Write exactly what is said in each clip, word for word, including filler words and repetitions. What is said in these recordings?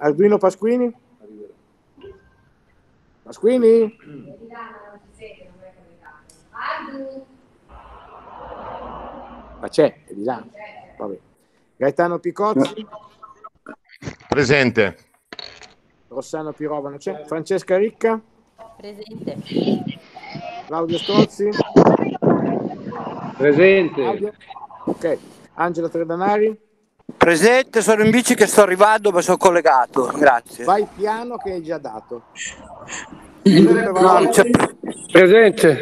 Arduino Pasquini? Pasquini? Ma c'è, è di là. Vabbè. Gaetano Picozzi? Presente. Rossano Pirova non c'è. Francesca Ricca? Presente. Claudio Strozzi? Presente. Claudio? Ok. Angelo Tredanari? Presente, sono in bici che sto arrivando, ma sono collegato. Grazie. Vai piano che hai già dato. No, non c'è... Presente.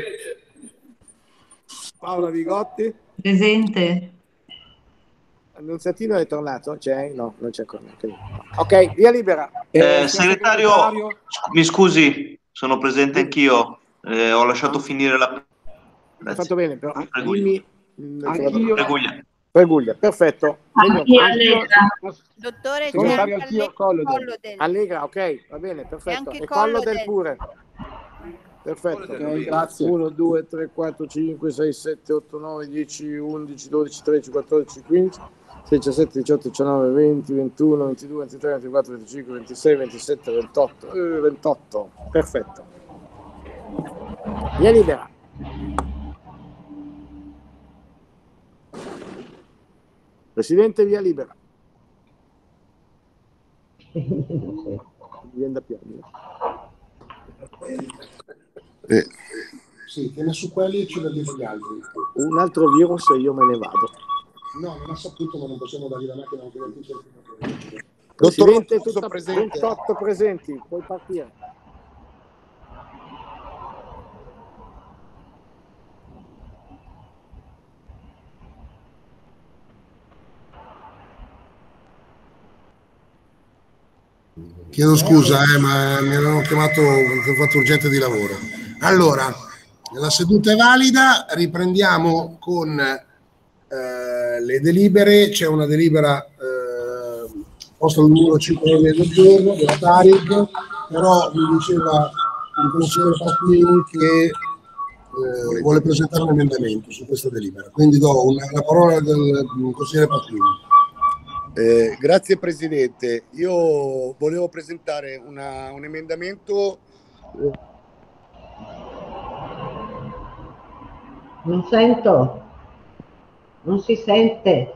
Paola Vigotti? Presente. Annunziatino è tornato? C'è? No, non c'è ancora. Ok, via libera. Eh, segretario, segretario, mi scusi, sono presente sì. Anch'io. Eh, ho lasciato ah. finire la... Hai fatto bene, però Preguglia. dimmi... Anch'io. Preguglia. Preguglia, perfetto. Anch'io, Allegra. Dottore, Segretario, c'è anch'io, anche Collo Collo del. Allegra, ok, va bene, perfetto. anche E Collo Collo del del. pure. Perfetto. Ok, grazie. uno, due, tre, quattro, cinque, sei, sette, otto, nove, dieci, undici, dodici, tredici, quattordici, quindici, sedici, diciassette, diciotto, diciannove, venti, ventuno, ventidue, ventitré, ventiquattro, venticinque, ventisei, ventisette, ventotto. Eh, ventotto. Perfetto. Via libera. Presidente, via libera. Viene da piangere. Eh. Sì, tiene su quelli e ci vediamo gli altri. Un altro virus e io me ne vado. No, non ha saputo, ma non possiamo dargli la macchina. Presidente, tutto presente. ventotto presenti, puoi partire. Chiedo scusa, eh, ma mi avevano chiamato perché ho fatto urgente di lavoro. Allora, la seduta è valida, riprendiamo con eh, le delibere. C'è una delibera eh, posta al numero cinque del giorno della Tarig, però mi diceva il consigliere Pasquini che eh, vuole presentare un emendamento su questa delibera. Quindi do una, la parola del consigliere Pasquini. Eh, grazie Presidente, io volevo presentare una, un emendamento. Non sento, non si sente.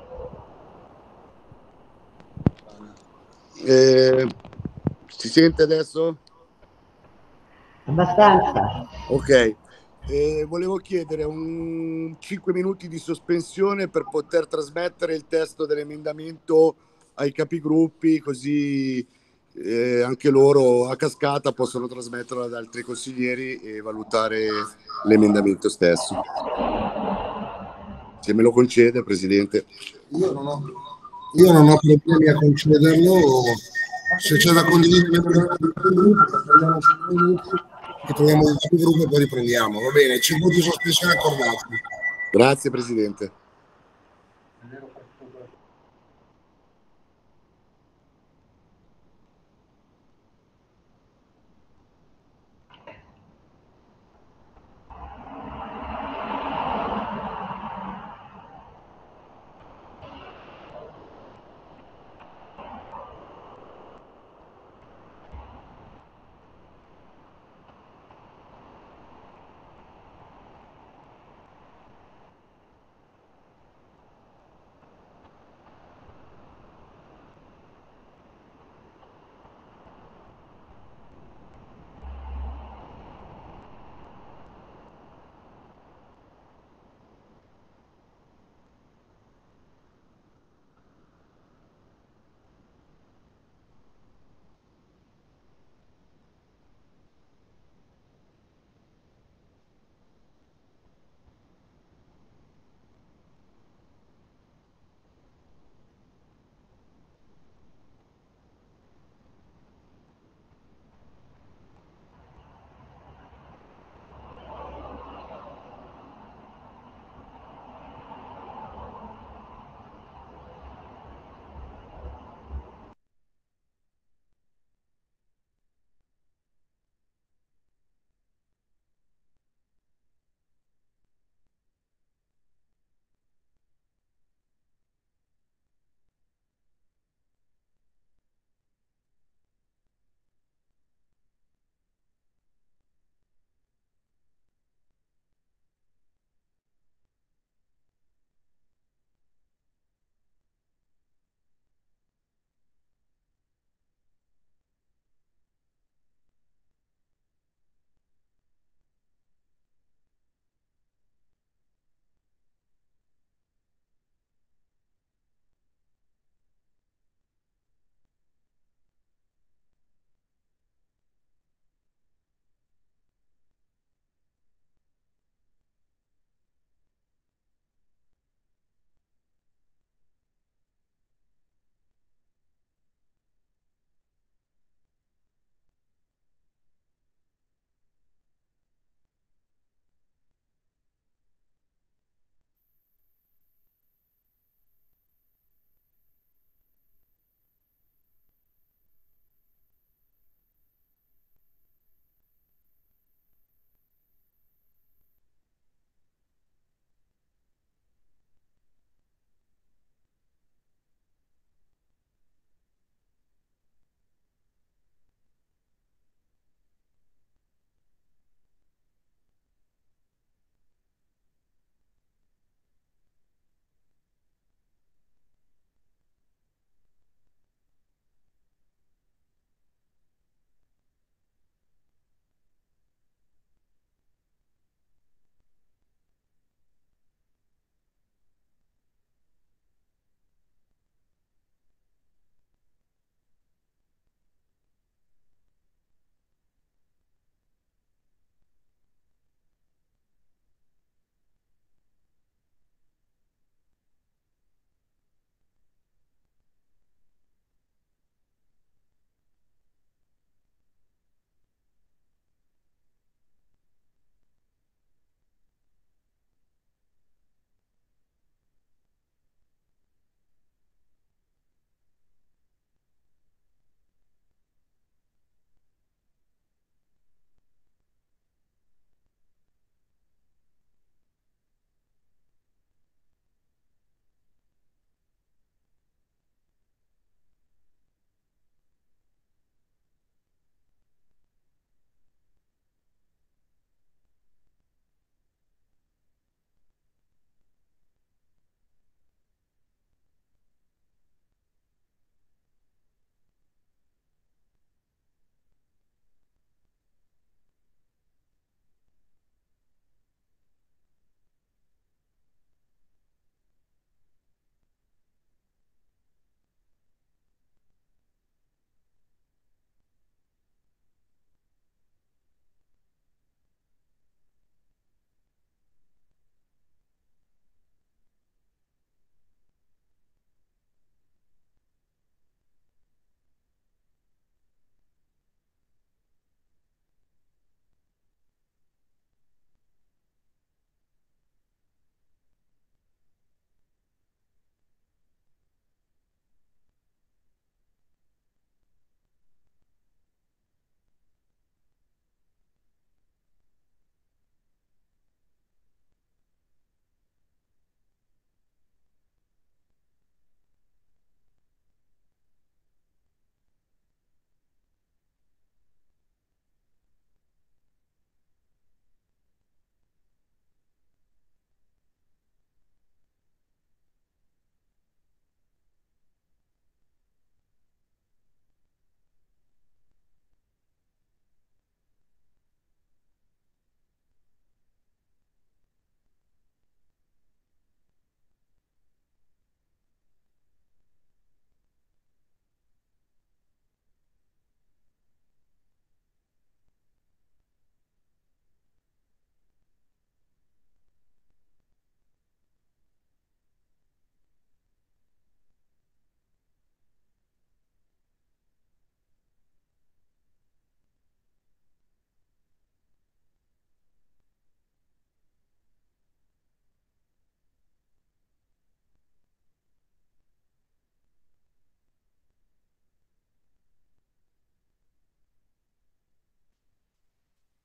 Eh, si sente adesso? Abbastanza. Ok, eh, volevo chiedere un cinque minuti di sospensione per poter trasmettere il testo dell'emendamento ai capigruppi, così eh, anche loro a cascata possono trasmetterlo ad altri consiglieri e valutare l'emendamento stesso. Se me lo concede, Presidente. Io non ho, io non ho problemi a concederlo, se c'è da condividere che troviamo il gruppo e poi riprendiamo, va bene, cinque minuti di sospensione accordati. Grazie Presidente.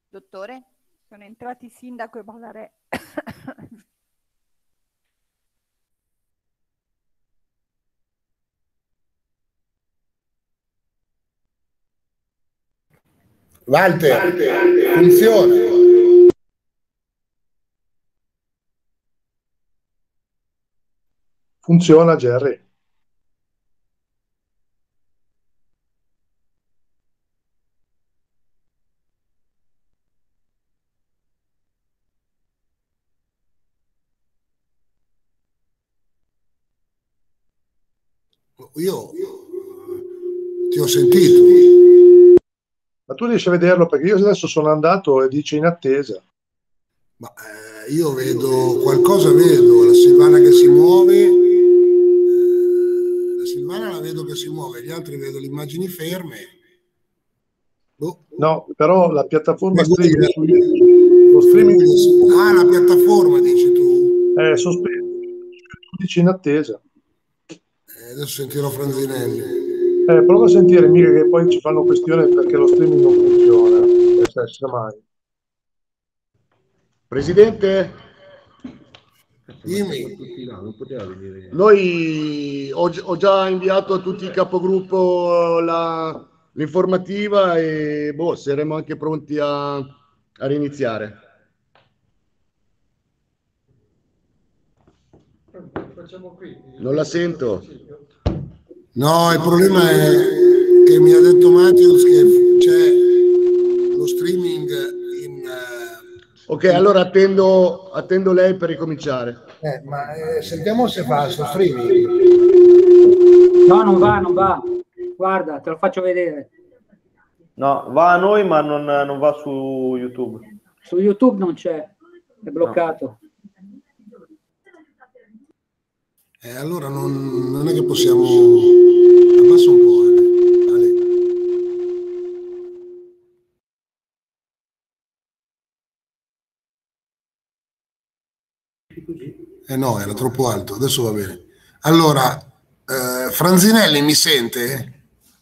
Dottore? Sono entrati il sindaco e Ballarè. Walter, funziona. Funziona, Jerry. Io ti ho sentito. Ma tu riesci a vederlo? Perché io adesso sono andato e dice in attesa. Ma eh, io vedo qualcosa, vedo la Silvana che si muove, eh, la Silvana la vedo che si muove, gli altri vedo le immagini ferme. Boh. No, però la piattaforma Vedo streaming, io. su YouTube, lo streaming Ah, la piattaforma dici tu? è sospeso, tu dici in attesa. Eh, adesso sentirò Franzinelli. Eh, prova a sentire, mica che poi ci fanno questione perché lo streaming non funziona. Eh, se mai. Presidente, Dimmi. noi ho, ho già inviato a tutti i capogruppo la- l'informativa e boh, saremo anche pronti a, a riniziare. Non la sento. No, il problema è che mi ha detto Matthews che c'è lo streaming in... Uh, ok, allora attendo, attendo lei per ricominciare. Eh, ma eh, sentiamo se fa sto streaming. No, non va, non va. Guarda, te lo faccio vedere. No, va a noi ma non, non va su YouTube. Su YouTube non c'è, è bloccato. Eh, allora non, non è che possiamo... Abbassa un po', eh. Vale. Eh no, era troppo alto, adesso va bene. Allora, eh, Franzinelli mi sente?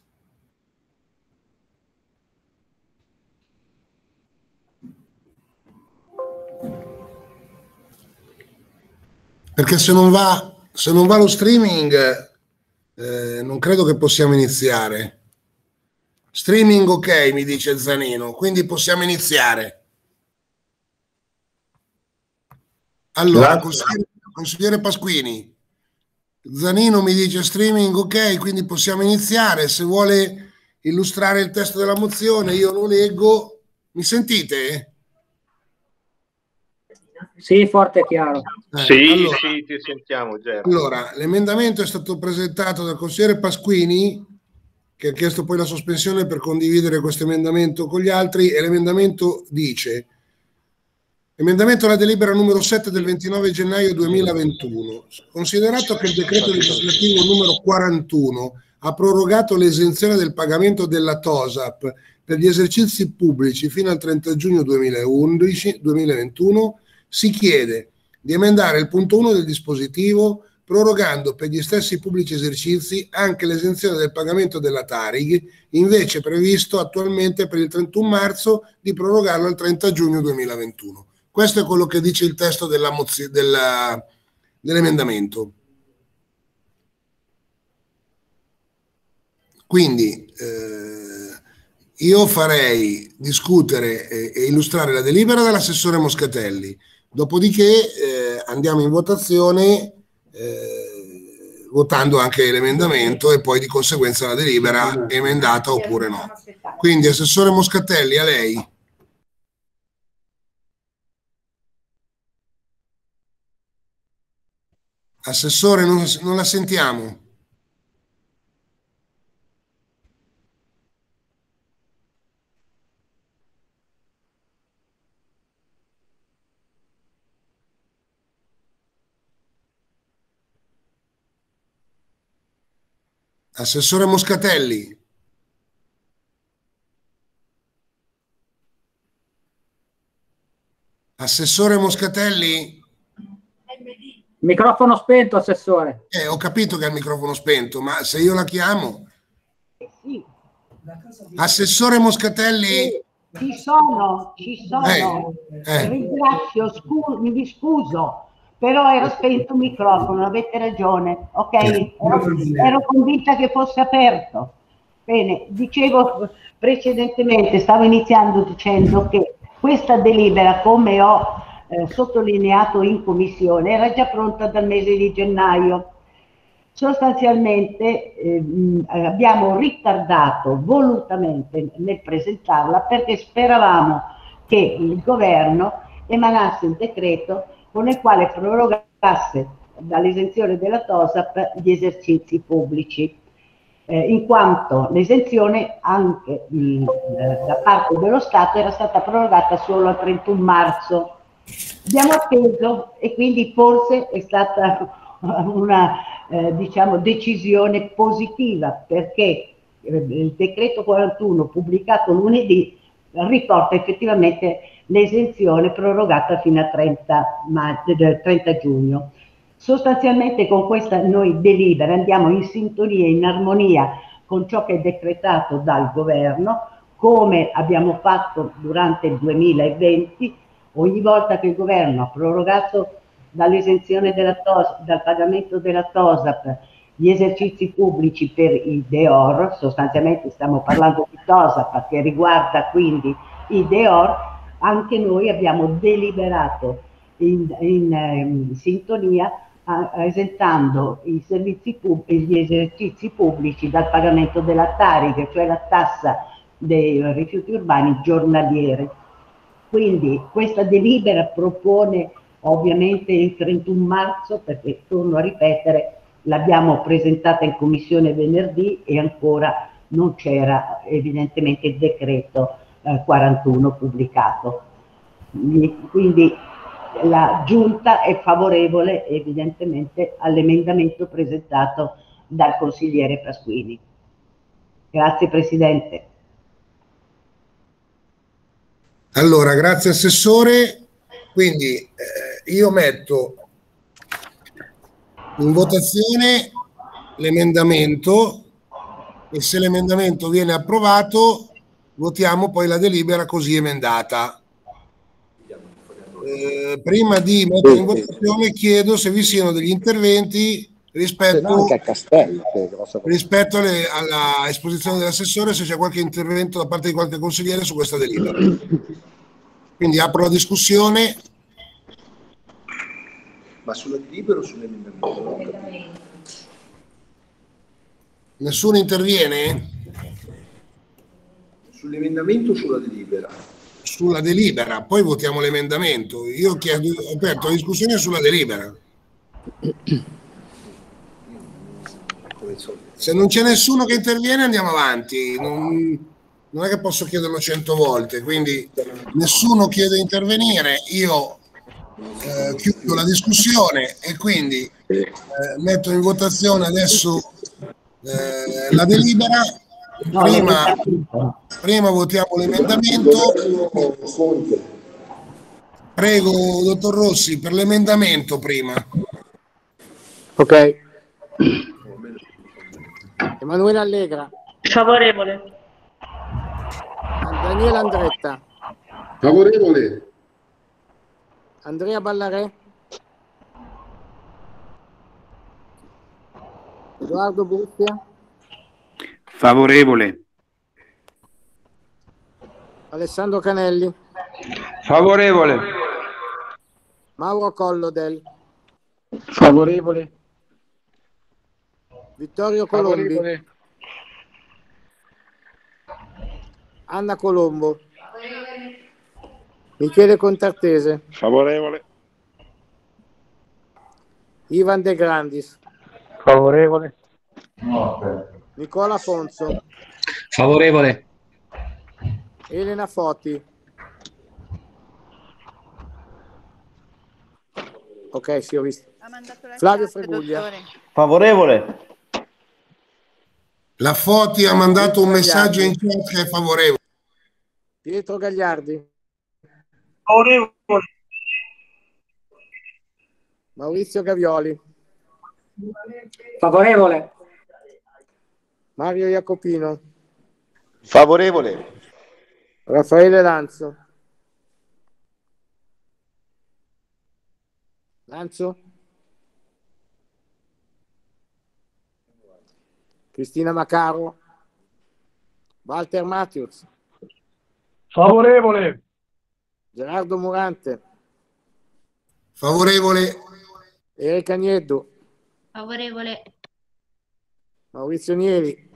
Perché se non va... Se non va lo streaming, eh, non credo che possiamo iniziare. Streaming ok, mi dice Zanino, quindi possiamo iniziare. Allora, consigliere, consigliere Pasquini, Zanino mi dice streaming ok, quindi possiamo iniziare. Se vuole illustrare il testo della mozione, io lo leggo. Mi sentite? Sì, forte e chiaro. Eh, Sì, allora, sì, ti sentiamo, Gerry. Allora, l'emendamento è stato presentato dal consigliere Pasquini, che ha chiesto poi la sospensione per condividere questo emendamento con gli altri, e l'emendamento dice: emendamento alla delibera numero sette del ventinove gennaio duemilaventuno. Considerato che il decreto legislativo numero quarantuno ha prorogato l'esenzione del pagamento della TOSAP per gli esercizi pubblici fino al trenta giugno duemilaundici duemilaventuno, si chiede di emendare il punto uno del dispositivo, prorogando per gli stessi pubblici esercizi anche l'esenzione del pagamento della Tarig, invece previsto attualmente per il trentuno marzo, di prorogarlo al trenta giugno duemilaventuno. Questo è quello che dice il testo della mozio- della, dell'emendamento. Quindi eh, io farei discutere e, e illustrare la delibera dell'assessore Moscatelli. Dopodiché eh, andiamo in votazione eh, votando anche l'emendamento e poi di conseguenza la delibera emendata oppure no. Quindi assessore Moscatelli, a lei. Assessore, non, non la sentiamo. Assessore Moscatelli. Assessore Moscatelli. Microfono spento, assessore. Eh, ho capito che ha il microfono spento, ma se io la chiamo... Assessore Moscatelli. Ci sono, ci sono. Eh, eh. Ringrazio, scu- mi scuso, però era spento il microfono, avete ragione, ok? Ero, ero convinta che fosse aperto. Bene, dicevo precedentemente, stavo iniziando dicendo che questa delibera, come ho eh, sottolineato in commissione, era già pronta dal mese di gennaio. Sostanzialmente eh, abbiamo ritardato volutamente nel presentarla perché speravamo che il governo emanasse un decreto con il quale prorogasse dall'esenzione della TOSAP gli esercizi pubblici, eh, in quanto l'esenzione anche mh, da parte dello Stato era stata prorogata solo al trentuno marzo. Abbiamo atteso e quindi forse è stata una eh, diciamo decisione positiva, perché eh, il decreto quarantuno pubblicato lunedì riporta effettivamente l'esenzione prorogata fino a trenta, trenta giugno. Sostanzialmente con questa noi delibera andiamo in sintonia, in armonia con ciò che è decretato dal governo, come abbiamo fatto durante il duemilaventi. Ogni volta che il governo ha prorogato dall'esenzione della TOSAP, dal pagamento della TOSAP, gli esercizi pubblici per i D E O R, sostanzialmente stiamo parlando di TOSAP che riguarda quindi i D E O R, anche noi abbiamo deliberato in, in, in sintonia a, a esentando i servizi pubblici, gli esercizi pubblici dal pagamento della TARIG, cioè la tassa dei rifiuti urbani giornaliere. Quindi questa delibera propone ovviamente il trentuno marzo, perché torno a ripetere, l'abbiamo presentata in commissione venerdì e ancora non c'era evidentemente il decreto eh, quarantuno pubblicato. Quindi la Giunta è favorevole evidentemente all'emendamento presentato dal consigliere Pasquini. Grazie Presidente. Allora, grazie Assessore. Quindi eh, io metto in votazione l'emendamento e se l'emendamento viene approvato votiamo poi la delibera così emendata. Eh, prima di mettere in votazione chiedo se vi siano degli interventi rispetto, rispetto alle, alla esposizione dell'assessore, se c'è qualche intervento da parte di qualche consigliere su questa delibera. Quindi apro la discussione. Ma sulla delibera o sull'emendamento? Nessuno interviene? Sull'emendamento o sulla delibera? Sulla delibera, poi votiamo l'emendamento. Io chiedo, ho aperto la discussione sulla delibera. Se non c'è nessuno che interviene andiamo avanti. Non, non è che posso chiederlo cento volte, quindi nessuno chiede di intervenire. Io eh, chiudo la discussione e quindi eh, metto in votazione adesso eh, la delibera. Prima, prima votiamo l'emendamento. Prego, dottor Rossi, per l'emendamento prima. Ok. Emanuele Allegra. Favorevole. Daniele Andretta. Favorevole. Andrea Ballarè. Edoardo Bustia. Favorevole. Alessandro Canelli. Favorevole. Mauro Collodel. Favorevole. Vittorio Colombi. Favorevole. Anna Colombo. Michele Contartese. Favorevole. Ivan De Grandis. Favorevole. Nicola Fonso. Favorevole. Elena Foti. Ok, sì, ho visto. Flavio Freguglia. Favorevole. La Foti ha mandato un messaggio in chat che è favorevole. Pietro Gagliardi. Favorevole. Maurizio Gavioli. Favorevole. Mario Iacopino. Favorevole. Raffaele Lanzo. Lanzo. Cristina Macaro. Walter Matthews. Favorevole. Gerardo Murante. Favorevole. Erika Nieddu. Favorevole. Maurizio Nieri.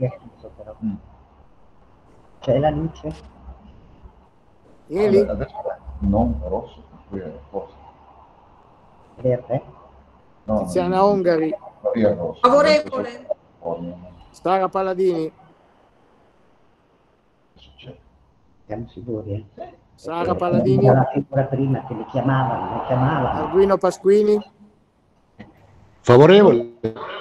C'è la luce? Nieri. Non rosso, qui è rosso. Verde? No, Tiziana Ongari. qui è rosso. Favorevole. Sara Palladini. Siamo sicuri? Eh? Sara Palladini. Era la figura prima che li chiamavano, li chiamavano. Arguino Pasquini. Favorevole.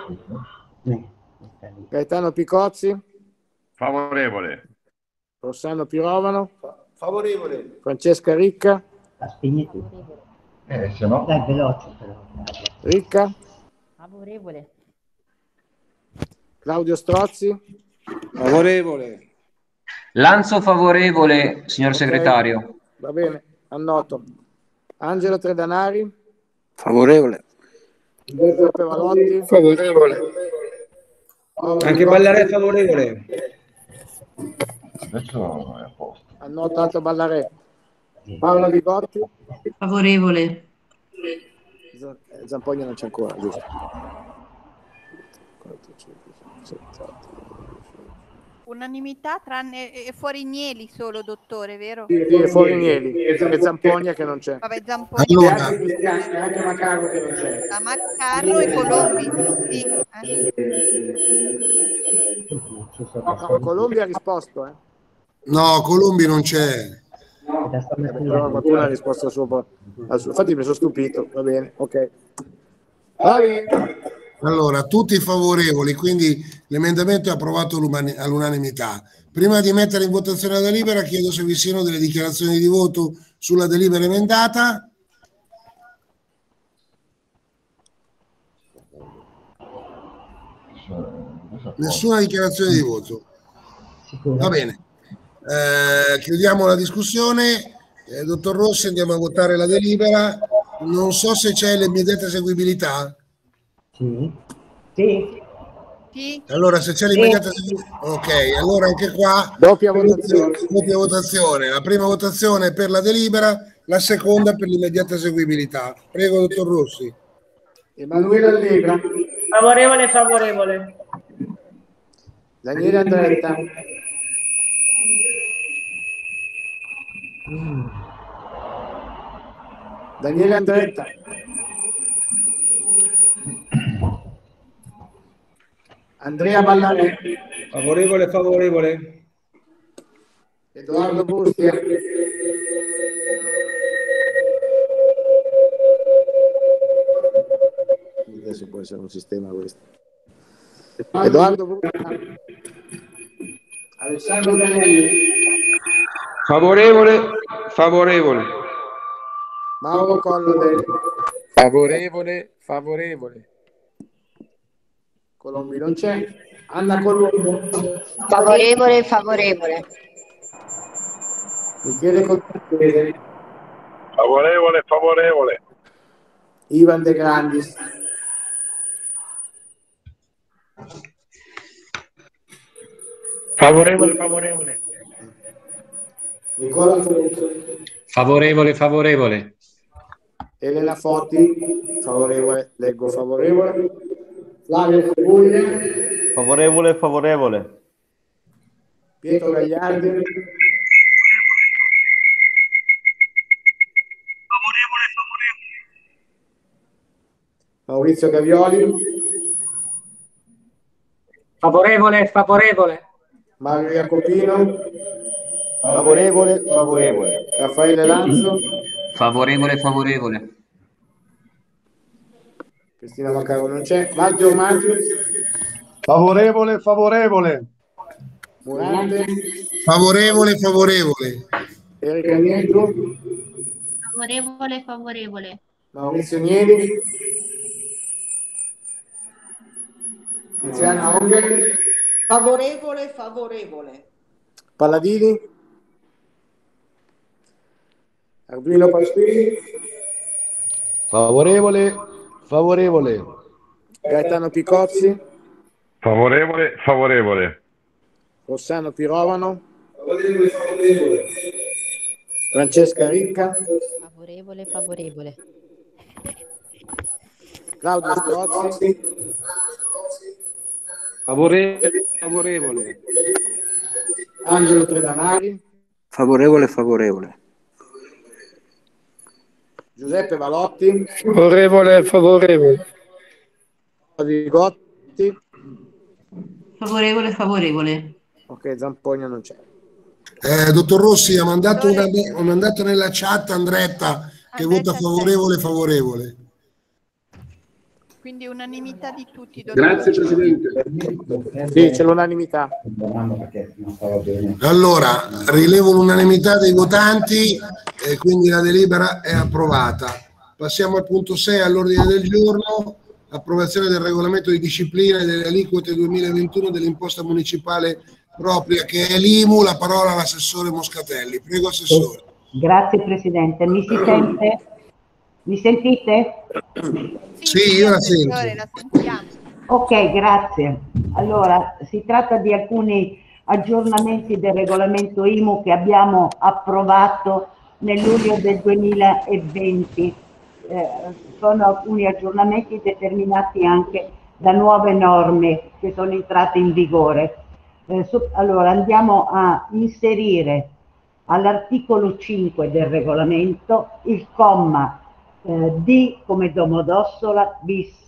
Gaetano Picozzi. Favorevole. Rossano Pirovano. Favorevole. Francesca Ricca. La spegni tu. Eh, se no. Dai, veloce però. Ricca. Favorevole. Claudio Strozzi. Favorevole. Lanzo favorevole, signor Okay. segretario. Va bene, annoto. Angelo Tredanari. Favorevole. Giuseppe Valotti. Favorevole. Anche Ballarè favorevole. Adesso è a posto. Annotato Ballarè. Paola Vigotti. Favorevole. Z- Zampogna non c'è ancora, giusto? quattro, cinque, sei, sette, otto. Unanimità tranne e fuori Nieli solo, dottore, vero? Sì, sì, fuori Nieli e Zampogna che non c'è. Vabbè, Zampogna. Allora, E anche Macaro che non c'è. La Maccarro e Colombi. Sì. eh. No, no, Colombia ha risposto, eh. no, Colombi non c'è. Vabbè, però qualcuno ha risposto al suo, al suo. Infatti mi sono stupito, va bene, ok. Va bene. Allora, tutti favorevoli, quindi l'emendamento è approvato all'umani- all'unanimità. Prima di mettere in votazione la delibera, chiedo se vi siano delle dichiarazioni di voto sulla delibera emendata. Nessuna dichiarazione di voto. Va bene. Eh, chiudiamo la discussione. Eh, dottor Rossi, andiamo a votare la delibera. Non so se c'è l'immediata eseguibilità. Sì. Sì. Sì. Allora, se c'è l'immediata eseguibilità, ok, allora anche qua doppia votazione. doppia votazione. La prima votazione è per la delibera, la seconda per l'immediata eseguibilità. Prego, dottor Rossi. Emanuele Allegra. Favorevole, favorevole. Daniele Andretta. Daniele Andretta. Andrea Ballarè. Favorevole, favorevole. Edoardo Bustia. Adesso può essere un sistema questo. Edoardo Bustia. Alessandro Danelli. Favorevole, favorevole. Mauro Collode. Favorevole, favorevole. Colombi non c'è. Anna Colombo. Favorevole, favorevole. Michele Contese. Favorevole, favorevole. Ivan De Grandis. Favorevole, favorevole. Nicola Frutto. Favorevole, favorevole. Elena Fotti. Favorevole. Leggo favorevole. Flavio Fuguglia. Favorevole, favorevole. Pietro Gagliardi. Favorevole, favorevole. Maurizio Gavioli. Favorevole, favorevole. Mario Jacopino. Favorevole, favorevole. Raffaele Lanzo. Favorevole, favorevole. Cristina Macaro non c'è. Maggio Matthews. Favorevole, favorevole. Murante. Favorevole, favorevole. Erika Nieddu. Favorevole, favorevole. Maurizio Nieri. Tiziana Ongari. Favorevole, favorevole. Palladini. Arduino Pasquini, Favorevole, favorevole. Gaetano Picozzi, Favorevole, favorevole. Rossano Pirovano, Francesca Ricca, Favorevole, favorevole. Claudio Strozzi, Favorevole, favorevole. Angelo Tredanari, Favorevole, favorevole. Giuseppe Valotti, Favorevole, favorevole. Vigotti. Favorevole, favorevole. Ok, Zampogna non c'è. Eh, dottor Rossi ha mandato, una, ha mandato nella chat Andretta che vota favorevole, favorevole. Quindi unanimità di tutti. dottore. Grazie Presidente. Sì, c'è l'unanimità. Allora, rilevo l'unanimità dei votanti e quindi la delibera è approvata. Passiamo al punto sei all'ordine del giorno, approvazione del regolamento di disciplina delle aliquote duemilaventuno dell'imposta municipale propria, che è l'I M U. La parola all'assessore Moscatelli. Prego, assessore. Grazie Presidente. Mi si sente? Mi sentite? Sì, io la sento. La sentiamo. Ok, grazie. Allora, si tratta di alcuni aggiornamenti del regolamento I M U che abbiamo approvato nel luglio del duemilaventi. Eh, sono alcuni aggiornamenti determinati anche da nuove norme che sono entrate in vigore. Eh, so, allora, andiamo a inserire all'articolo cinque del regolamento il comma eh, D come Domodossola bis,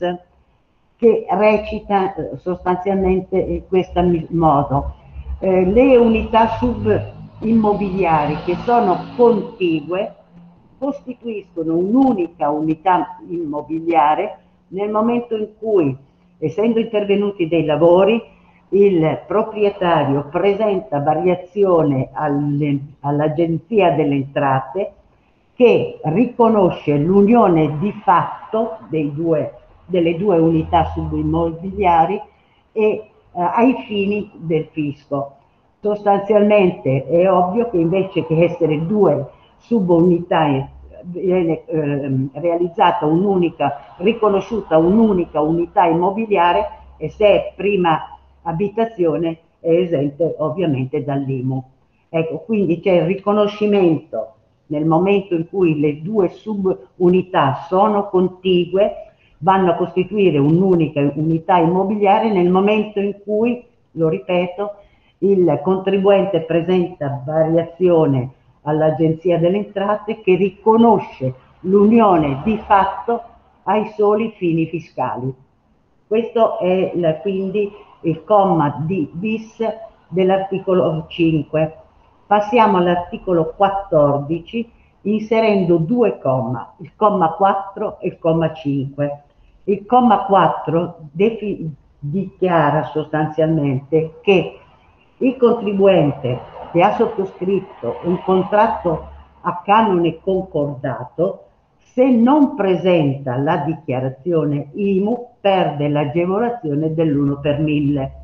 che recita eh, sostanzialmente in questo modo. Eh, le unità subimmobiliari che sono contigue costituiscono un'unica unità immobiliare nel momento in cui, essendo intervenuti dei lavori, il proprietario presenta variazione alle, all'Agenzia delle Entrate, che riconosce l'unione di fatto dei due, delle due unità subimmobiliari e eh, ai fini del fisco. Sostanzialmente è ovvio che invece che essere due subunità viene eh, realizzata un'unica, riconosciuta un'unica unità immobiliare, e se è prima abitazione è esente ovviamente dall'I M U. Ecco, quindi c'è il riconoscimento nel momento in cui le due subunità sono contigue, vanno a costituire un'unica unità immobiliare nel momento in cui, lo ripeto, il contribuente presenta variazione all'Agenzia delle Entrate, che riconosce l'unione di fatto ai soli fini fiscali. Questo è il, quindi il comma D bis dell'articolo cinque. Passiamo all'articolo quattordici inserendo due comma, il comma quattro e il comma cinque. Il comma quattro dichiara sostanzialmente che il contribuente che ha sottoscritto un contratto a canone concordato, se non presenta la dichiarazione I M U, perde l'agevolazione dell'uno per mille.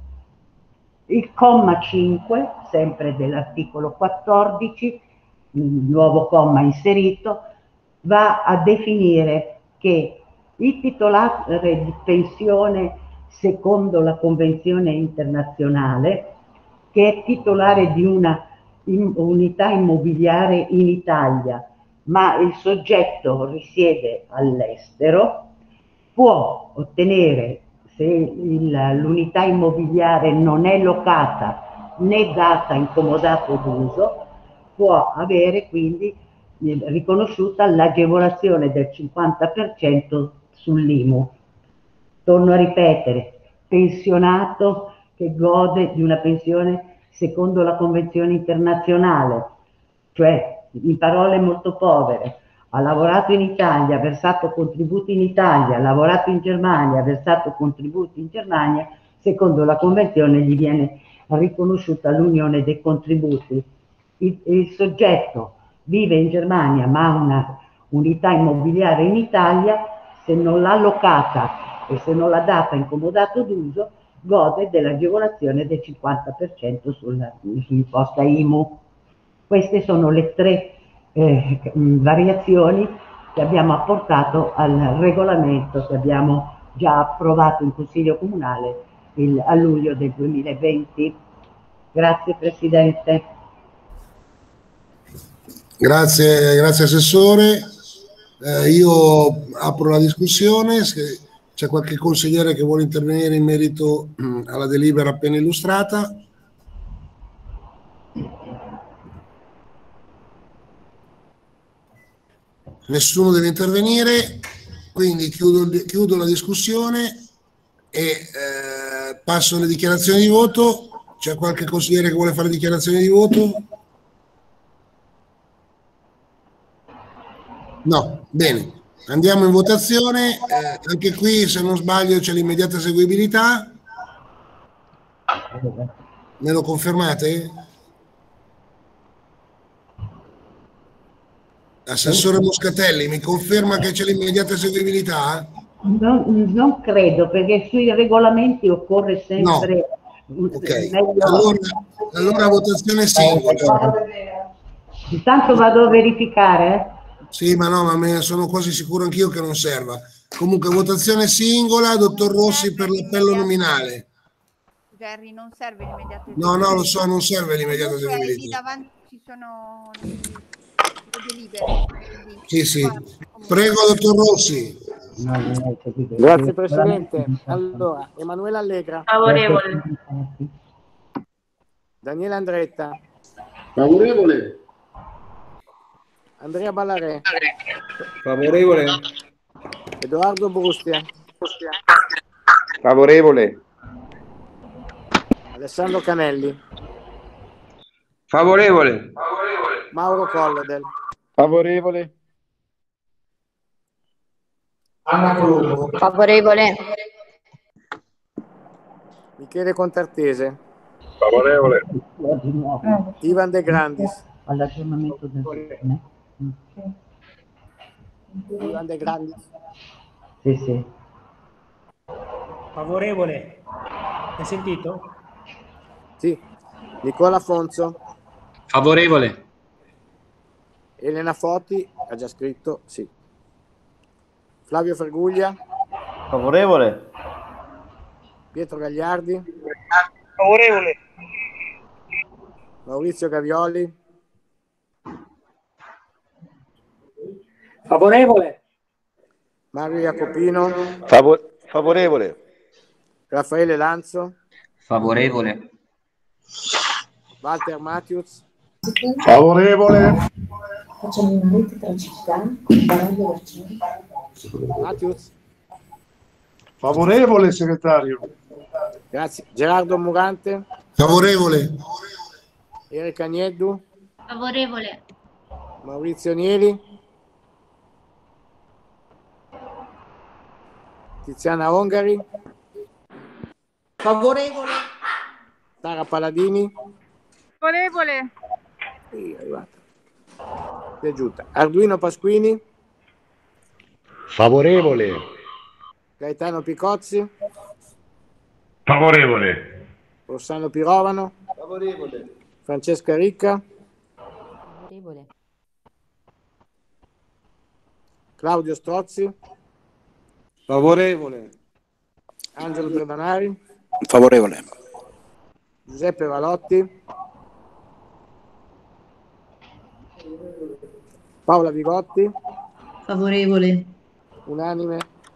Il comma cinque, sempre dell'articolo quattordici, il nuovo comma inserito, va a definire che il titolare di pensione secondo la Convenzione internazionale, che è titolare di una in, unità immobiliare in Italia, ma il soggetto risiede all'estero, può ottenere, se l'unità immobiliare non è locata né data in comodato d'uso, può avere quindi riconosciuta l'agevolazione del cinquanta per cento sull'I M U. Torno a ripetere, pensionato che gode di una pensione secondo la Convenzione internazionale, cioè in parole molto povere, ha lavorato in Italia, ha versato contributi in Italia, ha lavorato in Germania, ha versato contributi in Germania, secondo la Convenzione gli viene riconosciuta l'unione dei contributi. Il, il soggetto vive in Germania ma ha una unità immobiliare in Italia, se non l'ha locata e se non l'ha data in comodato d'uso, gode dell'agevolazione del cinquanta per cento sull'imposta I M U. Queste sono le tre eh, variazioni che abbiamo apportato al regolamento che abbiamo già approvato in Consiglio Comunale il, a luglio del duemilaventi. Grazie Presidente. Grazie, grazie Assessore. Eh, io apro la discussione. Se c'è qualche consigliere che vuole intervenire in merito alla delibera appena illustrata. Nessuno deve intervenire, quindi chiudo, chiudo la discussione e eh, passo alle dichiarazioni di voto. C'è qualche consigliere che vuole fare dichiarazioni di voto? No, bene. Andiamo in votazione. Eh, anche qui, se non sbaglio, c'è l'immediata eseguibilità. Me lo confermate? Assessore Moscatelli, mi conferma che c'è l'immediata eseguibilità? Non, non credo, perché sui regolamenti occorre sempre... No. Ok, allora, allora votazione singola. Intanto vado a verificare. Sì, ma no, ma me sono quasi sicuro anch'io che non serva. Comunque, votazione singola, dottor Rossi per l'appello nominale. Gerry, non serve l'immediato. No, no, lo so, non serve l'immediato Comunque, lì eseguibilità. davanti ci sono le delibere. Sì, sì. Prego, dottor Rossi. Grazie Presidente. Allora, Emanuela Allegra. Favorevole. Daniele Andretta. Favorevole. Andrea Ballarè. Favorevole. Edoardo Brustia. Favorevole. Alessandro Canelli. Favorevole. Mauro Collodel. Favorevole. Anna Colombo. Favorevole. Michele Contartese. Favorevole. Ivan De Grandis. All'aggiornamento del... Ivan De Grandis. Sì, sì. Favorevole. Hai sentito? Sì. Nicola Fonzo. Favorevole. Elena Foti. Ha già scritto sì. Flavio Ferguglia. Favorevole. Pietro Gagliardi. Favorevole. Maurizio Gavioli. Favorevole. Mario Jacopino. Favor- favorevole. Raffaele Lanzo. Favorevole. Walter Matthews. Favorevole. Facciamo una rete tra città con Baraglio Vercini. Matthews. Favorevole, segretario. Grazie. Gerardo Murante. Favorevole. Erika Nieddu. Favorevole. Maurizio Nieli. Tiziana Ongari. Favorevole. Sara Paladini. Favorevole. Sì, è arrivata. È giunta. Arduino Pasquini. Favorevole. Gaetano Picozzi. Favorevole. Rossano Pirovano. Favorevole. Francesca Ricca. Favorevole. Claudio Strozzi. Favorevole. Angelo Perdonari. Favorevole. Giuseppe Valotti. Paola Vigotti. Favorevole. Unanime.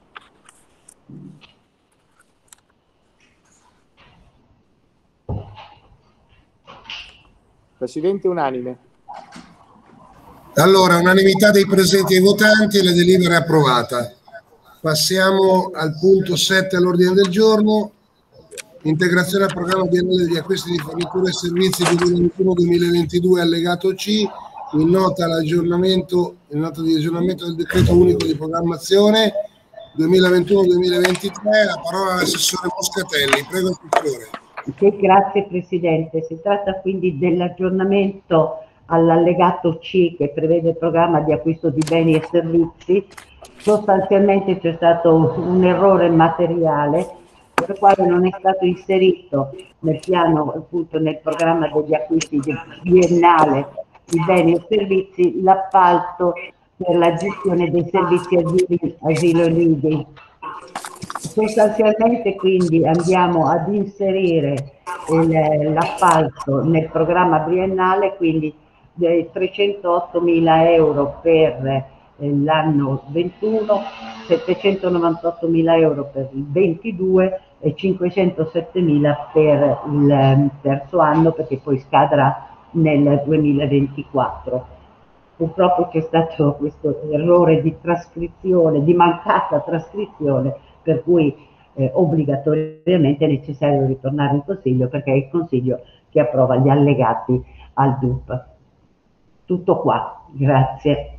Presidente unanime. Allora, unanimità dei presenti e votanti e la delibera è approvata. Passiamo al punto sette all'ordine del giorno. Integrazione al programma biennale degli acquisti di forniture e servizi duemilaventuno duemilaventidue allegato C, in nota all'aggiornamento, in nota di aggiornamento del decreto unico di programmazione duemilaventuno duemilaventitré. La parola all'assessore Moscatelli. Prego, assessore. Sì, grazie Presidente. Si tratta quindi dell'aggiornamento all'allegato C che prevede il programma di acquisto di beni e servizi. Sostanzialmente c'è stato un errore materiale per il quale non è stato inserito nel piano, appunto nel programma degli acquisti biennale i beni e servizi, l'appalto per la gestione dei servizi asili, asilo nidi. Sostanzialmente quindi andiamo ad inserire il- l'appalto nel programma biennale, quindi dei trecentottomila euro per eh, l'anno ventuno, settecentonovantottomila euro per il ventidue e cinquecentosettemila per il eh, terzo anno, perché poi scadrà nel duemilaventiquattro. Purtroppo c'è stato questo errore di trascrizione, di mancata trascrizione, per cui eh, obbligatoriamente è necessario ritornare in Consiglio, perché è il Consiglio che approva gli allegati al D U P. Tutto qua, grazie.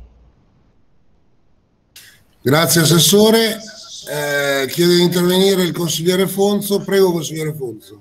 Grazie Assessore. Eh, chiede di intervenire il consigliere Fonzo. Prego, consigliere Fonzo.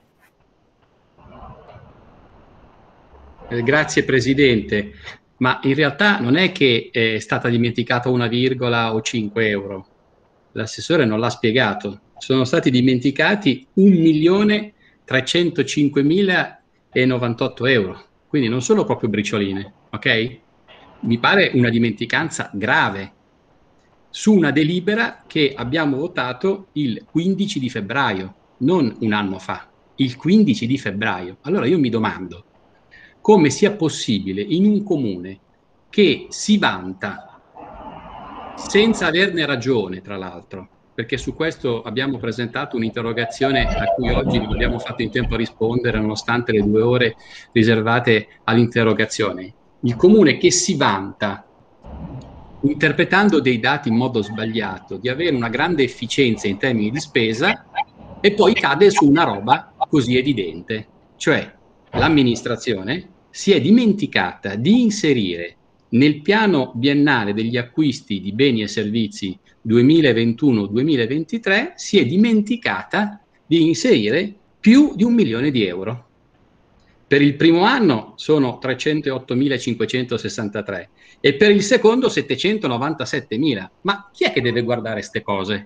Eh, Grazie Presidente, ma in realtà non è che è stata dimenticata una virgola o cinque euro. L'assessore non l'ha spiegato. Sono stati dimenticati un milione trecentocinquemila e novantotto euro. Quindi non sono proprio bricioline, ok? Mi pare una dimenticanza grave su una delibera che abbiamo votato il quindici di febbraio, non un anno fa, il quindici di febbraio. Allora io mi domando come sia possibile in un comune che si vanta, senza averne ragione tra l'altro, perché su questo abbiamo presentato un'interrogazione a cui oggi non abbiamo fatto in tempo a rispondere nonostante le due ore riservate all'interrogazione. Il comune che si vanta, interpretando dei dati in modo sbagliato, di avere una grande efficienza in termini di spesa e poi cade su una roba così evidente, cioè l'amministrazione si è dimenticata di inserire nel piano biennale degli acquisti di beni e servizi duemilaventuno duemilaventitré, si è dimenticata di inserire più di un milione di euro. Per il primo anno sono trecentottomilacinquecentosessantatré e per il secondo settecentonovantasettemila. Ma chi è che deve guardare queste cose?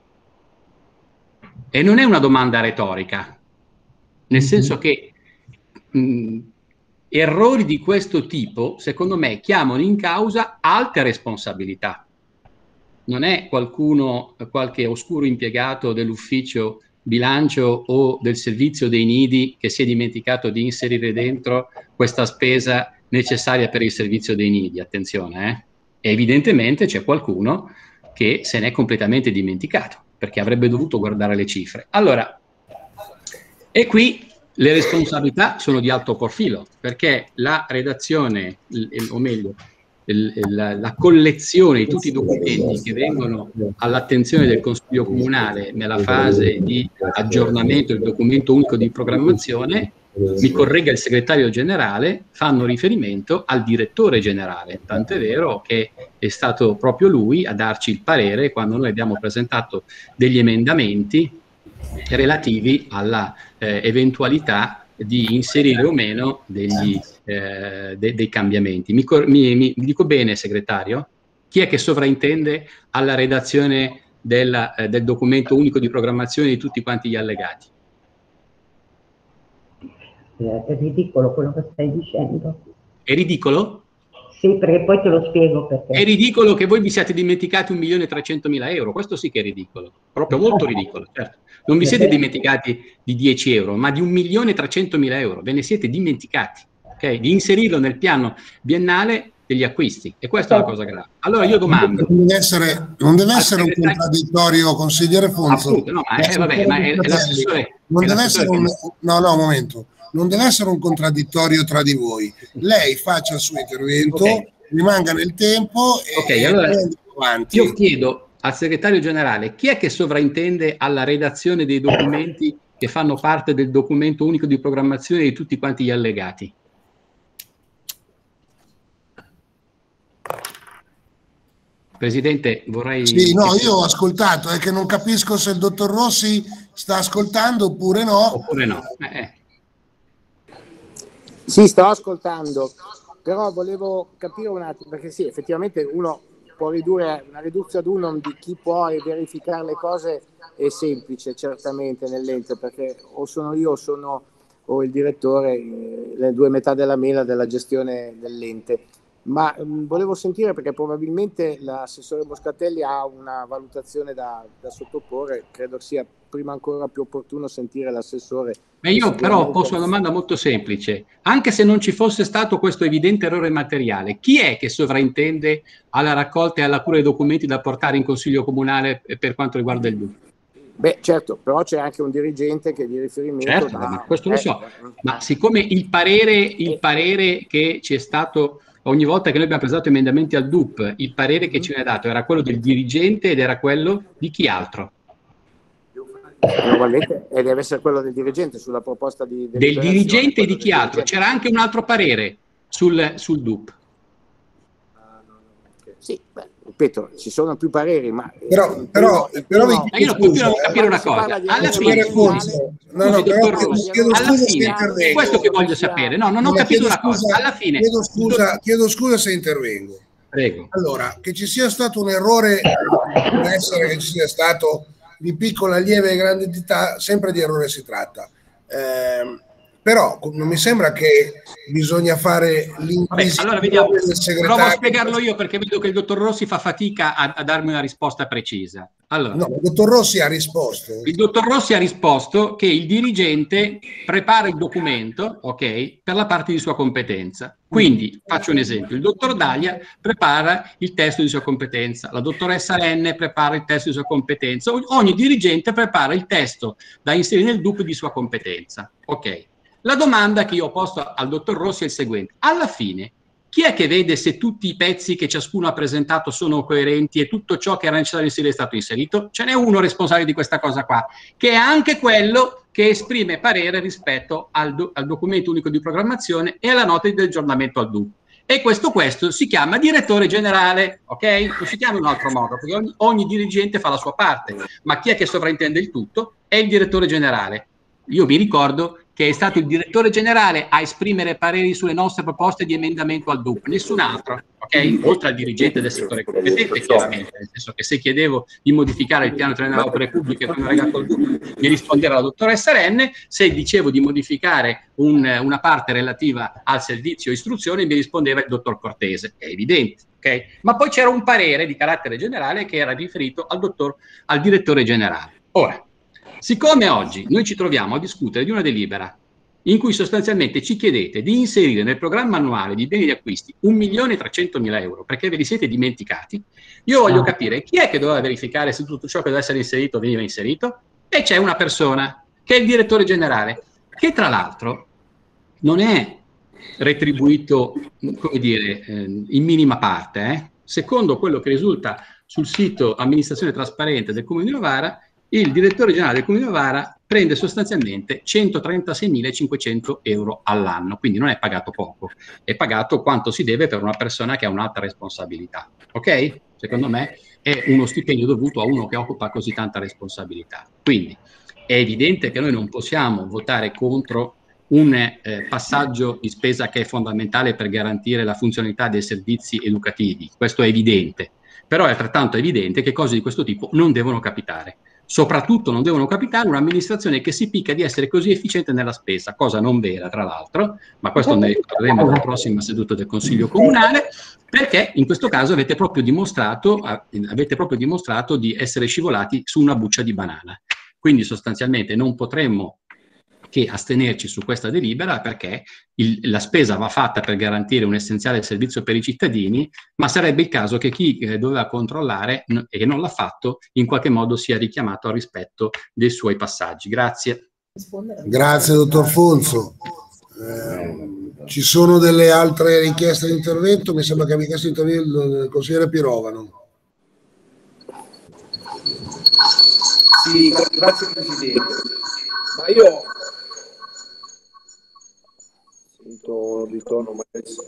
E non è una domanda retorica, nel senso che mh, errori di questo tipo, secondo me, chiamano in causa alte responsabilità. Non è qualcuno, qualche oscuro impiegato dell'ufficio bilancio o del servizio dei nidi che si è dimenticato di inserire dentro questa spesa necessaria per il servizio dei nidi, attenzione, eh? E evidentemente c'è qualcuno che se n'è completamente dimenticato, perché avrebbe dovuto guardare le cifre. Allora, e qui le responsabilità sono di alto profilo, perché la redazione, o meglio, La, la collezione di tutti i documenti che vengono all'attenzione del Consiglio Comunale nella fase di aggiornamento del documento unico di programmazione, mi corregga il segretario generale, fanno riferimento al direttore generale, tant'è vero che è stato proprio lui a darci il parere quando noi abbiamo presentato degli emendamenti relativi alla eh, eventualità di inserire o meno degli, eh, de, dei cambiamenti. Mi, mi, mi dico bene, segretario? Chi è che sovraintende alla redazione del, eh, del documento unico di programmazione di tutti quanti gli allegati? È ridicolo quello che stai dicendo. È ridicolo? Sì, perché poi te lo spiego perché. È ridicolo che voi vi siate dimenticati un milione trecentomila euro, questo sì che è ridicolo, proprio molto ridicolo, certo. Non vi siete dimenticati di dieci euro, ma di un milione trecentomila euro, ve ne siete dimenticati, ok? Di inserirlo nel piano biennale degli acquisti, e questa è la cosa grave. Allora io domando... Non deve essere, non deve essere un contraddittorio, consigliere Fonzo. Appunto, no, ma è, vabbè, ma è, è l'assessore... Non è deve l'assessore essere un... che... No, no, un momento. Non deve essere un contraddittorio tra di voi. Lei faccia il suo intervento, okay, rimanga nel tempo e, okay, allora, e avanti. Io chiedo al segretario generale chi è che sovraintende alla redazione dei documenti che fanno parte del documento unico di programmazione di tutti quanti gli allegati. Presidente, vorrei... Sì, no, io ho ascoltato, è che non capisco se il dottor Rossi sta ascoltando oppure no. Oppure no. Eh. Sì, sto ascoltando, però volevo capire un attimo, perché sì, effettivamente uno può ridurre, una riduzione ad uno di chi può verificare le cose è semplice certamente nell'ente, perché o sono io o sono o il direttore, eh, le due metà della mela della gestione dell'ente. Ma mh, volevo sentire, perché probabilmente l'assessore Moscatelli ha una valutazione da, da sottoporre, credo sia prima ancora più opportuno sentire l'assessore. Ma io però posso una domanda molto semplice: anche se non ci fosse stato questo evidente errore materiale, chi è che sovrintende alla raccolta e alla cura dei documenti da portare in consiglio comunale per quanto riguarda il D U P? Beh, certo, però c'è anche un dirigente che di riferimento Certo, da... ma questo lo eh, so, ma siccome il parere, il parere che ci è stato ogni volta che noi abbiamo presentato emendamenti al D U P, il parere che ci viene dato era quello del dirigente ed era quello di chi altro? Normalmente eh, deve essere quello del dirigente sulla proposta di Del dirigente e di chi altro? C'era anche un altro parere sul, sul D U P. Sì, beh, ripeto, ci sono più pareri, ma... Però, però, però no, vi io non continuo a non capire una cosa. Alla fine, Fonso, no, no, però chiedo, chiedo alla scusa se fine, intervengo. questo che voglio sapere. No, non ho No, capito chiedo una cosa. scusa- Alla fine, Chiedo scusa, chiedo scusa se intervengo. prego. Allora, che ci sia stato un errore, può essere che ci sia stato di piccola, lieve e grande entità, sempre di errore si tratta. Ehm, però non mi sembra che bisogna fare Vabbè, l'inquisizione allora vediamo. del Provo a segretario. spiegarlo io perché vedo che il dottor Rossi fa fatica a, a darmi una risposta precisa. Allora, No, il dottor Rossi ha risposto. il dottor Rossi ha risposto che il dirigente prepara il documento, ok, per la parte di sua competenza. Quindi, faccio un esempio, il dottor Daglia prepara il testo di sua competenza, la dottoressa Renne prepara il testo di sua competenza, ogni dirigente prepara il testo da inserire nel D U P di sua competenza, ok. La domanda che io ho posto al dottor Rossi è il seguente: alla fine, chi è che vede se tutti i pezzi che ciascuno ha presentato sono coerenti e tutto ciò che era necessario inserire è stato inserito? Ce n'è uno responsabile di questa cosa qua, che è anche quello che esprime parere rispetto al, do- al documento unico di programmazione e alla nota di aggiornamento al D U P. E questo, questo si chiama direttore generale, ok? Non si chiama in un altro modo, perché ogni, ogni dirigente fa la sua parte, ma chi è che sovrintende il tutto è il direttore generale. Io mi ricordo che è stato il direttore generale a esprimere pareri sulle nostre proposte di emendamento al D U P, nessun altro, ok? Oltre al dirigente del settore competente, chiaramente, nel senso che se chiedevo di modificare il piano triennale delle opere pubbliche come legato al D U P, mi rispondeva la dottoressa Renne, se dicevo di modificare un, una parte relativa al servizio istruzione, mi rispondeva il dottor Cortese, è evidente, ok? Ma poi c'era un parere di carattere generale che era riferito al dottor, al direttore generale. Ora, siccome oggi noi ci troviamo a discutere di una delibera in cui sostanzialmente ci chiedete di inserire nel programma annuale di beni di acquisti un milione e trecentomila euro perché ve li siete dimenticati, io voglio capire chi è che doveva verificare se tutto ciò che doveva essere inserito veniva inserito, e c'è una persona che è il direttore generale, che tra l'altro non è retribuito, come dire, eh, in minima parte, eh. Secondo quello che risulta sul sito amministrazione trasparente del Comune di Novara, il direttore generale del Comune di Novara prende sostanzialmente centotrentaseimilacinquecento euro all'anno, quindi non è pagato poco, è pagato quanto si deve per una persona che ha un'alta responsabilità, ok? Secondo me è uno stipendio dovuto a uno che occupa così tanta responsabilità. Quindi è evidente che noi non possiamo votare contro un eh, passaggio di spesa che è fondamentale per garantire la funzionalità dei servizi educativi, questo è evidente, però è altrettanto evidente che cose di questo tipo non devono capitare. Soprattutto non devono capitare un'amministrazione che si picca di essere così efficiente nella spesa, cosa non vera tra l'altro, ma questo ne ricorderemo alla prossima seduta del Consiglio Comunale, perché in questo caso avete proprio dimostrato, avete proprio dimostrato di essere scivolati su una buccia di banana. Quindi sostanzialmente non potremmo che astenerci su questa delibera perché il, la spesa va fatta per garantire un essenziale servizio per i cittadini, ma sarebbe il caso che chi eh, doveva controllare n- e non l'ha fatto in qualche modo sia richiamato al rispetto dei suoi passaggi. Grazie. Grazie dottor Fonso. Eh, ci sono delle altre richieste di intervento? Mi sembra che abbia chiesto di intervenire il consigliere Pirovano. Sì, grazie Presidente. Ma io sento il ritorno, ma adesso...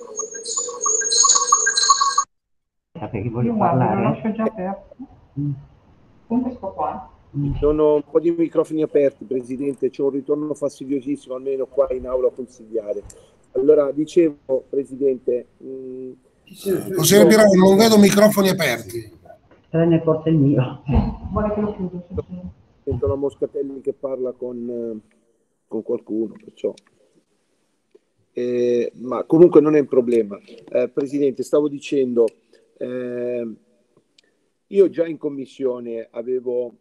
Perché voglio parlare. Lo lascio già aperto. Come sto qua? Sono un po' di microfoni aperti, Presidente, c'è un ritorno fastidiosissimo, almeno qua in aula consigliare. Allora, dicevo, Presidente... Mh, Consigliere Pirovano, non vedo microfoni aperti. Tranne forse il mio. Vuole che lo chiudo? Sento la Moscatelli che parla con, con qualcuno, perciò. Eh, ma comunque non è un problema. Eh, Presidente, stavo dicendo, eh, io già in commissione avevo,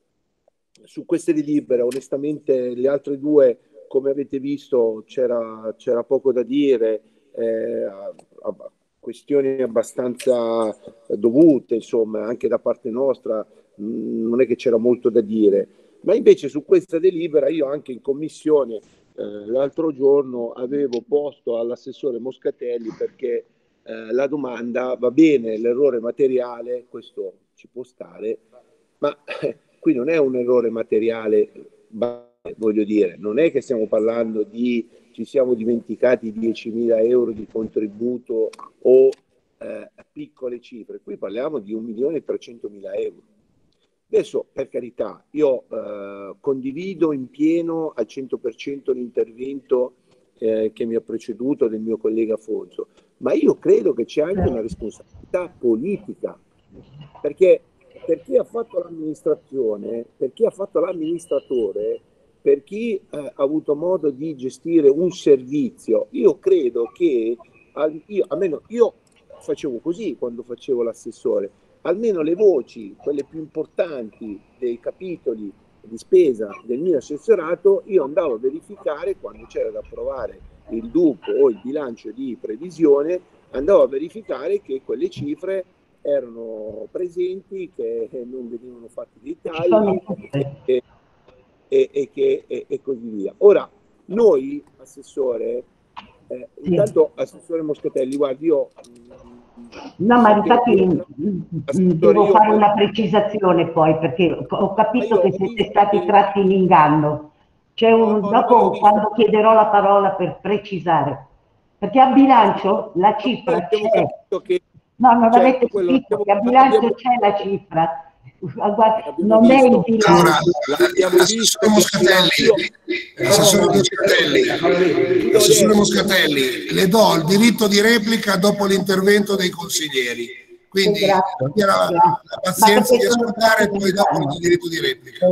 su queste delibere, onestamente le altre due, come avete visto, c'era, c'era poco da dire, eh, a, a, questioni abbastanza dovute, insomma, anche da parte nostra, mh, non è che c'era molto da dire. Ma invece su questa delibera io anche in commissione eh, l'altro giorno avevo posto all'assessore Moscatelli, perché eh, la domanda, va bene, l'errore materiale, questo ci può stare, ma eh, qui non è un errore materiale, voglio dire, non è che stiamo parlando di ci siamo dimenticati diecimila euro di contributo o eh, piccole cifre, qui parliamo di un milione e trecentomila euro. Adesso, per carità, io eh, condivido in pieno al cento per cento l'intervento eh, che mi ha preceduto del mio collega Fonso, ma io credo che c'è anche una responsabilità politica, perché per chi ha fatto l'amministrazione, per chi ha fatto l'amministratore, per chi eh, ha avuto modo di gestire un servizio, io credo che, al, io, almeno io facevo così quando facevo l'assessore, almeno le voci, quelle più importanti dei capitoli di spesa del mio assessorato, io andavo a verificare quando c'era da approvare il D U P o il bilancio di previsione, andavo a verificare che quelle cifre erano presenti, che non venivano fatti dei tagli e, e, e, che, e, e così via. Ora, noi, assessore, eh, sì. intanto, assessore Moscatelli, guardi, io... No, ma infatti devo fare una precisazione poi, perché ho capito che siete stati tratti in inganno. C'è un, dopo, quando chiederò la parola per precisare, perché a bilancio la cifra c'è. No, non cioè, avete capito che a bilancio abbiamo... c'è la cifra. Guarda, non è il bilancio. Allora, l'assessore Moscatelli, l'assessore Moscatelli, l'assessore Moscatelli, le do il diritto di replica dopo l'intervento dei consiglieri. Quindi abbia la, la pazienza di ascoltare e poi dopo il diritto di replica.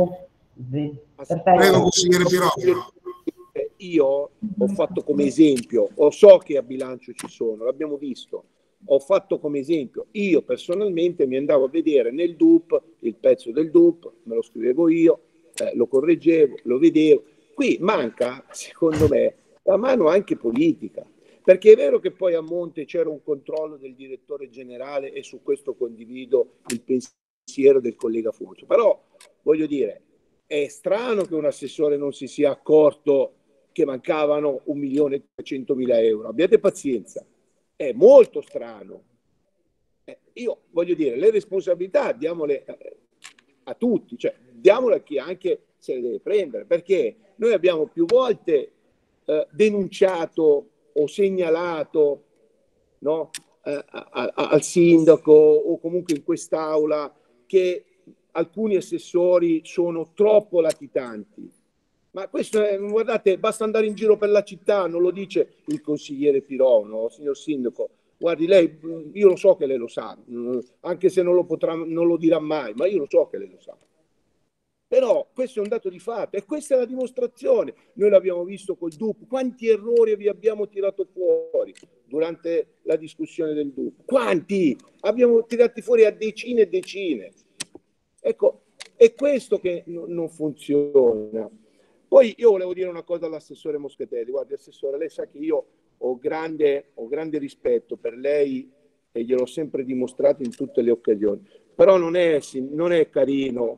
Prego, consigliere Pirogno. Io ho fatto come esempio, o so che a bilancio ci sono, l'abbiamo visto. Ho fatto come esempio, io personalmente mi andavo a vedere nel D U P, il pezzo del D U P, me lo scrivevo io, eh, lo correggevo, lo vedevo. Qui manca, secondo me, la mano anche politica, perché è vero che poi a monte c'era un controllo del direttore generale e su questo condivido il pensiero del collega Fonso, però voglio dire, è strano che un assessore non si sia accorto che mancavano un milione e trecentomila euro, abbiate pazienza. È molto strano. Eh, io voglio dire, le responsabilità diamole eh, a tutti, cioè diamole a chi anche se le deve prendere, perché noi abbiamo più volte eh, denunciato o segnalato, no, eh, a, a, al sindaco o comunque in quest'aula che alcuni assessori sono troppo latitanti. Ma questo è, guardate, basta andare in giro per la città, non lo dice il consigliere Pirono, signor sindaco. Guardi, lei, io lo so che lei lo sa, anche se non lo potrà, non lo dirà mai, ma io lo so che lei lo sa. Però questo è un dato di fatto e questa è la dimostrazione. Noi l'abbiamo visto col D U P, quanti errori vi abbiamo tirato fuori durante la discussione del D U P? Quanti? Abbiamo tirati fuori a decine e decine. Ecco, è questo che no, non funziona. Poi io volevo dire una cosa all'assessore Moscatelli. Guardi, assessore, lei sa che io ho grande, ho grande rispetto per lei e gliel'ho sempre dimostrato in tutte le occasioni. Però non è, non è carino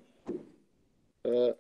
eh,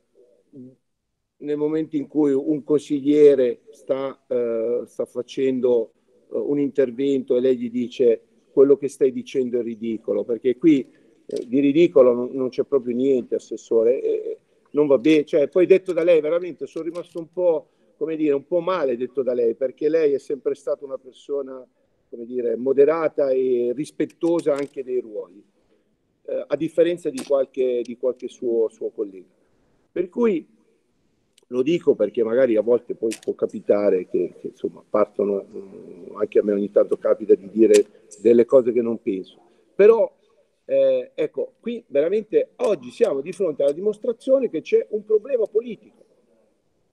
nel momento in cui un consigliere sta, eh, sta facendo eh, un intervento e lei gli dice quello che stai dicendo è ridicolo, perché qui eh, di ridicolo non, non c'è proprio niente, assessore. E, non va bene, cioè poi detto da lei veramente sono rimasto un po', come dire, un po' male detto da lei, perché lei è sempre stata una persona, come dire, moderata e rispettosa anche dei ruoli, eh, a differenza di qualche, di qualche suo, suo collega. Per cui lo dico perché magari a volte poi può capitare che, che insomma partono, anche a me ogni tanto capita di dire delle cose che non penso, però Eh, ecco, qui veramente oggi siamo di fronte alla dimostrazione che c'è un problema politico.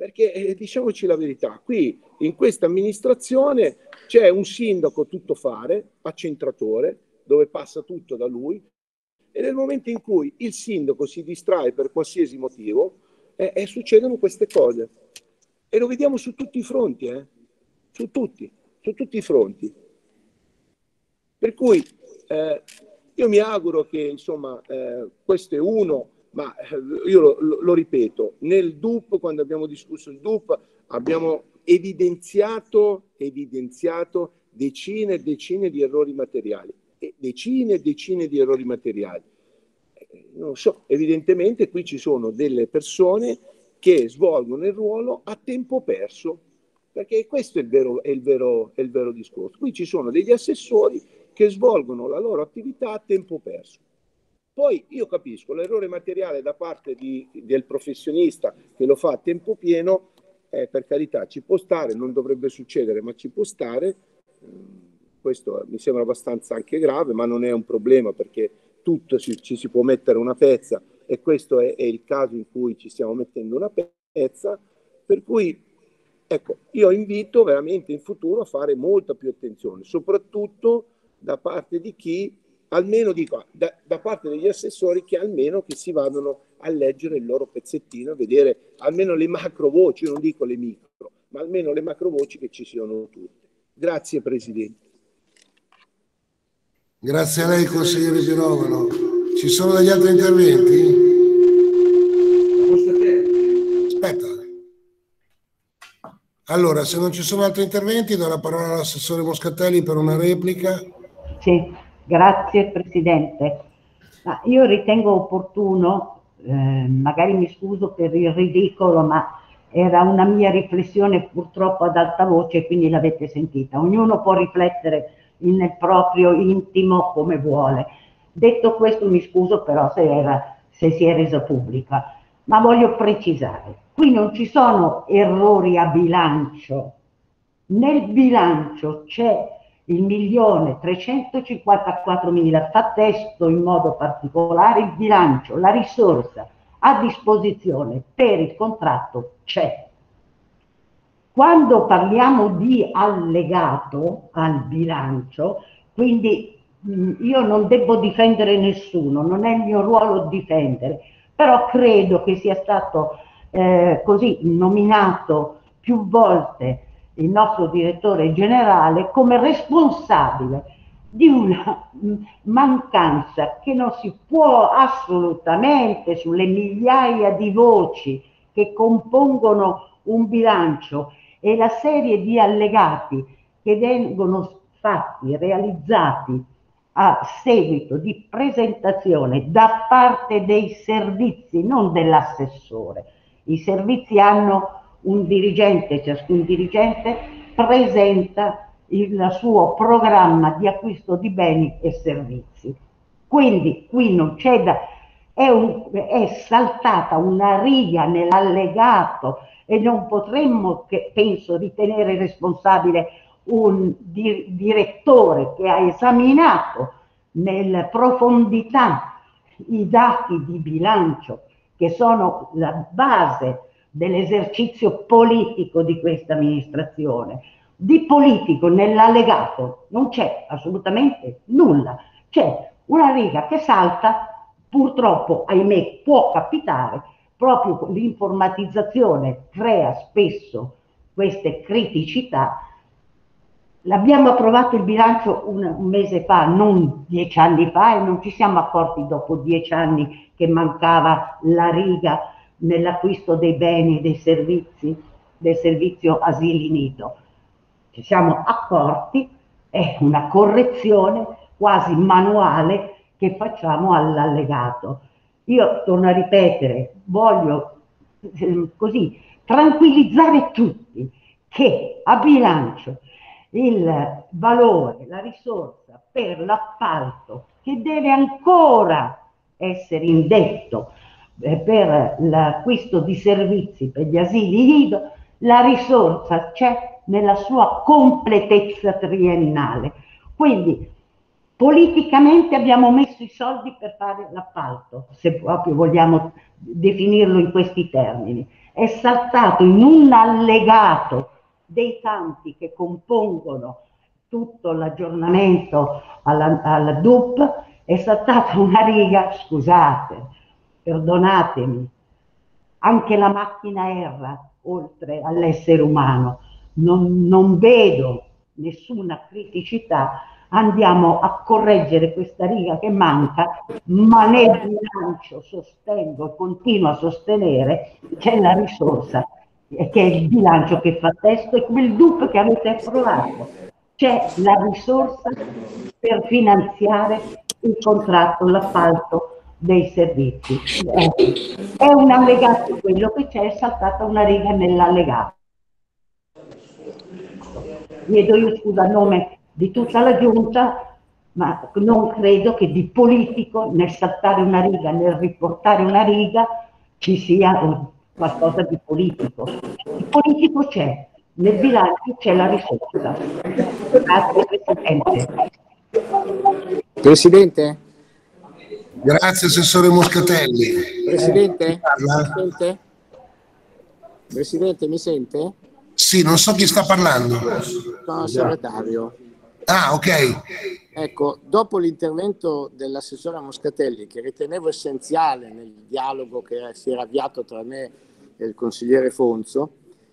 perché eh, diciamoci la verità, qui in questa amministrazione c'è un sindaco tuttofare, accentratore, dove passa tutto da lui, e nel momento in cui il sindaco si distrae per qualsiasi motivo, eh, eh, succedono queste cose. E lo vediamo su tutti i fronti, eh? su tutti, su tutti i fronti. Per cui eh, io mi auguro che, insomma, eh, questo è uno, ma eh, io lo, lo, lo ripeto, nel D U P, quando abbiamo discusso il D U P, abbiamo evidenziato, evidenziato decine e decine di errori materiali, e decine e decine di errori materiali. Eh, non so, evidentemente qui ci sono delle persone che svolgono il ruolo a tempo perso, perché questo è il vero, è il vero, è il vero discorso. Qui ci sono degli assessori che svolgono la loro attività a tempo perso. Poi io capisco l'errore materiale da parte di, del professionista che lo fa a tempo pieno, eh, per carità ci può stare, non dovrebbe succedere, ma ci può stare. Questo mi sembra abbastanza anche grave, ma non è un problema perché tutto ci, ci si può mettere una pezza, e questo è, è il caso in cui ci stiamo mettendo una pezza, per cui ecco, io invito veramente in futuro a fare molta più attenzione, soprattutto da parte di chi, almeno dico, da, da parte degli assessori, che almeno che si vadano a leggere il loro pezzettino e vedere almeno le macro voci, non dico le micro, ma almeno le macro voci che ci siano tutte. Grazie Presidente. Grazie a lei consigliere Pirovano. Ci sono degli altri interventi? Aspetta. Allora, se non ci sono altri interventi, do la parola all'assessore Moscatelli per una replica. Sì, grazie Presidente. Ma io ritengo opportuno, eh, magari mi scuso per il ridicolo, ma era una mia riflessione purtroppo ad alta voce, quindi l'avete sentita. Ognuno può riflettere nel proprio intimo come vuole. Detto questo mi scuso però se, era, se si è resa pubblica, ma voglio precisare, qui non ci sono errori a bilancio. Nel bilancio c'è il milione trecentocinquantaquattromila, fa testo in modo particolare il bilancio, la risorsa a disposizione per il contratto c'è. Quando parliamo di allegato al bilancio, quindi mh, io non devo difendere nessuno, non è il mio ruolo difendere, però credo che sia stato eh, così nominato più volte il nostro direttore generale come responsabile di una mancanza che non si può assolutamente, sulle migliaia di voci che compongono un bilancio e la serie di allegati che vengono fatti, realizzati a seguito di presentazione da parte dei servizi, non dell'assessore. I servizi hanno un dirigente, ciascun dirigente presenta il suo programma di acquisto di beni e servizi. Quindi qui non c'è da... È, un, è saltata una riga nell'allegato e non potremmo, che, penso, ritenere responsabile un di, direttore che ha esaminato nella profondità i dati di bilancio che sono la base dell'esercizio politico di questa amministrazione. Di politico nell'allegato non c'è assolutamente nulla, c'è una riga che salta. Purtroppo, ahimè, può capitare, proprio l'informatizzazione crea spesso queste criticità. L'abbiamo approvato il bilancio un, un mese fa, non dieci anni fa, e non ci siamo accorti dopo dieci anni che mancava la riga nell'acquisto dei beni e dei servizi del servizio asili nido. Ci siamo accorti, è una correzione quasi manuale che facciamo all'allegato. Io torno a ripetere, voglio eh, così tranquillizzare tutti che a bilancio il valore, la risorsa per l'appalto che deve ancora essere indetto eh, per l'acquisto di servizi per gli asili nido, la risorsa c'è nella sua completezza triennale. Quindi politicamente abbiamo messo i soldi per fare l'appalto, se proprio vogliamo definirlo in questi termini. è saltato in un allegato dei tanti che compongono tutto l'aggiornamento alla, alla D U P, è saltata una riga, scusate, perdonatemi, anche la macchina erra, oltre all'essere umano, non, non vedo nessuna criticità, andiamo a correggere questa riga che manca, ma nel bilancio sostengo e continuo a sostenere c'è la risorsa, che è il bilancio che fa testo, e quel D U P che avete approvato, c'è la risorsa per finanziare il contratto, l'appalto dei servizi. È un allegato quello che c'è, è saltata una riga nell'allegato. Chiedo io scusa a nome di tutta la giunta, ma non credo che di politico nel saltare una riga, nel riportare una riga, ci sia qualcosa di politico. Il politico c'è, nel bilancio c'è la risorsa. Grazie Presidente. Presidente? Grazie Assessore Moscatelli. Presidente? Presidente? Presidente, mi sente? Sì, non so chi sta parlando. Sono il segretario. Ah, ok. Ecco, dopo l'intervento dell'assessore Moscatelli, che ritenevo essenziale nel dialogo che si era avviato tra me e il consigliere Fonzo,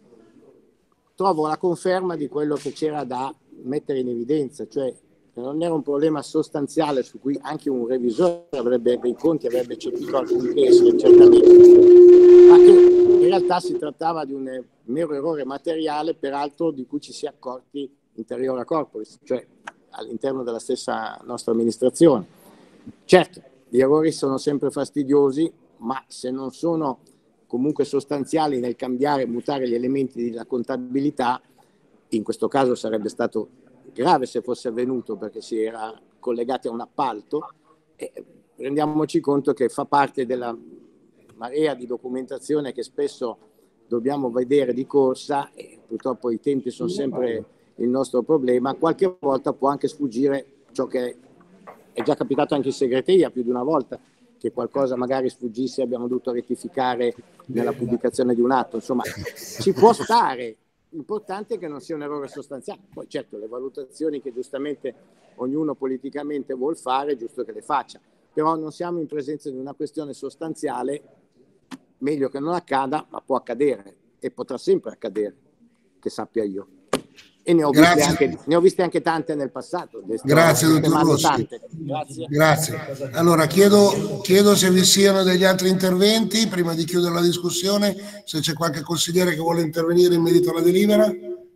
trovo la conferma di quello che c'era da mettere in evidenza, cioè che non era un problema sostanziale su cui anche un revisore avrebbe dei conti, avrebbe cepito alcuni pesi, certamente, ma che in realtà si trattava di un mero errore materiale, peraltro di cui ci si è accorti interiore a corporis, cioè all'interno della stessa nostra amministrazione. Certo, gli errori sono sempre fastidiosi, ma se non sono comunque sostanziali nel cambiare e mutare gli elementi della contabilità, in questo caso sarebbe stato grave se fosse avvenuto perché si era collegati a un appalto, e rendiamoci conto che fa parte della marea di documentazione che spesso dobbiamo vedere di corsa, e purtroppo i tempi sono sempre il nostro problema. Qualche volta può anche sfuggire ciò che è già capitato anche in segreteria più di una volta, che qualcosa magari sfuggisse e abbiamo dovuto rettificare nella pubblicazione di un atto. Insomma, ci può stare. L'importante è che non sia un errore sostanziale. Poi certo, le valutazioni che giustamente ognuno politicamente vuol fare è giusto che le faccia, però non siamo in presenza di una questione sostanziale. Meglio che non accada, ma può accadere e potrà sempre accadere, che sappia io. E ne ho viste, anche, ne ho viste anche tante nel passato. Grazie, dottor Rossi. Grazie. Grazie. Allora, chiedo, chiedo se vi siano degli altri interventi, prima di chiudere la discussione, se c'è qualche consigliere che vuole intervenire in merito alla delibera.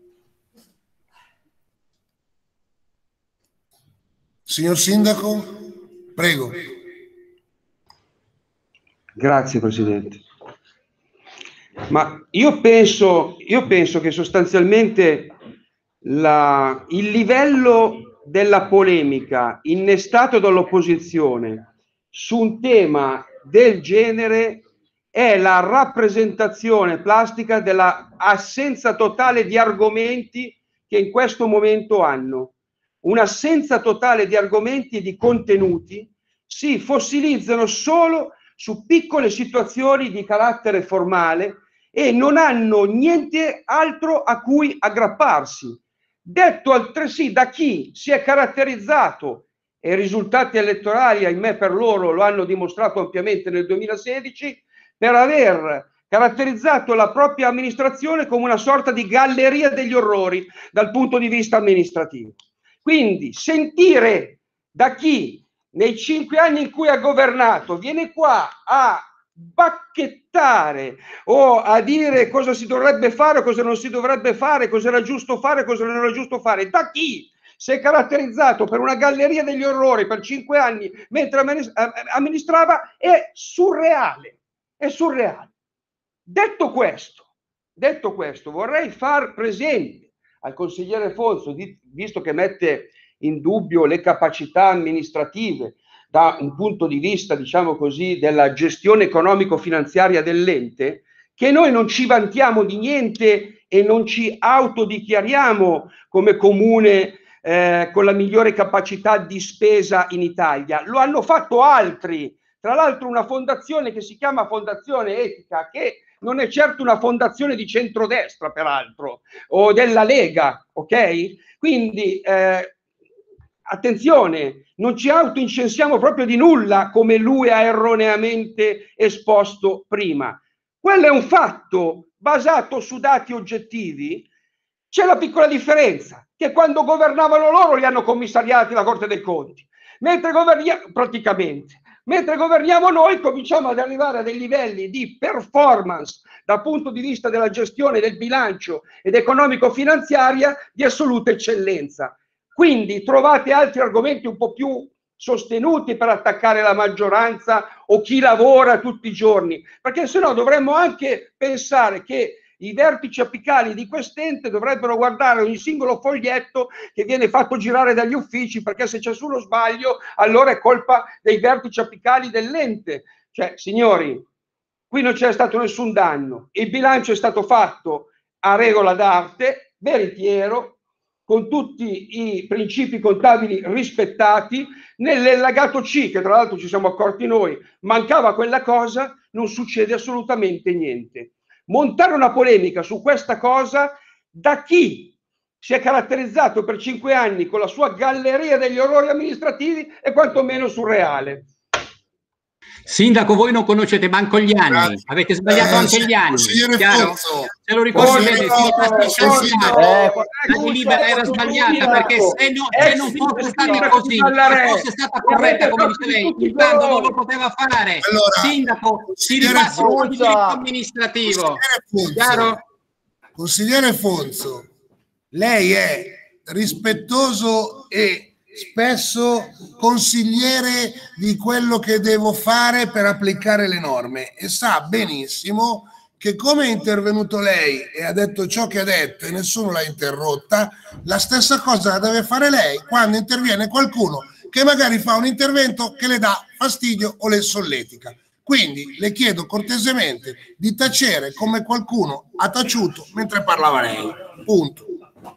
Signor Sindaco, prego. Grazie, Presidente. Ma io penso, io penso che sostanzialmente La, il livello della polemica innestato dall'opposizione su un tema del genere è la rappresentazione plastica della assenza totale di argomenti che in questo momento hanno. Un'assenza totale di argomenti e di contenuti, si fossilizzano solo su piccole situazioni di carattere formale e non hanno niente altro a cui aggrapparsi. Detto altresì da chi si è caratterizzato, e i risultati elettorali, ahimè per loro, lo hanno dimostrato ampiamente nel duemilasedici, per aver caratterizzato la propria amministrazione come una sorta di galleria degli orrori dal punto di vista amministrativo. Quindi sentire da chi nei cinque anni in cui ha governato viene qua a bacchettare o a dire cosa si dovrebbe fare, cosa non si dovrebbe fare, cosa era giusto fare, cosa non era giusto fare, da chi si è caratterizzato per una galleria degli orrori per cinque anni mentre amministrava, è surreale, è surreale. Detto questo, detto questo, vorrei far presente al consigliere Fonzo, di, visto che mette in dubbio le capacità amministrative da un punto di vista, diciamo così, della gestione economico-finanziaria dell'ente, che noi non ci vantiamo di niente e non ci autodichiariamo come comune eh, con la migliore capacità di spesa in Italia. Lo hanno fatto altri, tra l'altro una fondazione che si chiama Fondazione Etica, che non è certo una fondazione di centrodestra, peraltro, o della Lega, ok? Quindi eh, attenzione, non ci autoincensiamo proprio di nulla, come lui ha erroneamente esposto prima. Quello è un fatto basato su dati oggettivi. C'è la piccola differenza, che quando governavano loro li hanno commissariati la Corte dei Conti, mentre governiamo, praticamente, mentre governiamo noi cominciamo ad arrivare a dei livelli di performance dal punto di vista della gestione del bilancio ed economico-finanziaria di assoluta eccellenza. Quindi trovate altri argomenti un po' più sostenuti per attaccare la maggioranza o chi lavora tutti i giorni, perché sennò dovremmo anche pensare che i vertici apicali di quest'ente dovrebbero guardare ogni singolo foglietto che viene fatto girare dagli uffici, perché se c'è solo sbaglio allora è colpa dei vertici apicali dell'ente. Cioè, signori, qui non c'è stato nessun danno, il bilancio è stato fatto a regola d'arte, veritiero, con tutti i principi contabili rispettati. Nell'allegato C, che tra l'altro ci siamo accorti noi, mancava quella cosa, non succede assolutamente niente. Montare una polemica su questa cosa da chi si è caratterizzato per cinque anni con la sua galleria degli orrori amministrativi è quantomeno surreale. Sindaco, voi non conoscete manco gli anni, grazie. Avete sbagliato eh, anche gli anni, chiaro? Se lo ricordi bene, la delibera era sbagliata, perché se, no, se non fosse stata così, se fosse stata corretta come dice lei, il bando non lo poteva fare. Allora, sindaco, si ripassa un diritto amministrativo, chiaro? Consigliere Fonzo, lei è rispettoso e spesso consigliere di quello che devo fare per applicare le norme e sa benissimo che, come è intervenuto lei e ha detto ciò che ha detto e nessuno l'ha interrotta, la stessa cosa la deve fare lei quando interviene qualcuno che magari fa un intervento che le dà fastidio o le solletica. Quindi le chiedo cortesemente di tacere come qualcuno ha taciuto mentre parlava lei. Punto.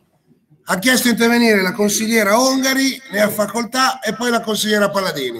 Ha chiesto di intervenire la consigliera Ongari, ne ha facoltà, e poi la consigliera Palladini.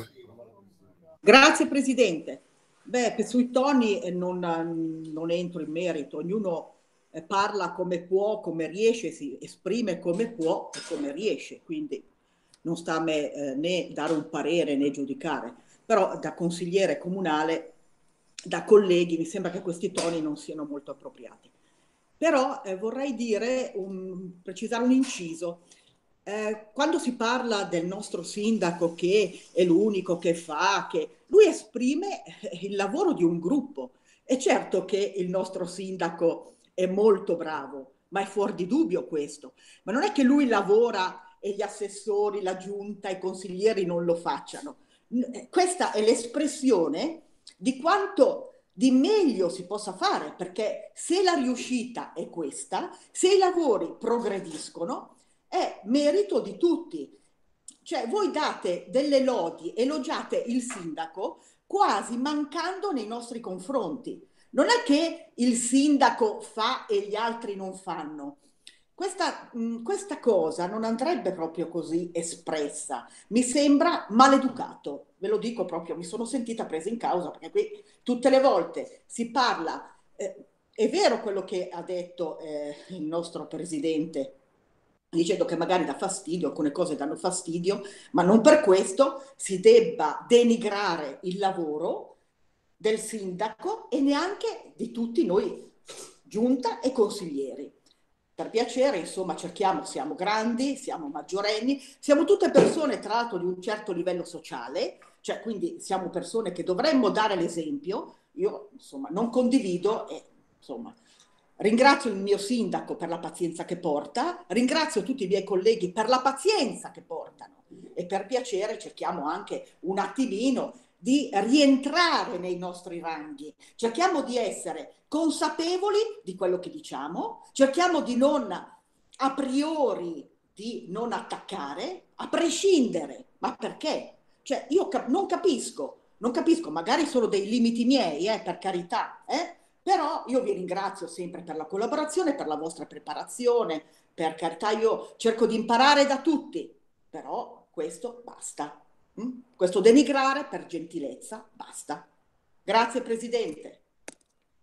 Grazie Presidente. Beh, sui toni eh, non, non entro in merito, ognuno eh, parla come può, come riesce, si esprime come può e come riesce, quindi non sta a me eh, né dare un parere né giudicare, però da consigliere comunale, da colleghi, mi sembra che questi toni non siano molto appropriati. Però eh, vorrei dire, un, precisare un inciso. Eh, quando si parla del nostro sindaco che è l'unico che fa, che lui esprime il lavoro di un gruppo. È certo che il nostro sindaco è molto bravo, ma è fuori di dubbio questo. Ma non è che lui lavora e gli assessori, la giunta, i consiglieri non lo facciano. Questa è l'espressione di quanto di meglio si possa fare, perché se la riuscita è questa, se i lavori progrediscono, è merito di tutti. Cioè voi date delle lodi, elogiate il sindaco quasi mancando nei nostri confronti. Non è che il sindaco fa e gli altri non fanno. Questa, mh, questa cosa non andrebbe proprio così espressa. Mi sembra maleducato, ve lo dico proprio, mi sono sentita presa in causa, perché qui tutte le volte si parla, eh, è vero quello che ha detto eh, il nostro presidente, dicendo che magari dà fastidio, alcune cose danno fastidio, ma non per questo si debba denigrare il lavoro del sindaco e neanche di tutti noi, giunta e consiglieri. Per piacere, insomma, cerchiamo, siamo grandi, siamo maggiorenni, siamo tutte persone tra l'altro di un certo livello sociale, cioè quindi siamo persone che dovremmo dare l'esempio. Io, insomma, non condivido e, insomma, ringrazio il mio sindaco per la pazienza che porta, ringrazio tutti i miei colleghi per la pazienza che portano e per piacere cerchiamo anche un attimino di rientrare nei nostri ranghi, cerchiamo di essere consapevoli di quello che diciamo, cerchiamo di non a priori di non attaccare, a prescindere, ma perché? Cioè io cap- non capisco, non capisco, magari sono dei limiti miei, eh, per carità, eh? Però io vi ringrazio sempre per la collaborazione, per la vostra preparazione, per carità io cerco di imparare da tutti, però questo basta. Questo denigrare per gentilezza basta. Grazie Presidente.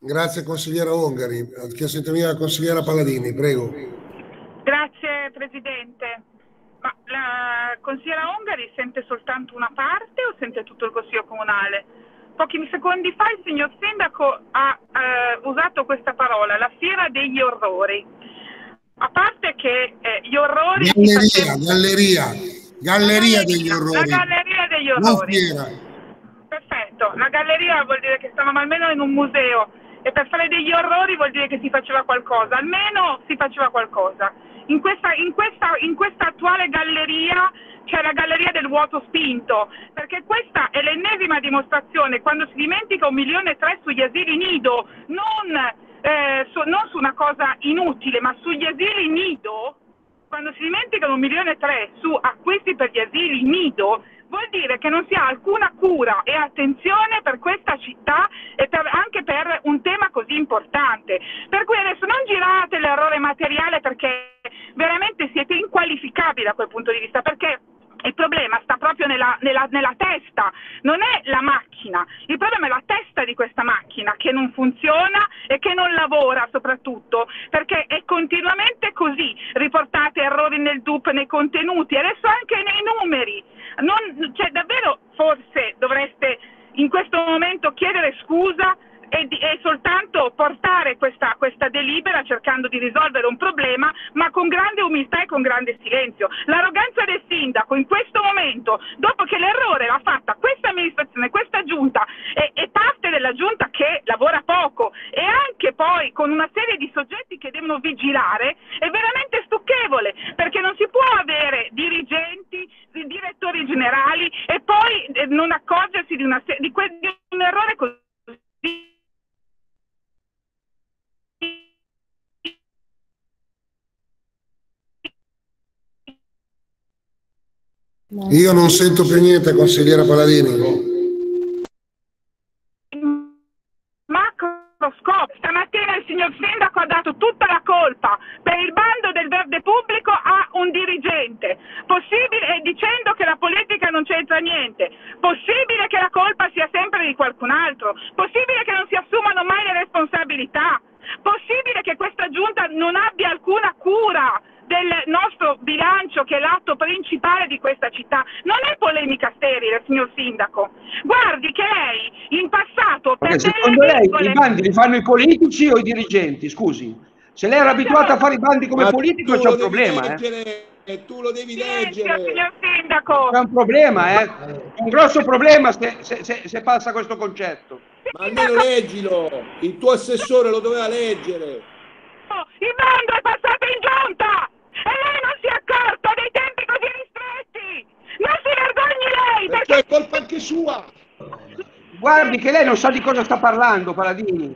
Grazie consigliera Ongari. Ha chiesto di intervenire la consigliera Palladini, prego. Grazie Presidente. Ma la consigliera Ongari sente soltanto una parte o sente tutto il Consiglio Comunale? Pochi secondi fa il signor Sindaco ha eh, usato questa parola, la fiera degli orrori. A parte che eh, gli orrori... Galleria, facevano... galleria, galleria degli orrori. La galleria degli Non orrori. fiera. Perfetto, la galleria vuol dire che stavamo almeno in un museo e per fare degli orrori vuol dire che si faceva qualcosa, almeno si faceva qualcosa. In questa, in questa, in questa attuale galleria c'è la galleria del vuoto spinto, perché questa è l'ennesima dimostrazione, quando si dimentica un milione e tre sugli asili nido, non, eh, su, non su una cosa inutile, ma sugli asili nido, quando si dimenticano un milione e tre su acquisti per gli asili nido, vuol dire che non si ha alcuna cura e attenzione per questa città e per, anche per un tema così importante. Per cui adesso non girate l'errore materiale, perché veramente siete inqualificabili da quel punto di vista, perché il problema sta proprio nella, nella, nella testa, non è la macchina, il problema è la testa di questa macchina che non funziona e che non lavora soprattutto, perché è continuamente così, riportate errori nel D U P, nei contenuti, adesso anche nei numeri. Non, cioè davvero forse dovreste in questo momento chiedere scusa e, di, e soltanto portare questa, questa delibera cercando di risolvere un problema, ma con grande umiltà e con grande silenzio. L'arroganza del sindaco in questo momento, dopo che l'errore l'ha fatta questa amministrazione, questa giunta e, e parte della giunta che lavora poco e anche poi con una serie di soggetti che devono vigilare, è veramente stucchevole, perché non si può avere dirigenti, direttori generali e poi eh, non accorgersi di, una, di, que, di un errore così. Io non sento più niente, consigliera Palladini. Macroscopio. Stamattina il signor Sindaco ha dato tutta la colpa per il bando del verde pubblico a un dirigente, possibile, e dicendo che la politica non c'entra niente. Possibile che la colpa sia sempre di qualcun altro? Possibile che non si assumano mai le responsabilità? Possibile che questa giunta non abbia alcuna cura del nostro bilancio, che è l'atto principale di questa città? Non è polemica sterile, signor Sindaco. Guardi che lei in passato per Perché secondo lei piccole... i bandi li fanno i politici o i dirigenti? Scusi, se lei era abituata a fare i bandi come Ma politico tu c'è lo un devi problema, leggere, eh. tu lo devi Silenzio, leggere. signor Sindaco. C'è un problema, eh. È un grosso problema se, se, se, se passa questo concetto. Ma almeno leggilo, il tuo assessore lo doveva leggere. Il bando è passato in giunta e lei non si è accorto dei tempi così ristretti. Non si vergogni lei, perché, perché è colpa anche sua. Guardi che lei non sa di cosa sta parlando, Palladini.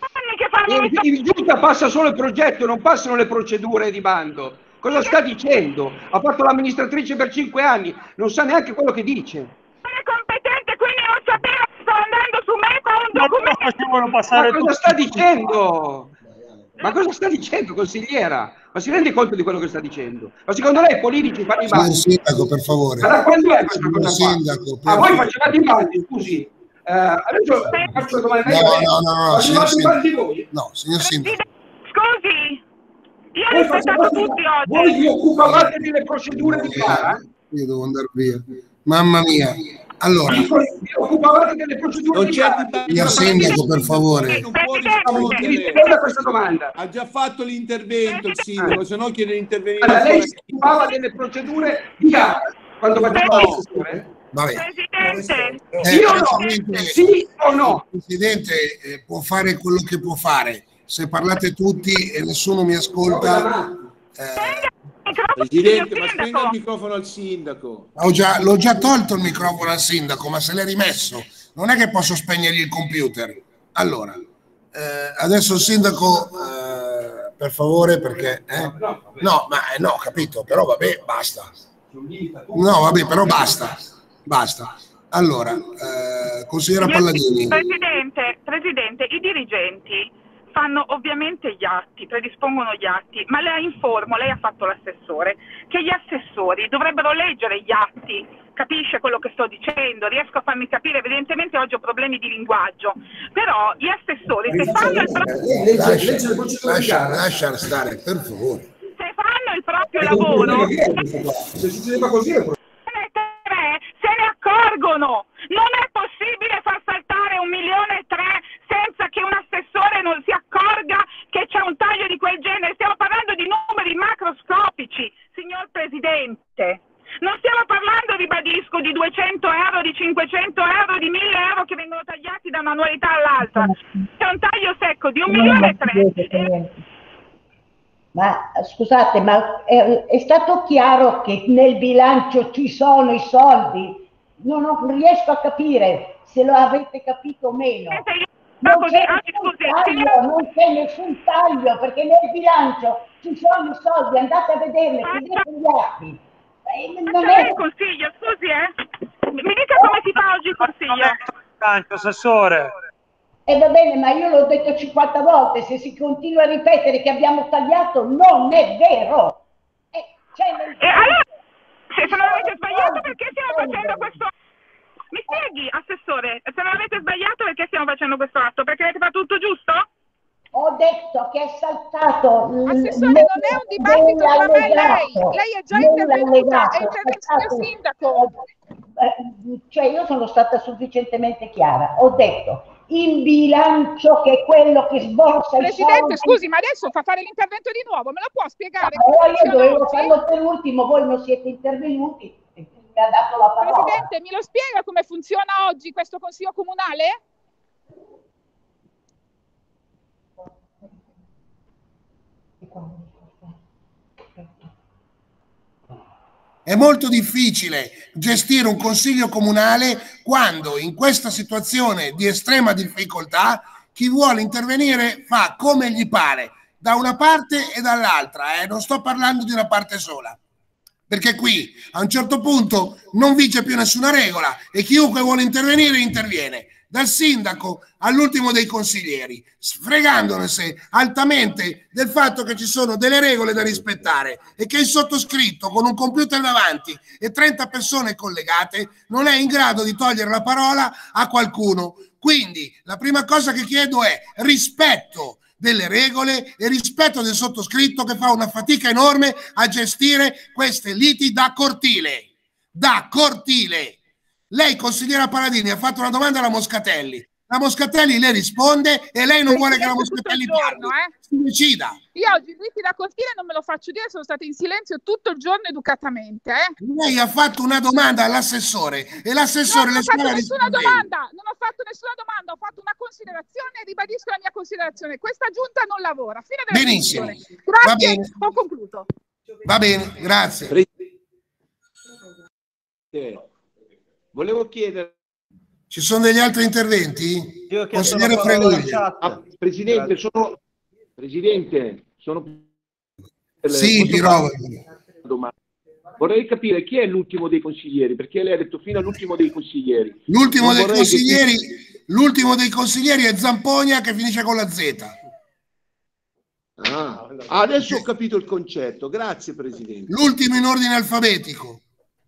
In, in giunta passa solo il progetto, non passano le procedure di bando. Cosa sta dicendo? Ha fatto l'amministratrice per cinque anni, non sa neanche quello che dice. non è competente, quindi non sapeva che stava andando su me con un documento. Ma cosa sta dicendo? Ma cosa sta dicendo, consigliera? Ma si rende conto di quello che sta dicendo? Ma secondo lei i politici fanno i bandi? Signor Sindaco, per favore. Ma da quando è questa Signor cosa Sindaco, qua? per Ah, voi favore. facevate i bandi, scusi. Eh, adesso faccio una domanda. No, no, no, no, signor Facevate i bandi Sindaco. voi? No, signor Sindaco. Scusi, io ho Voi rispettato facevate- tutti oggi. Voi vi occupavate delle procedure di gara? Io devo andare via. Mamma mia. Allora, Vi occupavate delle procedure Non di c'è gara? dibattito. signor Sindaco, per favore. Non può Mi rispondere. risponda a questa domanda. Ha già fatto l'intervento il sindaco, se no chiede di intervenire Allora, lei ancora. si occupava delle procedure di gara quando faceva l'assessore? Vabbè. Presidente, Eh, Sì o no? Presidente, Sì o no? Il Presidente eh, può fare quello che può fare. Se parlate tutti e nessuno mi ascolta, eh, Presidente, ma spenga il microfono al sindaco. ho già- l'ho già tolto il microfono al sindaco, ma se l'è rimesso. Non è che posso spegnergli il computer. Allora, eh, adesso il sindaco, eh, per favore, perché... eh? No, ma eh, no, capito, però vabbè, basta. No, vabbè, però basta. Basta. Allora, eh, consigliera Palladini. Presidente, Presidente, i dirigenti fanno ovviamente gli atti, predispongono gli atti, ma la informo, lei ha fatto l'assessore, che gli assessori dovrebbero leggere gli atti capisce quello che sto dicendo, riesco a farmi capire, evidentemente oggi ho problemi di linguaggio, però gli assessori se fanno il proprio Lascia, lascia, lascia stare, per favore. se fanno il proprio lavoro Se succedeva così è tre se ne accorgono. Non è possibile far saltare un milione e tre senza che un assessore non si accorga che c'è un taglio di quel genere. Stiamo parlando di numeri macroscopici, signor Presidente. Non stiamo parlando, ribadisco, di duecento euro, di cinquecento euro, di mille euro che vengono tagliati da un'annualità all'altra. C'è un taglio secco di un milione e tre. Ma scusate, ma è, è stato chiaro che nel bilancio ci sono i soldi? Non, ho, non riesco a capire se lo avete capito o meno. Non c'è nessun taglio, non c'è nessun taglio, perché nel bilancio ci sono i soldi, andate a vederli, chiudete gli atti. Eh, non è... il consiglio, scusi, eh? Mi dica come si fa oggi il consiglio? Tanto, assessore. E eh, va bene, ma io l'ho detto cinquanta volte, se si continua a ripetere che abbiamo tagliato, non è vero. Eh, cioè nel... E allora, se non avete sbagliato, perché stiamo facendo questo... Mi spieghi, assessore, se non avete sbagliato, perché stiamo facendo questo atto? Perché avete fatto tutto giusto? Ho detto che è saltato... Assessore, non è un dibattito tra me e lei. Lei è già intervenuta, è intervenuto il sindaco. Cioè, io sono stata sufficientemente chiara. Ho detto... il bilancio che è quello che sborsa Presidente, i soldi. scusi, ma adesso fa fare l'intervento di nuovo, me lo può spiegare? Allora io dovevo farlo per ultimo, voi non siete intervenuti e mi ha dato la parola. Presidente, mi lo spiega come funziona oggi questo Consiglio Comunale? È molto difficile gestire un consiglio comunale quando in questa situazione di estrema difficoltà chi vuole intervenire fa come gli pare, da una parte e dall'altra, eh? Non sto parlando di una parte sola, perché qui a un certo punto non vige più nessuna regola e chiunque vuole intervenire interviene, dal sindaco all'ultimo dei consiglieri, sfregandone altamente del fatto che ci sono delle regole da rispettare e che il sottoscritto con un computer davanti e trenta persone collegate non è in grado di togliere la parola a qualcuno. Quindi la prima cosa che chiedo è rispetto delle regole e rispetto del sottoscritto che fa una fatica enorme a gestire queste liti da cortile, da cortile. Lei, consigliera Paladini, ha fatto una domanda alla Moscatelli. La Moscatelli le risponde e lei non vuole che la Moscatelli parli. Eh? Si decida. Io oggi i dritti da cortile non me lo faccio dire, sono stata in silenzio tutto il giorno educatamente. Eh? Lei ha fatto una domanda all'assessore e l'assessore non le ho fatto stava nessuna rispondendo. domanda, non ho fatto nessuna domanda, ho fatto una considerazione e ribadisco la mia considerazione. Questa giunta non lavora. Fine della Benissimo. Grazie, Va bene. ho concluso. Va bene, grazie. Volevo chiedere... Ci sono degli altri interventi? Io ho chiesto Consigliere la parola in Freguglia. chat. Ah, Presidente, Grazie. sono... Presidente, sono... Sì, Posso Pirova. fare una domanda? Vorrei capire chi è l'ultimo dei consiglieri, perché lei ha detto fino all'ultimo dei consiglieri. L'ultimo Non dei vorrei consiglieri, che- l'ultimo dei consiglieri è Zampogna che finisce con la Z. Ah, adesso ho capito il concetto, grazie Presidente. L'ultimo in ordine alfabetico.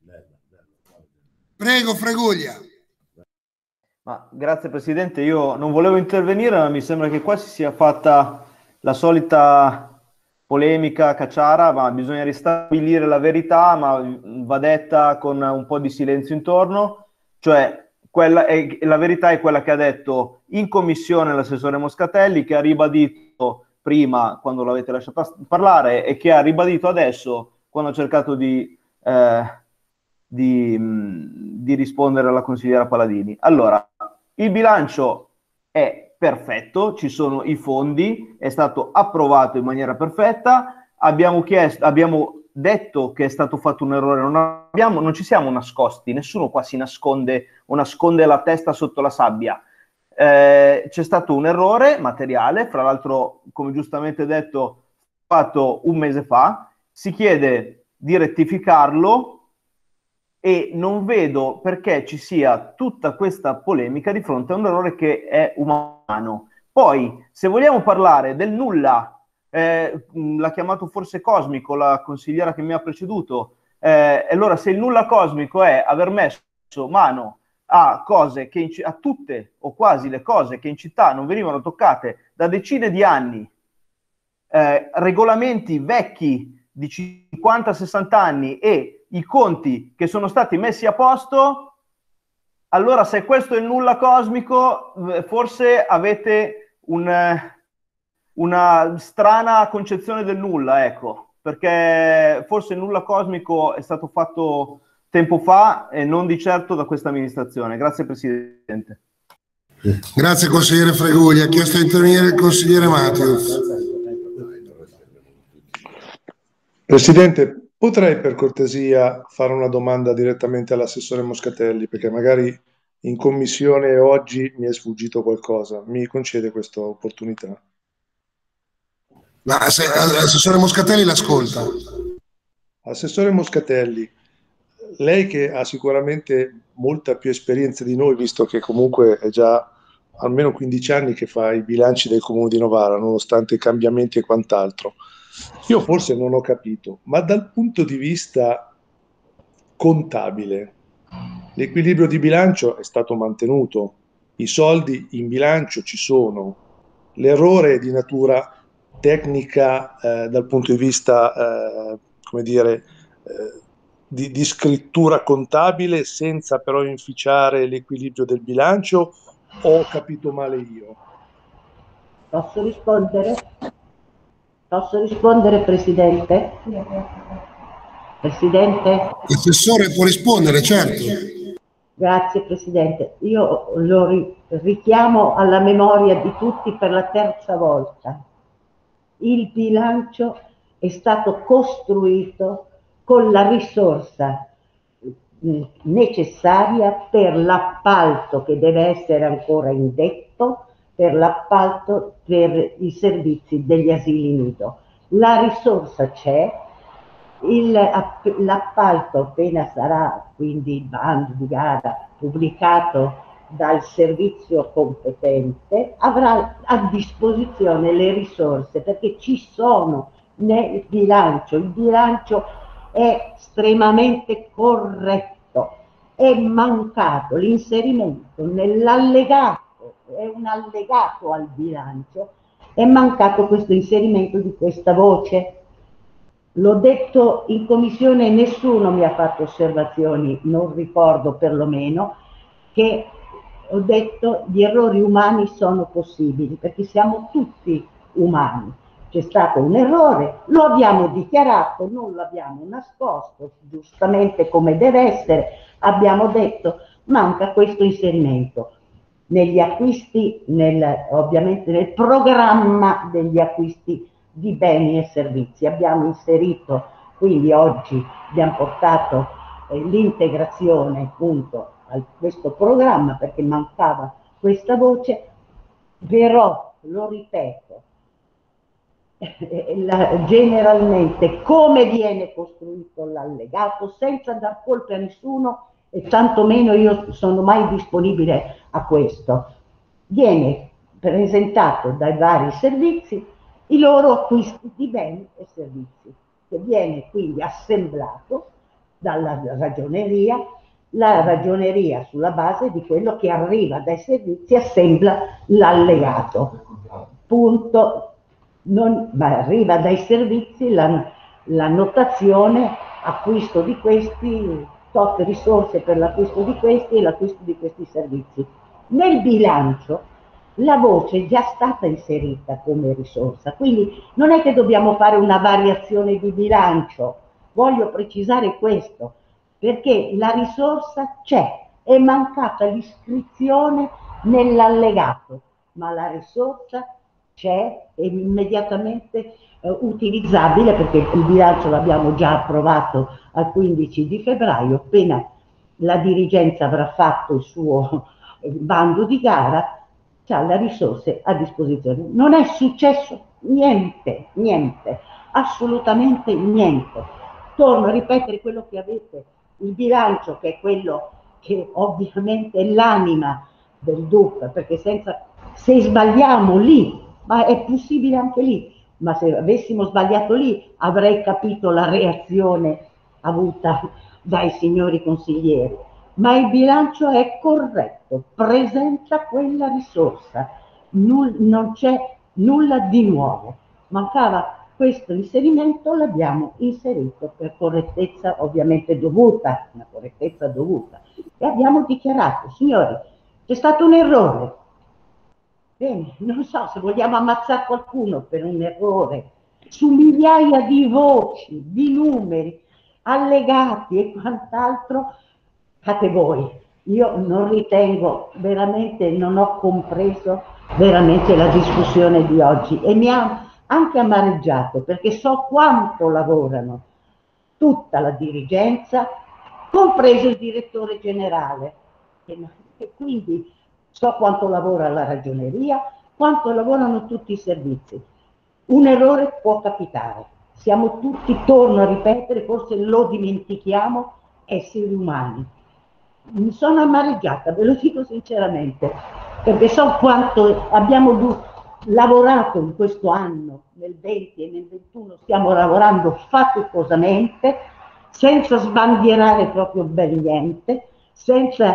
Prego, Freguglia. Ma grazie Presidente, io non volevo intervenire, ma mi sembra che qua si sia fatta la solita polemica cacciara, ma bisogna ristabilire la verità, ma va detta con un po' di silenzio intorno, cioè quella è, la verità è quella che ha detto in commissione l'assessore Moscatelli, che ha ribadito prima quando l'avete lasciata parlare e che ha ribadito adesso quando ha cercato di... Eh, Di, di rispondere alla consigliera Paladini. Allora, il bilancio è perfetto, ci sono i fondi, è stato approvato in maniera perfetta, abbiamo chiesto, abbiamo detto che è stato fatto un errore, non, abbiamo, non ci siamo nascosti, nessuno qua si nasconde o nasconde la testa sotto la sabbia. Eh, c'è stato un errore materiale, fra l'altro, come giustamente detto, fatto un mese fa, si chiede di rettificarlo e non vedo perché ci sia tutta questa polemica di fronte a un errore che è umano. Poi, se vogliamo parlare del nulla, eh, l'ha chiamato forse cosmico la consigliera che mi ha preceduto, Eh, allora, se il nulla cosmico è aver messo mano a cose che in, a tutte o quasi le cose che in città non venivano toccate da decine di anni, eh, regolamenti vecchi di cinquanta sessanta anni e i conti che sono stati messi a posto, allora se questo è il nulla cosmico, forse avete un, una strana concezione del nulla, ecco, perché forse il nulla cosmico è stato fatto tempo fa e non di certo da questa amministrazione. Grazie Presidente. Grazie consigliere Fregugli. Ha chiesto di intervenire il consigliere Matthews. Presidente, potrei per cortesia fare una domanda direttamente all'assessore Moscatelli, perché magari in commissione oggi mi è sfuggito qualcosa. Mi concede questa opportunità? Ma se, l'assessore Moscatelli l'ascolta. Assessore Moscatelli, lei che ha sicuramente molta più esperienza di noi, visto che comunque è già almeno quindici anni che fa i bilanci del Comune di Novara, nonostante i cambiamenti e quant'altro. Io forse non ho capito, ma dal punto di vista contabile, l'equilibrio di bilancio è stato mantenuto, i soldi in bilancio ci sono, l'errore è di natura tecnica eh, dal punto di vista, eh, come dire, eh, di, di scrittura contabile, senza però inficiare l'equilibrio del bilancio, o ho capito male io? Posso rispondere? Posso rispondere, Presidente? Presidente? L'assessore può rispondere, certo. Grazie, Presidente. Io lo ri- richiamo alla memoria di tutti per la terza volta. Il bilancio è stato costruito con la risorsa necessaria per l'appalto che deve essere ancora indetto, per l'appalto per i servizi degli asili nido. La risorsa c'è, il, l'appalto appena sarà quindi il bando di gara pubblicato dal servizio competente avrà a disposizione le risorse, perché ci sono nel bilancio. Il bilancio è estremamente corretto, è mancato l'inserimento nell'allegato, è un allegato al bilancio, è mancato questo inserimento di questa voce. L'ho detto in commissione, nessuno mi ha fatto osservazioni, non ricordo perlomeno, che ho detto gli errori umani sono possibili, perché siamo tutti umani. C'è stato un errore, lo abbiamo dichiarato, non l'abbiamo nascosto, giustamente come deve essere, abbiamo detto manca questo inserimento negli acquisti, nel, ovviamente nel programma degli acquisti di beni e servizi. Abbiamo inserito, quindi oggi abbiamo portato eh, l'integrazione appunto a questo programma perché mancava questa voce, però lo ripeto, La, generalmente come viene costruito l'allegato, senza dar colpe a nessuno e tantomeno io sono mai disponibile a questo, viene presentato dai vari servizi i loro acquisti di beni e servizi, che viene quindi assemblato dalla ragioneria, la ragioneria sulla base di quello che arriva dai servizi assembla l'allegato, punto. Non, ma arriva dai servizi la, la notazione acquisto di questi, tot risorse per l'acquisto di questi e l'acquisto di questi servizi. Nel bilancio la voce è già stata inserita come risorsa, quindi non è che dobbiamo fare una variazione di bilancio, voglio precisare questo, perché la risorsa c'è, è mancata l'iscrizione nell'allegato, ma la risorsa c'è, è immediatamente eh, utilizzabile, perché il bilancio l'abbiamo già approvato al quindici di febbraio, appena la dirigenza avrà fatto il suo bando di gara, c'ha le risorse a disposizione. Non è successo niente, niente, assolutamente niente. Torno a ripetere quello che avete, il bilancio che è quello che ovviamente è l'anima del D U P, perché senza, se sbagliamo lì, ma è possibile anche lì, ma se avessimo sbagliato lì avrei capito la reazione avuta dai signori consiglieri, ma il bilancio è corretto, presenta quella risorsa, Null, non c'è nulla di nuovo. Mancava questo inserimento, l'abbiamo inserito per correttezza ovviamente dovuta, una correttezza dovuta, e abbiamo dichiarato, signori, c'è stato un errore. Bene, non so se vogliamo ammazzare qualcuno per un errore su migliaia di voci, di numeri, allegati e quant'altro, fate voi. Io non ritengo veramente, non ho compreso veramente la discussione di oggi e mi ha anche amareggiato perché so quanto lavorano tutta la dirigenza, compreso il direttore generale, e, e quindi so quanto lavora la ragioneria, quanto lavorano tutti i servizi. Un errore può capitare, siamo tutti, torno a ripetere, forse lo dimentichiamo, esseri umani. Mi sono amareggiata, ve lo dico sinceramente, perché so quanto abbiamo lavorato in questo anno, nel venti e nel ventuno stiamo lavorando faticosamente, senza sbandierare proprio ben niente, senza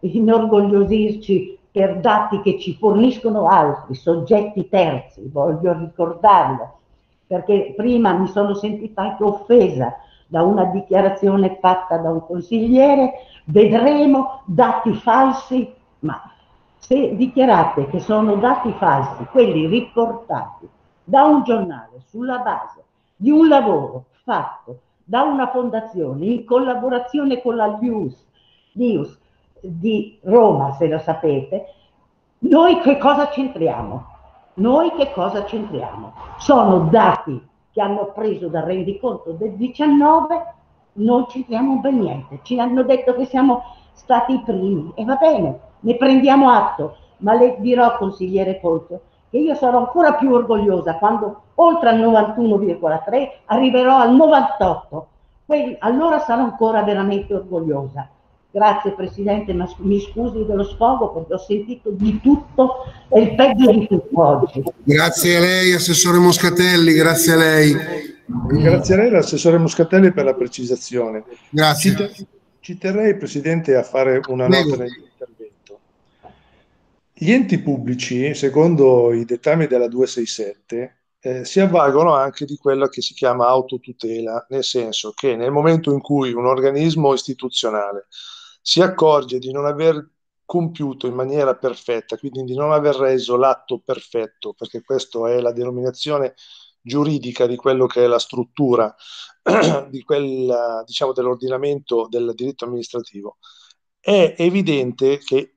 inorgogliosirci per dati che ci forniscono altri, soggetti terzi, voglio ricordarlo, perché prima mi sono sentita anche offesa da una dichiarazione fatta da un consigliere, vedremo dati falsi, ma se dichiarate che sono dati falsi, quelli riportati da un giornale sulla base di un lavoro fatto da una fondazione in collaborazione con la L I U S, L I U S di Roma, se lo sapete, noi che cosa c'entriamo? Noi che cosa c'entriamo? Sono dati che hanno preso dal rendiconto del diciannove, non c'entriamo ben niente. Ci hanno detto che siamo stati i primi e va bene, ne prendiamo atto, ma le dirò, consigliere Colto, che io sarò ancora più orgogliosa quando oltre al novantuno virgola tre arriverò al novantotto, Quindi, allora sarò ancora veramente orgogliosa. Grazie Presidente, ma mi scusi dello sfogo perché ho sentito di tutto e il peggio di tutto oggi. Grazie a lei, Assessore Moscatelli, grazie a lei. Grazie a lei, l'Assessore Moscatelli, per la precisazione. Grazie. Ci, te- ci terrei, Presidente, a fare una Prego. nota nell'intervento. Gli enti pubblici, secondo i dettami della duecentosessantasette, eh, si avvalgono anche di quella che si chiama autotutela, nel senso che nel momento in cui un organismo istituzionale si accorge di non aver compiuto in maniera perfetta, quindi di non aver reso l'atto perfetto, perché questa è la denominazione giuridica di quello che è la struttura di quel, diciamo, dell'ordinamento del diritto amministrativo, è evidente che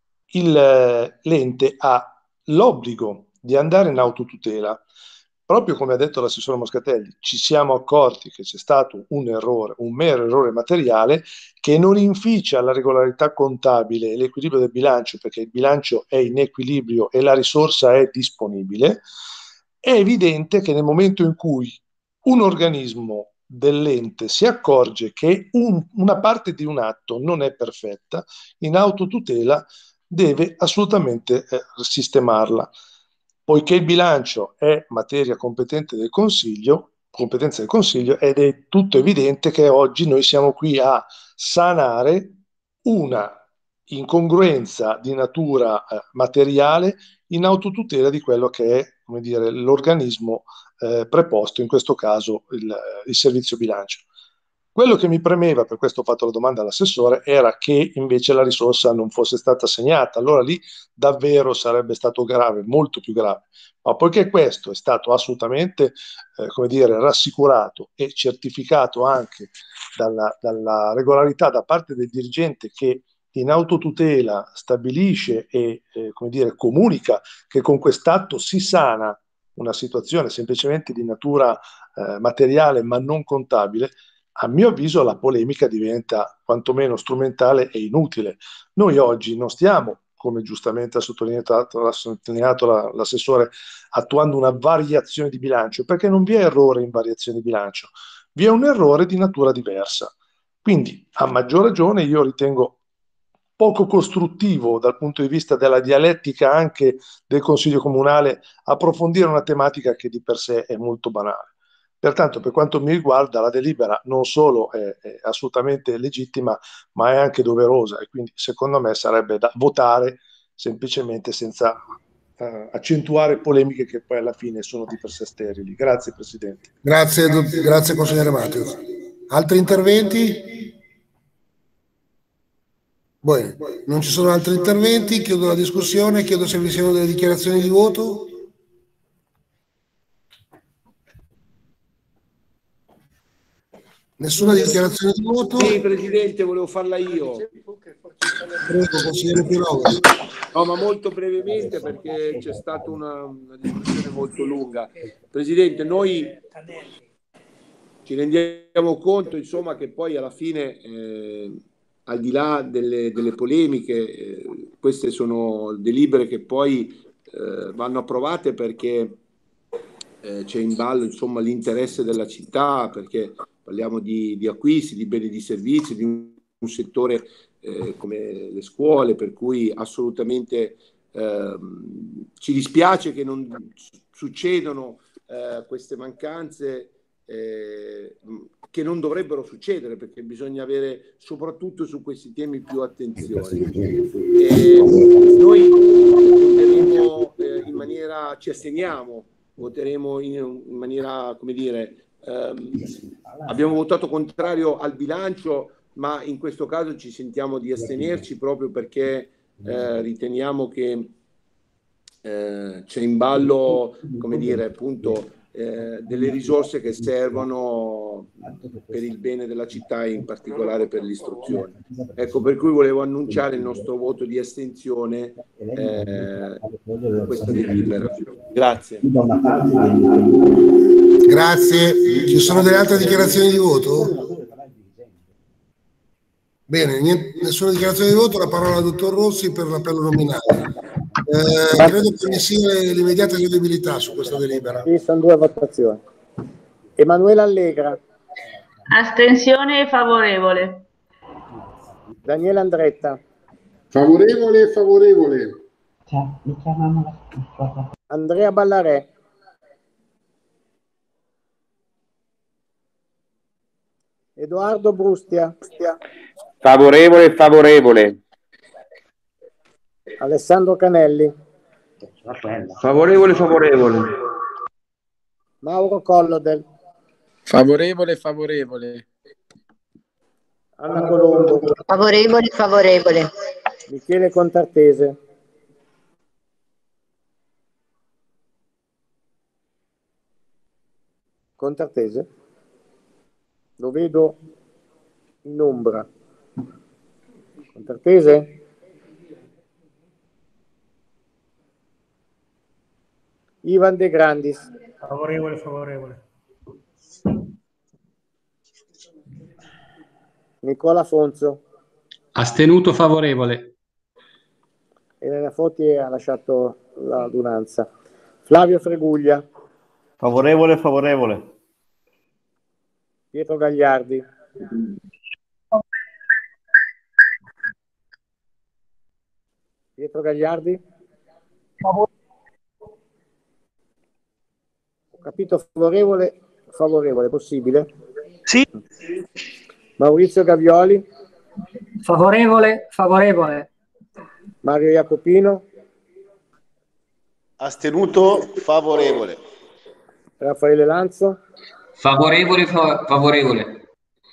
il, l'ente ha l'obbligo di andare in autotutela. Proprio come ha detto l'assessore Moscatelli, ci siamo accorti che c'è stato un errore, un mero errore materiale che non inficia la regolarità contabile e l'equilibrio del bilancio, perché il bilancio è in equilibrio e la risorsa è disponibile. È evidente che nel momento in cui un organismo dell'ente si accorge che un, una parte di un atto non è perfetta, in autotutela deve assolutamente eh, sistemarla. Poiché il bilancio è materia competente del Consiglio, competenza del Consiglio, ed è tutto evidente che oggi noi siamo qui a sanare una incongruenza di natura eh, materiale in autotutela di quello che è, come dire, l'organismo eh, preposto, in questo caso il, il servizio bilancio. Quello che mi premeva, per questo ho fatto la domanda all'assessore, era che invece la risorsa non fosse stata assegnata. Allora lì davvero sarebbe stato grave, molto più grave. Ma poiché questo è stato assolutamente, eh, come dire, rassicurato e certificato anche dalla, dalla regolarità da parte del dirigente che in autotutela stabilisce e, eh, come dire, comunica che con quest'atto si sana una situazione semplicemente di natura eh, materiale ma non contabile, a mio avviso la polemica diventa quantomeno strumentale e inutile. Noi oggi non stiamo, come giustamente ha sottolineato, ha sottolineato la, l'assessore, attuando una variazione di bilancio, perché non vi è errore in variazione di bilancio, vi è un errore di natura diversa. Quindi, a maggior ragione, io ritengo poco costruttivo dal punto di vista della dialettica anche del Consiglio Comunale approfondire una tematica che di per sé è molto banale. Pertanto, per quanto mi riguarda, la delibera non solo è, è assolutamente legittima, ma è anche doverosa, e quindi secondo me sarebbe da votare semplicemente senza eh, accentuare polemiche che poi alla fine sono di per sé sterili. Grazie Presidente. Grazie, dott- grazie consigliere Matteos. Altri interventi? Bene, non ci sono altri interventi, chiudo la discussione, chiedo se vi siano delle dichiarazioni di voto. Nessuna dichiarazione di voto? Sì, Presidente, volevo farla io. Prego, consigliere Pirovano. No, ma molto brevemente perché c'è stata una, una discussione molto lunga. Presidente, noi ci rendiamo conto, insomma, che poi alla fine, eh, al di là delle, delle polemiche, eh, queste sono delibere che poi eh, vanno approvate perché eh, c'è in ballo, insomma, l'interesse della città, perché parliamo di, di acquisti, di beni e di servizi, di un, un settore eh, come le scuole, per cui assolutamente eh, ci dispiace che non succedano eh, queste mancanze eh, che non dovrebbero succedere, perché bisogna avere soprattutto su questi temi più attenzione. E noi voteremo eh, in maniera, ci asteniamo, voteremo in, in maniera, come dire, ehm, abbiamo votato contrario al bilancio, ma in questo caso ci sentiamo di astenerci proprio perché eh, riteniamo che eh, c'è in ballo, come dire, appunto eh, delle risorse che servono per il bene della città e in particolare per l'istruzione. Ecco, per cui volevo annunciare il nostro voto di astensione eh, in questa delibera. Grazie. Grazie. Ci sono delle altre dichiarazioni di voto? Bene, niente, nessuna dichiarazione di voto, la parola al dottor Rossi per l'appello nominale. Eh, credo che vi sia l'immediata eseguibilità su questa delibera. Sì, sono due votazioni. Emanuela Allegra. Astensione favorevole. Daniele Andretta. Favorevole e favorevole. Andrea Ballarè. Edoardo Brustia. Favorevole e favorevole. Alessandro Canelli. Favorevole, favorevole. Mauro Collodel. Favorevole, favorevole. Anna Colombo. Favorevole, favorevole. Michele Contartese. Contartese? Lo vedo in ombra. Contartese? Ivan De Grandis. Favorevole, favorevole. Nicola Fonzo. Astenuto favorevole. Elena Foti ha lasciato l'adunanza. Flavio Freguglia. Favorevole, favorevole. Pietro Gagliardi. Pietro Gagliardi. Ho capito, favorevole, favorevole, possibile? Sì. Maurizio Gavioli. Favorevole, favorevole. Mario Iacopino. Astenuto, favorevole. Raffaele Lanzo. Favorevole, fa- favorevole.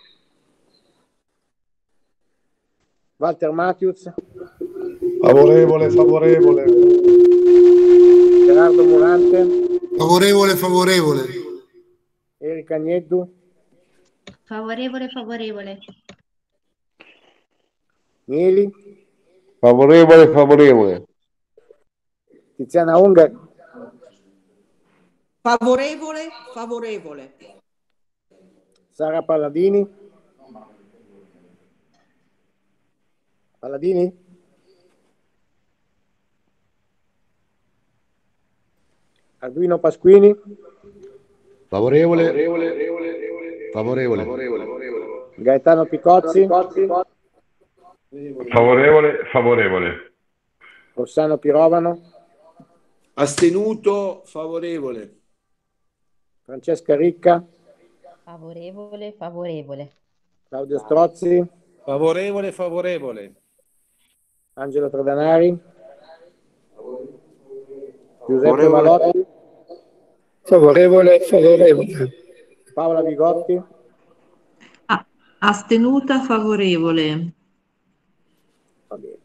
Walter Matthews. Favorevole, favorevole. Gerardo Morante. Favorevole, favorevole. Erika Agneddu. Favorevole, favorevole. Mieli. Favorevole, favorevole. Tiziana Ungar. Favorevole, favorevole. Sara Palladini. Palladini. Arduino Pasquini. Favorevole, favorevole. Favorevole. Gaetano Picozzi. Favorevole, favorevole. Rossano Pirovano. Astenuto, favorevole. Francesca Ricca, Favorevole, favorevole. Claudio Strozzi, Favorevole, favorevole. Angelo Tradanari, Giuseppe Favorevole. Malotti, Favorevole, favorevole. Paola Bigotti, Astenuta, favorevole. va bene.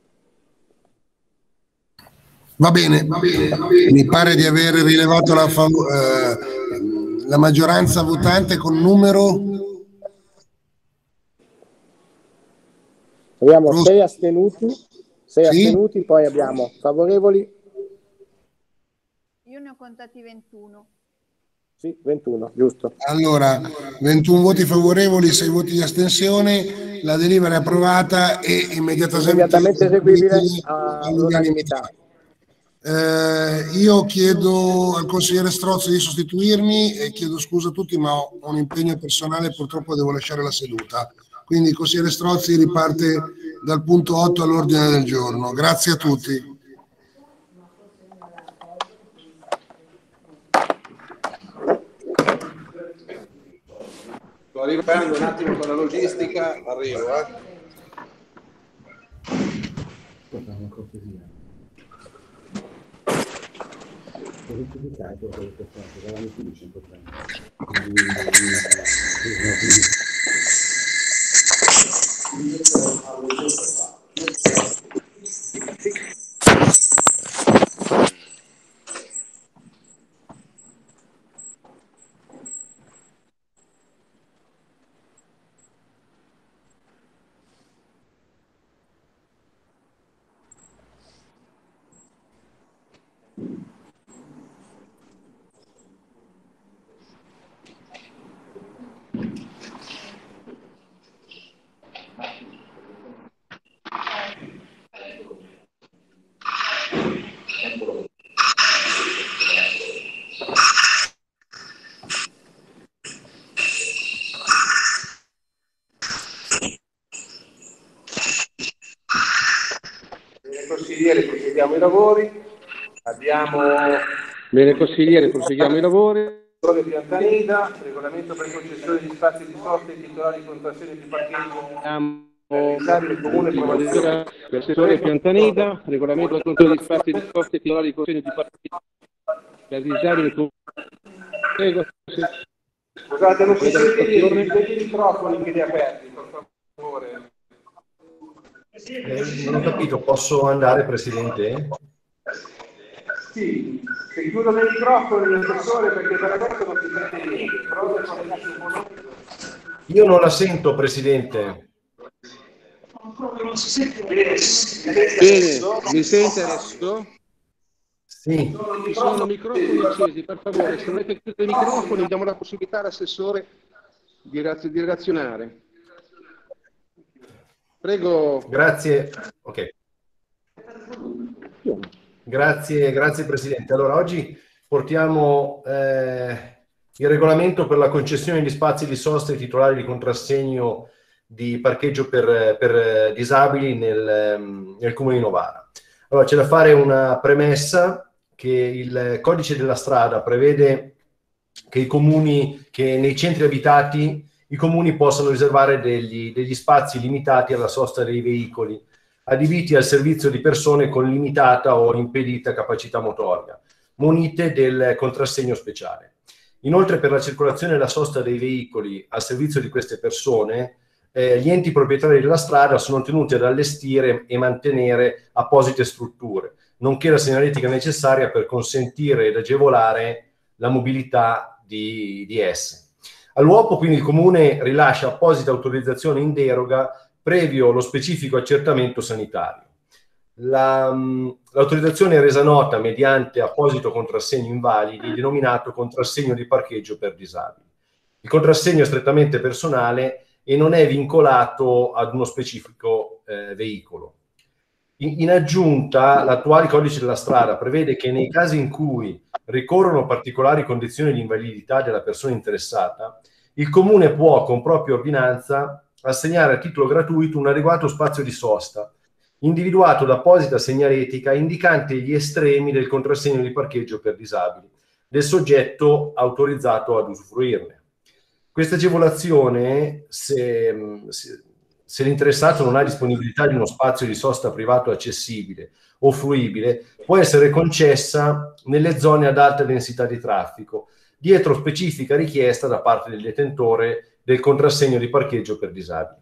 Va bene, va bene, va bene. Mi pare di aver rilevato la, fav- eh, la maggioranza votante con numero. Abbiamo Rosso. sei astenuti, sei Sì. astenuti, poi abbiamo favorevoli, Io ne ho contati ventuno. sì, ventuno, giusto. Allora, ventuno voti favorevoli, sei voti di astensione, la delibera è approvata e immediatamente, Immediatamente eseguibile all'unanimità. Eh, io chiedo al consigliere Strozzi di sostituirmi e chiedo scusa a tutti, ma ho un impegno personale e purtroppo devo lasciare la seduta. Quindi il consigliere Strozzi riparte dal punto otto all'ordine del giorno. Grazie a tutti. Sto arrivando un attimo con la logistica, arrivo, eh. Consigliere, proseguiamo i lavori. Abbiamo Bene, consigliere, proseguiamo i lavori. Piantanida, regolamento per concessione di spazi di sosta ai titolari di contrazione di parcheggio. Abbiamo il comune l'assessore Piantanida, regolamento per concessione di spazi di sosta ai titolari di contrazione di parcheggio per disabili. Prego. Scusate, non si sente niente, i microfoni che li aperti, per favore. Eh, non ho capito, posso andare, Presidente? Sì, se chiudono i microfoni l'assessore perché per adesso non si sente niente, però se collegate un po'. Io non la sento, Presidente. Non si sente bene. Bene, mi sente adesso? Sì. Ci sono microfoni accesi, per favore, se avete chiuso i microfoni diamo la possibilità all'assessore di, raz- di relazionare. Prego. Grazie. Ok. Grazie, grazie Presidente. Allora, oggi portiamo eh, il regolamento per la concessione di spazi di sosta ai titolari di contrassegno di parcheggio per, per disabili nel, nel Comune di Novara. Allora, c'è da fare una premessa che il codice della strada prevede che i comuni, che nei centri abitati i comuni possano riservare degli, degli spazi limitati alla sosta dei veicoli, adibiti al servizio di persone con limitata o impedita capacità motoria, munite del contrassegno speciale. Inoltre, per la circolazione e la sosta dei veicoli al servizio di queste persone, eh, gli enti proprietari della strada sono tenuti ad allestire e mantenere apposite strutture, nonché la segnaletica necessaria per consentire ed agevolare la mobilità di, di esse. All'U O P, quindi, il Comune rilascia apposita autorizzazione in deroga previo lo specifico accertamento sanitario. La, l'autorizzazione è resa nota mediante apposito contrassegno invalidi denominato contrassegno di parcheggio per disabili. Il contrassegno è strettamente personale e non è vincolato ad uno specifico eh, veicolo. In, in aggiunta, l'attuale codice della strada prevede che nei casi in cui ricorrono particolari condizioni di invalidità della persona interessata, il Comune può, con propria ordinanza, assegnare a titolo gratuito un adeguato spazio di sosta, individuato da apposita segnaletica indicante gli estremi del contrassegno di parcheggio per disabili, del soggetto autorizzato ad usufruirne. Questa agevolazione, se, se, se l'interessato non ha disponibilità di uno spazio di sosta privato accessibile o fruibile, può essere concessa nelle zone ad alta densità di traffico, dietro specifica richiesta da parte del detentore del contrassegno di parcheggio per disabili.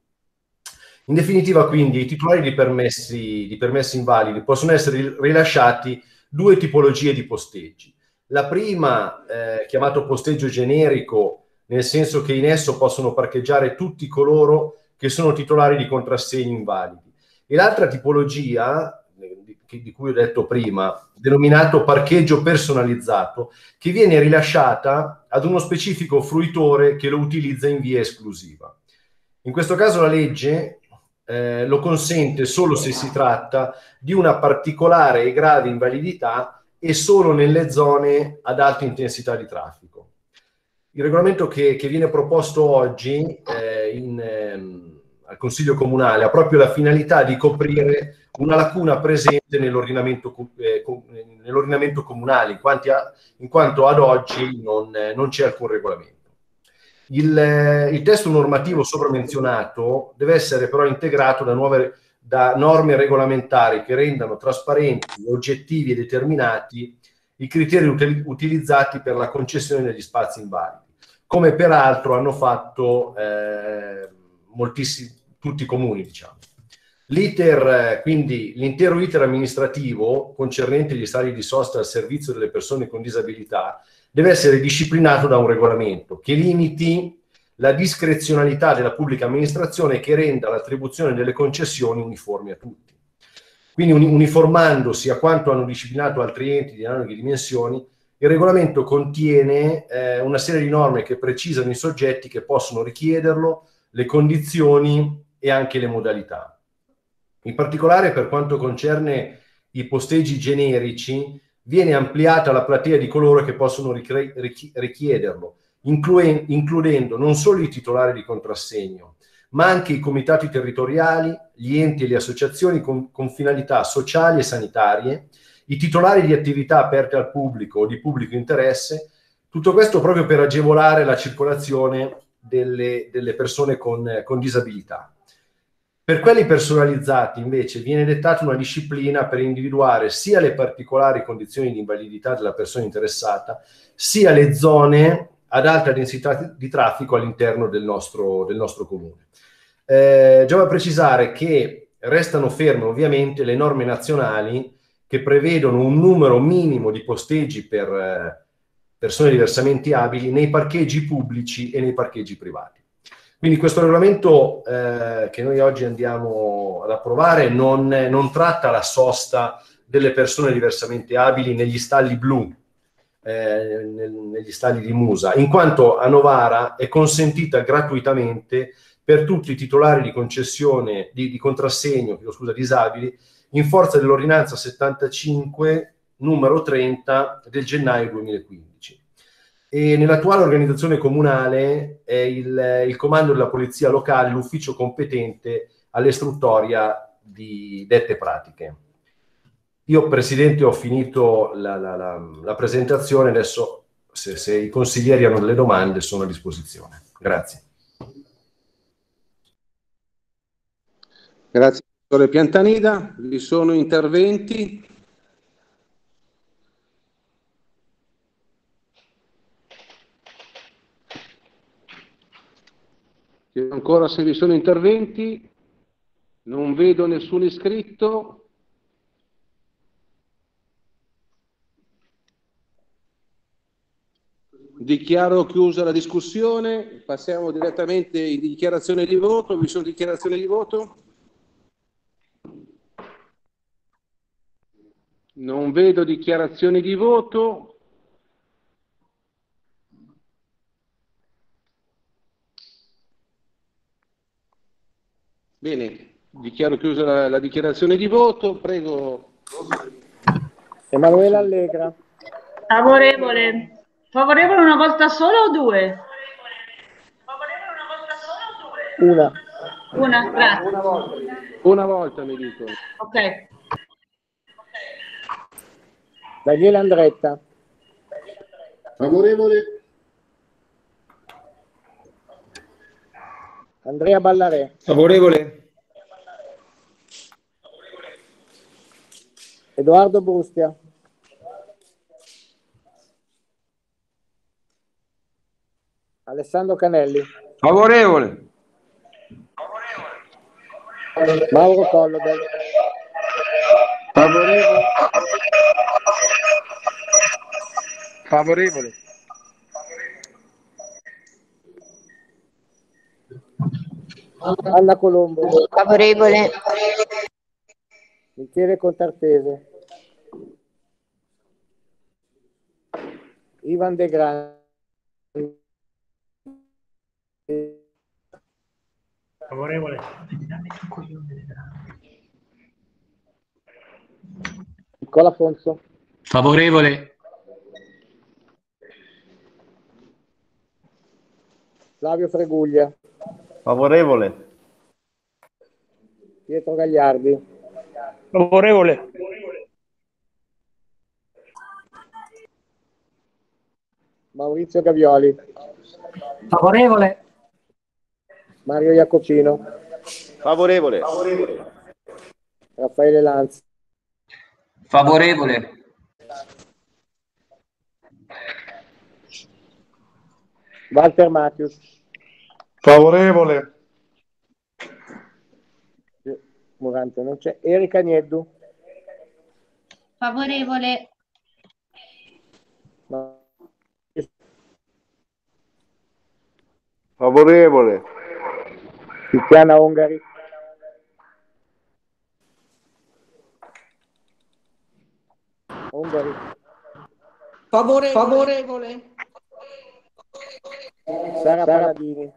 In definitiva, quindi, i titolari di permessi, di permessi invalidi possono essere rilasciati due tipologie di posteggi. La prima, eh, chiamato posteggio generico, nel senso che in esso possono parcheggiare tutti coloro che sono titolari di contrassegni invalidi. E l'altra tipologia, di cui ho detto prima, denominato parcheggio personalizzato, che viene rilasciata ad uno specifico fruitore che lo utilizza in via esclusiva. In questo caso la legge eh, lo consente solo se si tratta di una particolare e grave invalidità e solo nelle zone ad alta intensità di traffico. Il regolamento che, che viene proposto oggi eh, in, ehm, al Consiglio Comunale ha proprio la finalità di coprire una lacuna presente nell'ordinamento, eh, nell'ordinamento comunale, in, quanti a, in quanto ad oggi non, eh, non c'è alcun regolamento. Il, eh, il testo normativo sopra menzionato deve essere però integrato da, nuove, da norme regolamentari che rendano trasparenti, oggettivi e determinati i criteri util, utilizzati per la concessione degli spazi invalidi, come peraltro hanno fatto eh, moltissimi, tutti i comuni, diciamo. L'iter, quindi l'intero iter amministrativo concernente gli stadi di sosta al servizio delle persone con disabilità deve essere disciplinato da un regolamento che limiti la discrezionalità della pubblica amministrazione e che renda l'attribuzione delle concessioni uniformi a tutti. Quindi uniformandosi a quanto hanno disciplinato altri enti di analoghe dimensioni, il regolamento contiene eh, una serie di norme che precisano i soggetti che possono richiederlo, le condizioni e anche le modalità. In particolare, per quanto concerne i posteggi generici, viene ampliata la platea di coloro che possono richiederlo, includendo non solo i titolari di contrassegno, ma anche i comitati territoriali, gli enti e le associazioni con, con finalità sociali e sanitarie, i titolari di attività aperte al pubblico o di pubblico interesse, tutto questo proprio per agevolare la circolazione delle, delle persone con, con disabilità. Per quelli personalizzati, invece, viene dettata una disciplina per individuare sia le particolari condizioni di invalidità della persona interessata, sia le zone ad alta densità di traffico all'interno del nostro, del nostro comune. Eh, giova precisare che restano ferme, ovviamente, le norme nazionali che prevedono un numero minimo di posteggi per eh, persone diversamente abili nei parcheggi pubblici e nei parcheggi privati. Quindi questo regolamento eh, che noi oggi andiamo ad approvare non, non tratta la sosta delle persone diversamente abili negli stalli blu, eh, nel, negli stalli di Musa, in quanto a Novara è consentita gratuitamente per tutti i titolari di concessione, di, di contrassegno, scusa, disabili, in forza dell'ordinanza settantacinque numero trenta del gennaio duemilaquindici. E nell'attuale organizzazione comunale è il, il comando della polizia locale l'ufficio competente all'istruttoria di dette pratiche. Io, Presidente, ho finito la, la, la, la presentazione, adesso se, se i consiglieri hanno delle domande sono a disposizione. Grazie. Grazie, Professore Piantanida. Vi sono interventi? Chiedo ancora se vi sono interventi. Non vedo nessun iscritto. Dichiaro chiusa la discussione. Passiamo direttamente in dichiarazione di voto. Vi sono dichiarazioni di voto? Non vedo dichiarazioni di voto. Bene, dichiaro chiusa la, la dichiarazione di voto. Prego. Emanuela Allegra. Favorevole. Favorevole una volta sola o due? Una. Una, grazie. Una volta, una volta mi dicono. Ok. Daniele Andretta. Favorevole. Andrea Ballarè. Favorevole. Edoardo Brustia. Alessandro Canelli. Favorevole. Mauro Collodel. Favorevole. Favorevole. Anna Colombo. Favorevole. Michele Contartese. Ivan De Grandi. Favorevole. Nicola Fonso. Favorevole. Flavio Freguglia. Favorevole. Pietro Gagliardi. Favorevole. Maurizio Gavioli. Favorevole. Mario Iacopino. Favorevole. Raffaele Lanzi. Favorevole. Walter Matius. Favorevole. Morante non c'è. Erika Nieddu. Favorevole. No. Favorevole. Tiziana Ongari. Ongari. Favorevole. Favorevole. Sara Paladini.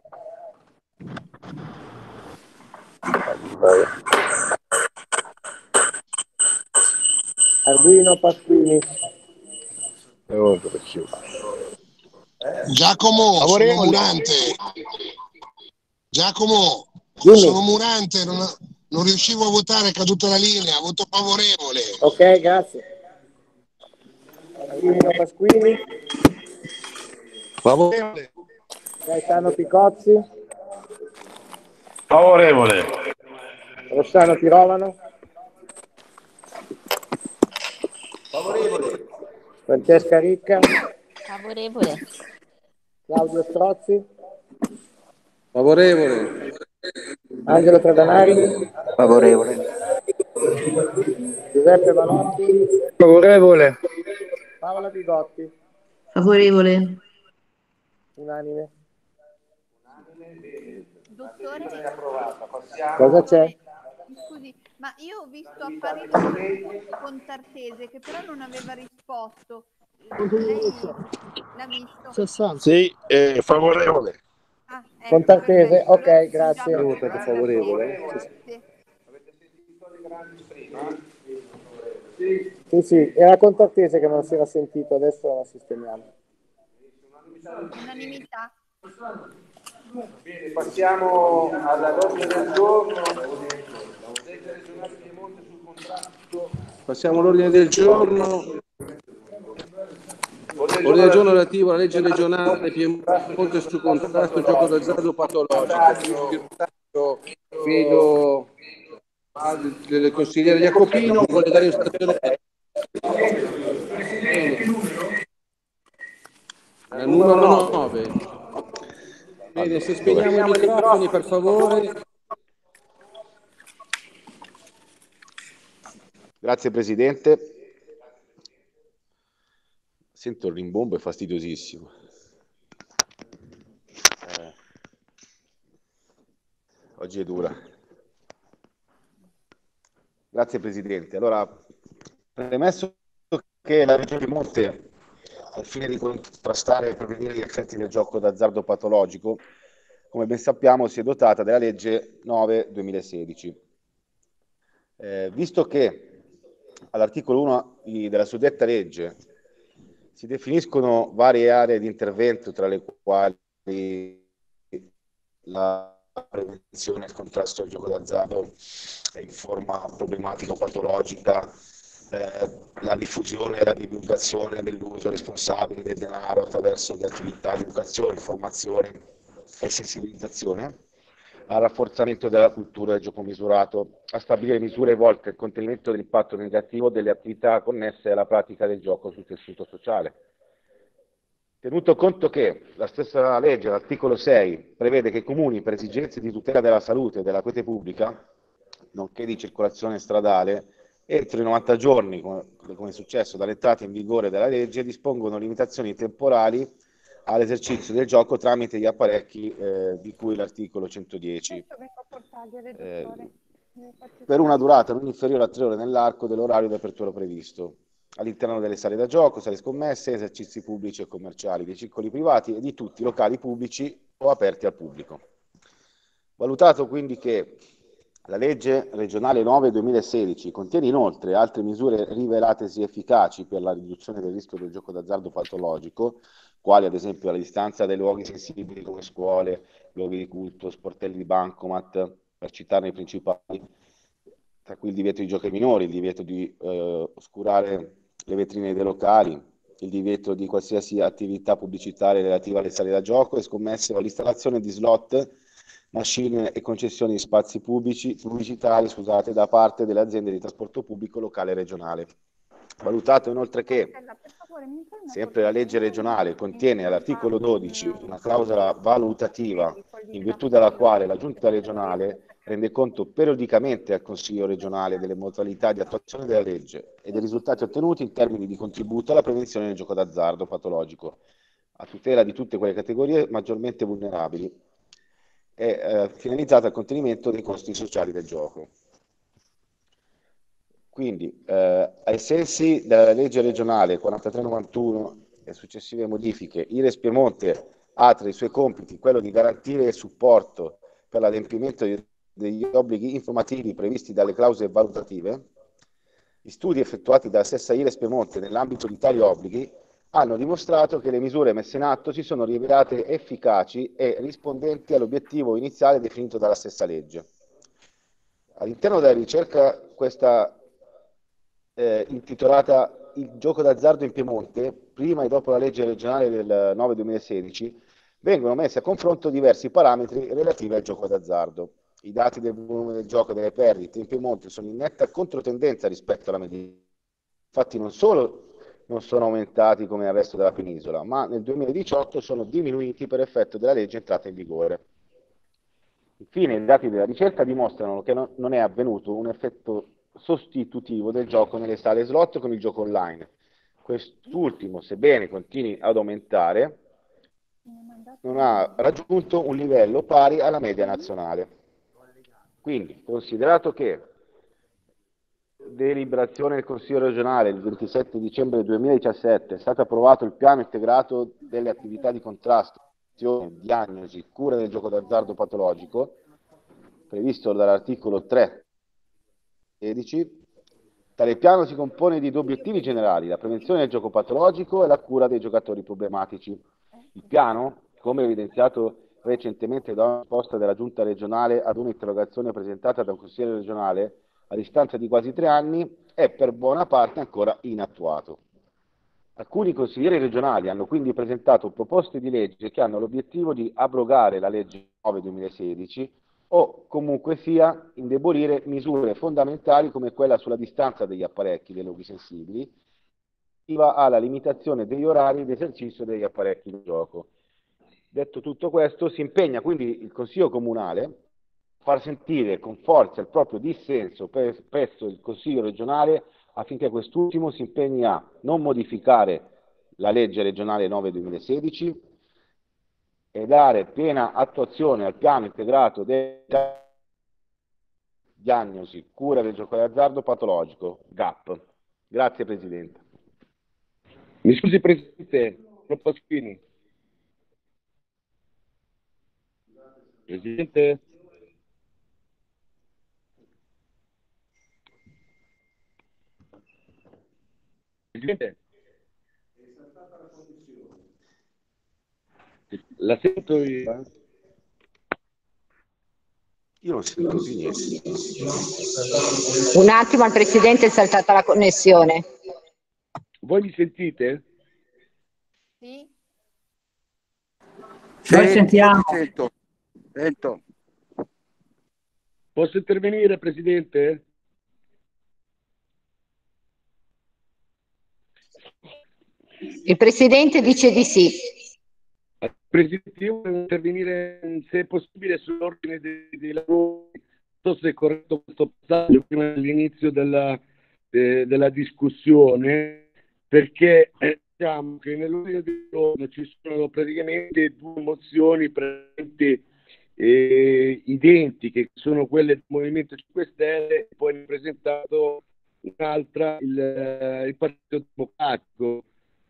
Arduino Pasquini. Giacomo, sono Favorevole. Murante. Giacomo, Dimmi. sono Murante, non, non riuscivo a votare, è caduta la linea, voto favorevole. Ok, grazie. Arduino Pasquini. Favorevole. Gaetano Picozzi. Favorevole. Rossano Pirovano. Favorevole. Francesca Ricca. Favorevole. Claudio Strozzi. Favorevole. Angelo Tradanari. Favorevole. Giuseppe Valotti. Favorevole. Paola Bigotti. Favorevole. Unanime. Dottore, Cosa c'è? scusi, ma io ho visto apparire soprattutto Contartese che però non aveva risposto. Lei l'ha visto? Sì, eh, favorevole. Ah, ecco, Contartese, perfetto. ok, Allora sì, grazie. già Io ho votato favorevole. Grazie. Sì, sì, era Contartese che non si era sentito, adesso la sistemiamo. Unanimità. Bene, passiamo all'ordine del giorno. Passiamo all'ordine del giorno. Ordine del giorno relativo alla legge regionale Piemonte sul contrasto al gioco d'azzardo patologico. Figlio del consigliere Jacopino, vuole dare istruzione. La numero nove. Bene, se spegniamo i microfoni per favore. Grazie Presidente. Sento il rimbombo, è fastidiosissimo. Eh, oggi è dura. Grazie Presidente. Allora, premesso che la Regione Piemonte, al fine di contrastare e prevenire gli effetti del gioco d'azzardo patologico, come ben sappiamo, si è dotata della legge nove duemilasedici. Eh, visto che all'articolo uno della suddetta legge si definiscono varie aree di intervento, tra le quali la prevenzione e il contrasto al gioco d'azzardo in forma problematica o patologica eh, la diffusione e la divulgazione dell'uso responsabile del denaro attraverso le attività di educazione, informazione e sensibilizzazione, al rafforzamento della cultura del gioco misurato, a stabilire misure volte al contenimento dell'impatto negativo delle attività connesse alla pratica del gioco sul tessuto sociale. Tenuto conto che la stessa legge, l'articolo sei, prevede che i comuni, per esigenze di tutela della salute e della quiete pubblica, nonché di circolazione stradale, entro i novanta giorni, come, come è successo dall'entrata in vigore della legge, dispongono limitazioni temporali all'esercizio del gioco tramite gli apparecchi eh, di cui l'articolo centodieci, eh, per una durata non inferiore a tre ore nell'arco dell'orario di apertura previsto, all'interno delle sale da gioco, sale scommesse, esercizi pubblici e commerciali, dei circoli privati e di tutti i locali pubblici o aperti al pubblico. Valutato quindi che la legge regionale nove duemilasedici contiene inoltre altre misure rivelatesi efficaci per la riduzione del rischio del gioco d'azzardo patologico, quali ad esempio la distanza dai luoghi sensibili come scuole, luoghi di culto, sportelli di bancomat, per citarne i principali, tra cui il divieto di giochi ai minori, il divieto di eh, oscurare le vetrine dei locali, il divieto di qualsiasi attività pubblicitaria relativa alle sale da gioco e scommesse o l'installazione di slot, machine e concessioni di spazi pubblici, pubblicitari scusate, da parte delle aziende di trasporto pubblico locale e regionale. Valutato inoltre che sempre la legge regionale contiene all'articolo dodici una clausola valutativa in virtù della quale la giunta regionale rende conto periodicamente al Consiglio regionale delle modalità di attuazione della legge e dei risultati ottenuti in termini di contributo alla prevenzione del gioco d'azzardo patologico, a tutela di tutte quelle categorie maggiormente vulnerabili e eh, finalizzata al contenimento dei costi sociali del gioco. Quindi, eh, ai sensi della legge regionale quarantatré novantuno e successive modifiche, IRES Piemonte ha tra i suoi compiti quello di garantire il supporto per l'adempimento degli obblighi informativi previsti dalle clausole valutative. Gli studi effettuati dalla stessa IRES Piemonte nell'ambito di tali obblighi hanno dimostrato che le misure messe in atto si sono rivelate efficaci e rispondenti all'obiettivo iniziale definito dalla stessa legge. All'interno della ricerca, questa eh, intitolata Il gioco d'azzardo in Piemonte, prima e dopo la legge regionale del nove duemilasedici, vengono messi a confronto diversi parametri relativi al gioco d'azzardo. I dati del volume del gioco e delle perdite in Piemonte sono in netta controtendenza rispetto alla media. Infatti non solo non sono aumentati come nel resto della penisola, ma nel duemiladiciotto sono diminuiti per effetto della legge entrata in vigore. Infine, i dati della ricerca dimostrano che no, non è avvenuto un effetto sostitutivo del gioco nelle sale slot con il gioco online. Quest'ultimo, sebbene continui ad aumentare, non ha raggiunto un livello pari alla media nazionale. Quindi, considerato che deliberazione del Consiglio regionale il ventisette dicembre duemiladiciassette è stato approvato il piano integrato delle attività di contrasto, diagnosi, cura del gioco d'azzardo patologico, previsto dall'articolo tre sedici. Tale piano si compone di due obiettivi generali: la prevenzione del gioco patologico e la cura dei giocatori problematici. Il piano, come evidenziato recentemente da una risposta della Giunta regionale ad un'interrogazione presentata da un consigliere regionale a distanza di quasi tre anni, è per buona parte ancora inattuato. Alcuni consiglieri regionali hanno quindi presentato proposte di legge che hanno l'obiettivo di abrogare la legge nove duemilasedici o comunque sia indebolire misure fondamentali come quella sulla distanza degli apparecchi dei luoghi sensibili, alla limitazione degli orari di esercizio degli apparecchi di gioco. Detto tutto questo, si impegna quindi il Consiglio Comunale a far sentire con forza il proprio dissenso presso il Consiglio regionale affinché quest'ultimo si impegni a non modificare la legge regionale nove duemilasedici e dare piena attuazione al piano integrato della diagnosi, cura del gioco d'azzardo patologico, G A P. Grazie Presidente. Mi scusi Presidente, Paschini. Presidente? Presidente? La sento io. Io non sento più niente. Un attimo, al Presidente è saltata la connessione. Voi mi sentite? Sì. Noi sentiamo. Sento. Sento. Posso intervenire, Presidente? Il Presidente dice di sì. Presidente, io volevo intervenire, se è possibile, sull'ordine dei, dei lavori. Non so se è corretto questo passaggio prima dell'inizio della, de, della discussione, perché eh, diciamo che nell'ordine del giorno ci sono praticamente due mozioni presenti eh, identiche, che sono quelle del Movimento cinque Stelle, e poi ne ha presentato un'altra il, il Partito Democratico.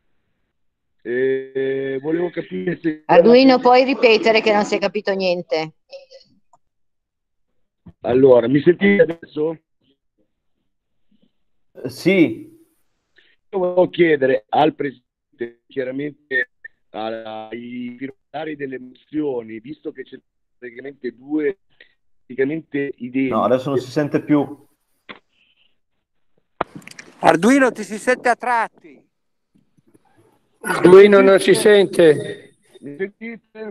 Eh, volevo capire se... Arduino, puoi ripetere che non si è capito niente? Allora, mi sentite adesso? Sì. Io volevo chiedere al Presidente, chiaramente ai firmatari delle mozioni, visto che c'è praticamente due praticamente identiche... No, adesso non si sente più. Arduino, ti si sente a tratti. Arduino non si sente. Mi sentite?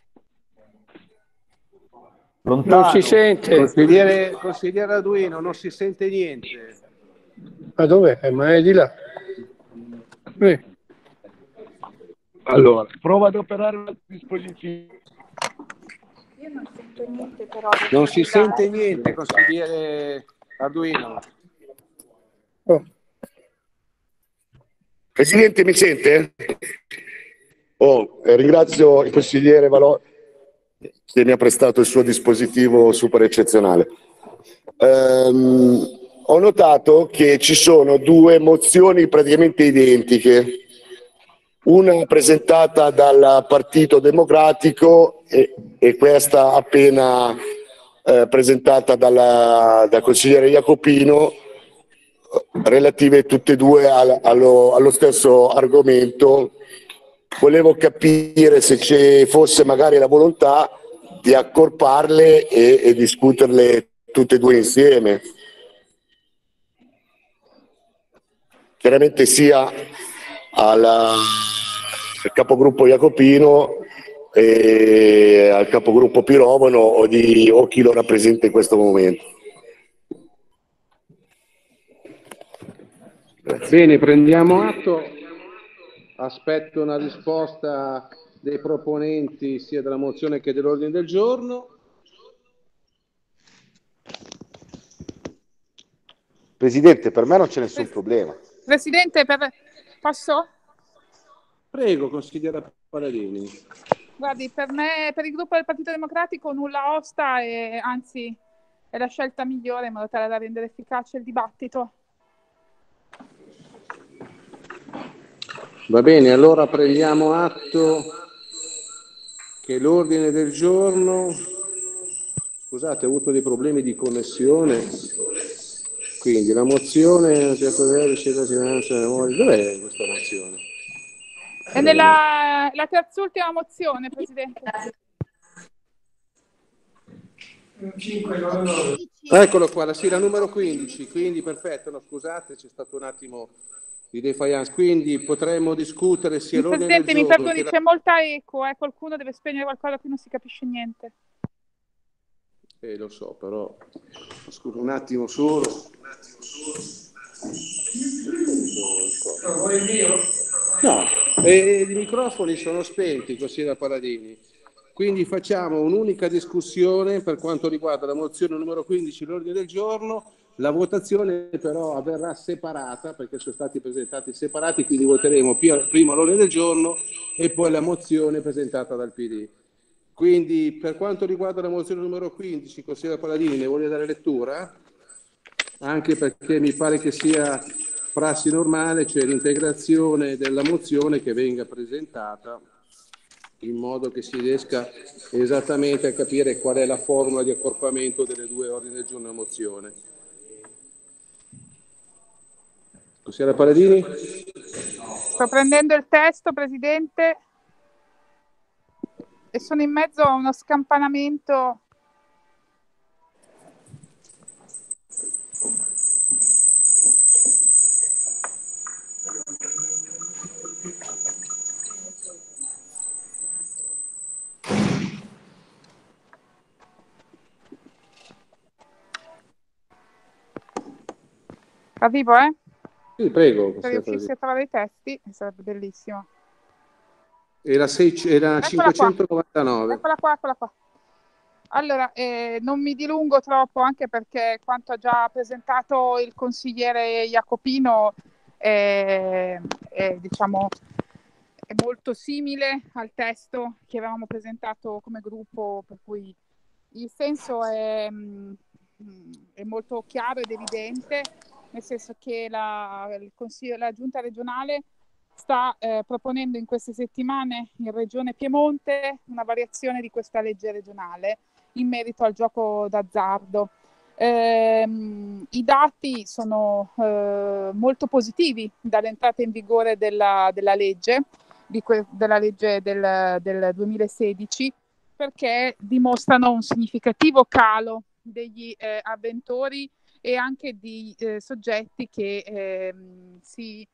Lontano. Non si sente. Consigliere, consigliere Arduino, non si sente niente. Ma dov'è? Eh, ma è di là. Eh. Allora, prova ad operare un dispositivo. Io non sento niente però. Non si sente niente, consigliere Arduino. Oh. Presidente, mi sente? Oh, eh, ringrazio il consigliere Valò che mi ha prestato il suo dispositivo super eccezionale. Ehm, ho notato che ci sono due mozioni praticamente identiche, una presentata dal Partito Democratico e, e questa appena eh, presentata dalla, dal consigliere Jacopino, relative tutte e due al, allo, allo stesso argomento. Volevo capire se ci fosse magari la volontà di accorparle e, e discuterle tutte e due insieme. Chiaramente sia alla, al capogruppo Jacopino e al capogruppo Pirovano o, di, o chi lo rappresenta in questo momento. Bene, prendiamo atto. Aspetto una risposta dei proponenti sia della mozione che dell'ordine del giorno. Presidente, per me non c'è nessun problema. Presidente, per... posso? Prego, consigliera Paladini. Guardi, per me, per il gruppo del Partito Democratico nulla osta e anzi è la scelta migliore in modo tale da rendere efficace il dibattito. Va bene, allora prendiamo atto che l'ordine del giorno, scusate, ho avuto dei problemi di connessione, quindi la mozione, dov'è questa mozione? È nella la terz'ultima mozione, Presidente. Eccolo qua, la, sì, la numero quindici, quindi perfetto, no, scusate, c'è stato un attimo di defiance, quindi potremmo discutere sia l'ordine del Presidente, mi giorno perdoni, che c'è la... molta eco, eh? Qualcuno deve spegnere qualcosa, qui non si capisce niente. Eh, lo so, però scusa un attimo solo. Un attimo solo. Vuoi il mio? No, e i microfoni sono spenti, consigliere Paladini. Quindi facciamo un'unica discussione per quanto riguarda la mozione numero quindici, l'ordine del giorno. La votazione però avverrà separata perché sono stati presentati separati, quindi voteremo prima l'ordine del giorno e poi la mozione presentata dal P D. Quindi per quanto riguarda la mozione numero quindici, consigliere Paladini, ne voglio dare lettura? Anche perché mi pare che sia prassi normale, cioè l'integrazione della mozione che venga presentata in modo che si riesca esattamente a capire qual è la formula di accorpamento delle due ordini del giorno e mozione. Consigliere Paladini? Sto prendendo il testo, Presidente, e sono in mezzo a uno scampanamento Arrivo, eh? Sì, prego. Se consigliere riuscissi a trovare i testi, sarebbe bellissimo. Era, sei, era Eccola qua. cinquecentonovantanove. Eccola qua, eccola qua. Allora, eh, non mi dilungo troppo, anche perché quanto ha già presentato il consigliere Jacopino è, è, diciamo, è molto simile al testo che avevamo presentato come gruppo, per cui il senso è, è molto chiaro ed evidente, nel senso che la, il consiglio, la giunta regionale sta eh, proponendo in queste settimane in Regione Piemonte una variazione di questa legge regionale in merito al gioco d'azzardo. Eh, I dati sono eh, molto positivi dall'entrata in vigore della, della legge, di que- della legge del, del duemilasedici, perché dimostrano un significativo calo degli eh, avventori e anche di eh, soggetti che eh, si,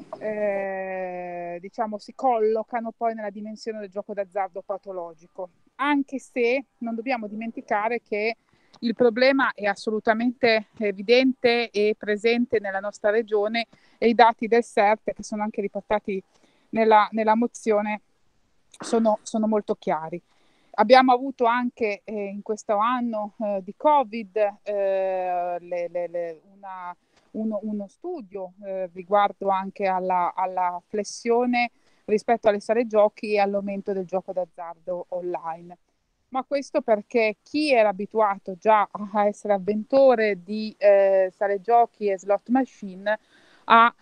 eh, diciamo, si collocano poi nella dimensione del gioco d'azzardo patologico, anche se non dobbiamo dimenticare che il problema è assolutamente evidente e presente nella nostra regione e i dati del S E R T, che sono anche riportati nella, nella mozione, sono, sono molto chiari. Abbiamo avuto anche eh, in questo anno eh, di Covid eh, le, le, le, una, uno, uno studio eh, riguardo anche alla, alla flessione rispetto alle sale giochi e all'aumento del gioco d'azzardo online. Ma questo perché chi era abituato già a essere avventore di eh, sale giochi e slot machine ha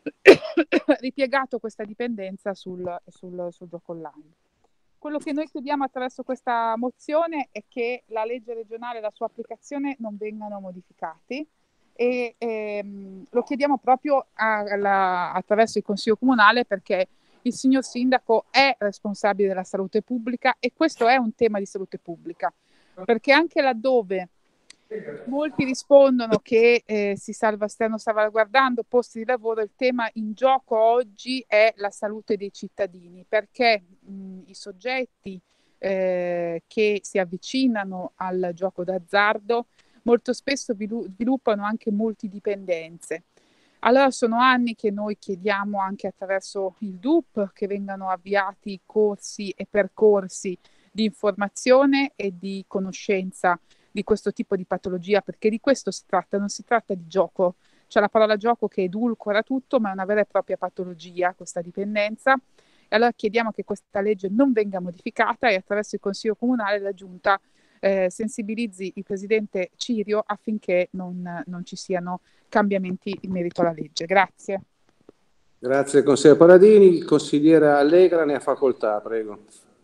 ripiegato questa dipendenza sul, sul, sul gioco online. Quello che noi chiediamo attraverso questa mozione è che la legge regionale e la sua applicazione non vengano modificati e ehm, lo chiediamo proprio alla, attraverso il Consiglio Comunale, perché il signor Sindaco è responsabile della salute pubblica e questo è un tema di salute pubblica, perché anche laddove molti rispondono che eh, si salva, stiano salvaguardando posti di lavoro, il tema in gioco oggi è la salute dei cittadini, perché mh, i soggetti eh, che si avvicinano al gioco d'azzardo molto spesso sviluppano anche multidipendenze. Allora sono anni che noi chiediamo anche attraverso il D U P che vengano avviati corsi e percorsi di informazione e di conoscenza di questo tipo di patologia, perché di questo si tratta, non si tratta di gioco. C'è la parola gioco che edulcora tutto, ma è una vera e propria patologia questa dipendenza. E allora chiediamo che questa legge non venga modificata e attraverso il Consiglio Comunale la Giunta eh, sensibilizzi il Presidente Cirio affinché non, non ci siano cambiamenti in merito alla legge. Grazie. Grazie consigliere Paladini. Il consigliere Allegra ne ha facoltà, prego.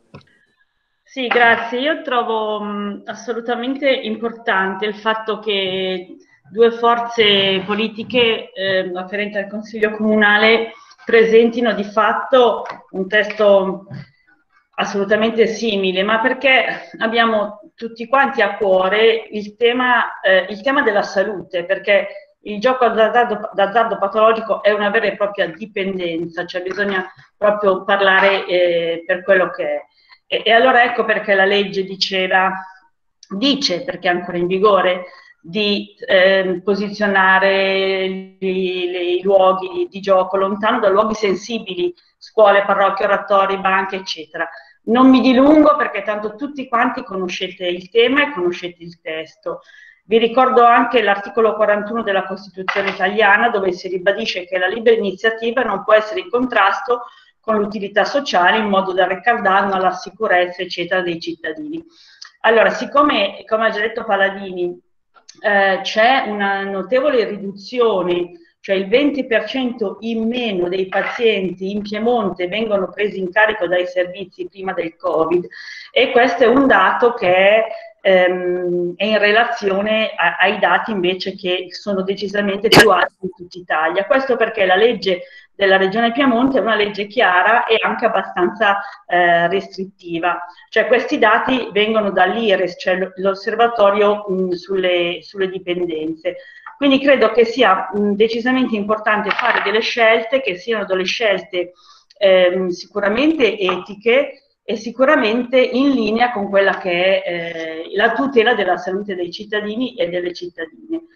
Sì, grazie. Io trovo mh, assolutamente importante il fatto che due forze politiche eh, afferenti al Consiglio Comunale presentino di fatto un testo assolutamente simile, ma perché abbiamo tutti quanti a cuore il tema, eh, il tema della salute, perché il gioco d'azzardo, d'azzardo patologico è una vera e propria dipendenza, cioè bisogna proprio parlare eh, per quello che è. E, e allora ecco perché la legge diceva, dice, perché è ancora in vigore, di eh, posizionare i, i luoghi di, di gioco lontano da luoghi sensibili, scuole, parrocchie, oratori, banche, eccetera. Non mi dilungo perché tanto tutti quanti conoscete il tema e conoscete il testo. Vi ricordo anche l'articolo quarantuno della Costituzione italiana, dove si ribadisce che la libera iniziativa non può essere in contrasto con l'utilità sociale in modo da recar danno alla sicurezza, eccetera, dei cittadini. Allora, siccome, come ha già detto Paladini, eh, c'è una notevole riduzione, cioè il venti per cento in meno dei pazienti in Piemonte vengono presi in carico dai servizi prima del Covid, e questo è un dato che è, ehm, è in relazione a, ai dati invece che sono decisamente più alti in tutta Italia. Questo perché la legge della Regione Piemonte è una legge chiara e anche abbastanza eh, restrittiva. Cioè questi dati vengono dall'I R E S, cioè l'osservatorio mh, sulle, sulle dipendenze. Quindi credo che sia mh, decisamente importante fare delle scelte che siano delle scelte ehm, sicuramente etiche e sicuramente in linea con quella che è eh, la tutela della salute dei cittadini e delle cittadine.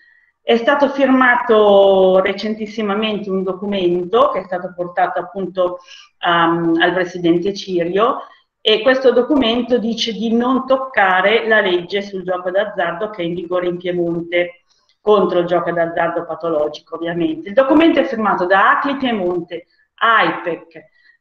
È stato firmato recentissimamente un documento che è stato portato appunto um, al Presidente Cirio, e questo documento dice di non toccare la legge sul gioco d'azzardo che è in vigore in Piemonte, contro il gioco d'azzardo patologico ovviamente. Il documento è firmato da A C L I Piemonte, AIPEC,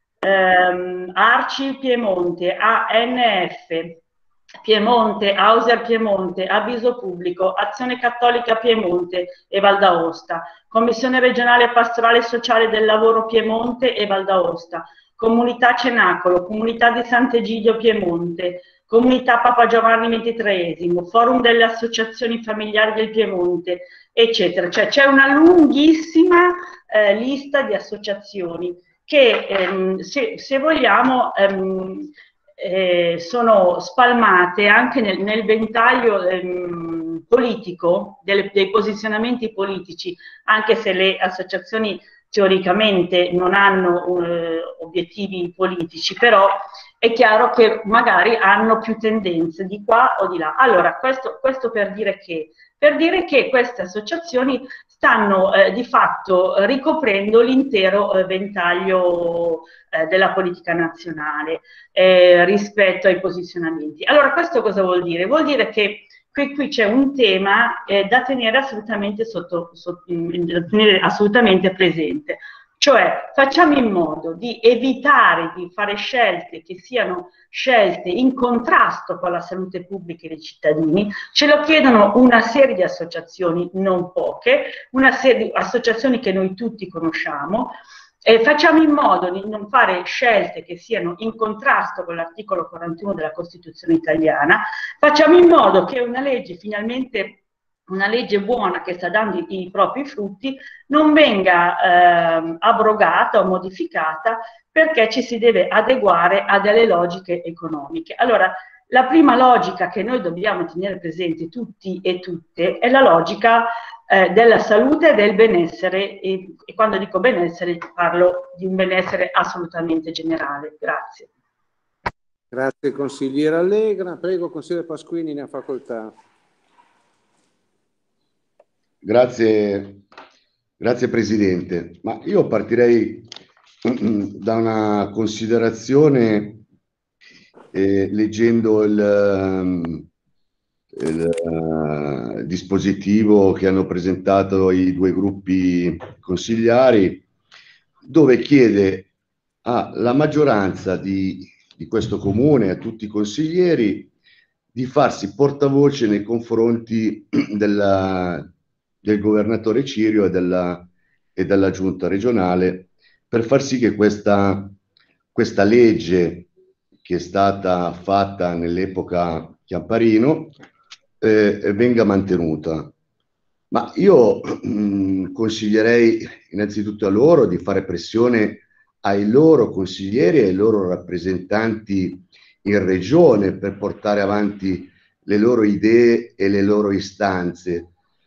ehm, ARCI Piemonte, A N F Piemonte, Auser Piemonte, Avviso Pubblico, Azione Cattolica Piemonte e Val d'Aosta, Commissione Regionale Pastorale Sociale del Lavoro Piemonte e Val d'Aosta, Comunità Cenacolo, Comunità di Sant'Egidio Piemonte, Comunità Papa Giovanni ventitreesimo, Forum delle Associazioni Familiari del Piemonte, eccetera. Cioè c'è una lunghissima eh, lista di associazioni che, ehm, se, se vogliamo, ehm, eh, sono spalmate anche nel, nel ventaglio ehm, politico, delle, dei posizionamenti politici, anche se le associazioni teoricamente non hanno eh, obiettivi politici, però è chiaro che magari hanno più tendenze di qua o di là. Allora, questo, questo per dire che, per dire che queste associazioni stanno eh, di fatto ricoprendo l'intero eh, ventaglio eh, della politica nazionale eh, rispetto ai posizionamenti. Allora, questo cosa vuol dire? Vuol dire che Qui, qui c'è un tema eh, da tenere assolutamente, sotto, sotto, da tenere assolutamente presente, cioè facciamo in modo di evitare di fare scelte che siano scelte in contrasto con la salute pubblica dei cittadini. Ce lo chiedono una serie di associazioni, non poche, una serie di associazioni che noi tutti conosciamo. Eh, facciamo in modo di non fare scelte che siano in contrasto con l'articolo quarantuno della Costituzione italiana, facciamo in modo che una legge, finalmente una legge buona che sta dando i, i propri frutti, non venga eh, abrogata o modificata perché ci si deve adeguare a delle logiche economiche. Allora, la prima logica che noi dobbiamo tenere presente tutti e tutte è la logica Eh, della salute e del benessere, e, e quando dico benessere parlo di un benessere assolutamente generale. Grazie. Grazie consigliera Allegra. Prego consigliere Pasquini, ne ha facoltà. Grazie, grazie Presidente. Ma io partirei da una considerazione eh, leggendo il il uh, dispositivo che hanno presentato i due gruppi consigliari, dove chiede alla maggioranza di, di questo comune, a tutti i consiglieri, di farsi portavoce nei confronti della, del governatore Cirio e della, e della giunta regionale, per far sì che questa, questa legge che è stata fatta nell'epoca Chiamparino Eh, venga mantenuta. Ma io mh, consiglierei innanzitutto a loro di fare pressione ai loro consiglieri e ai loro rappresentanti in regione per portare avanti le loro idee e le loro istanze.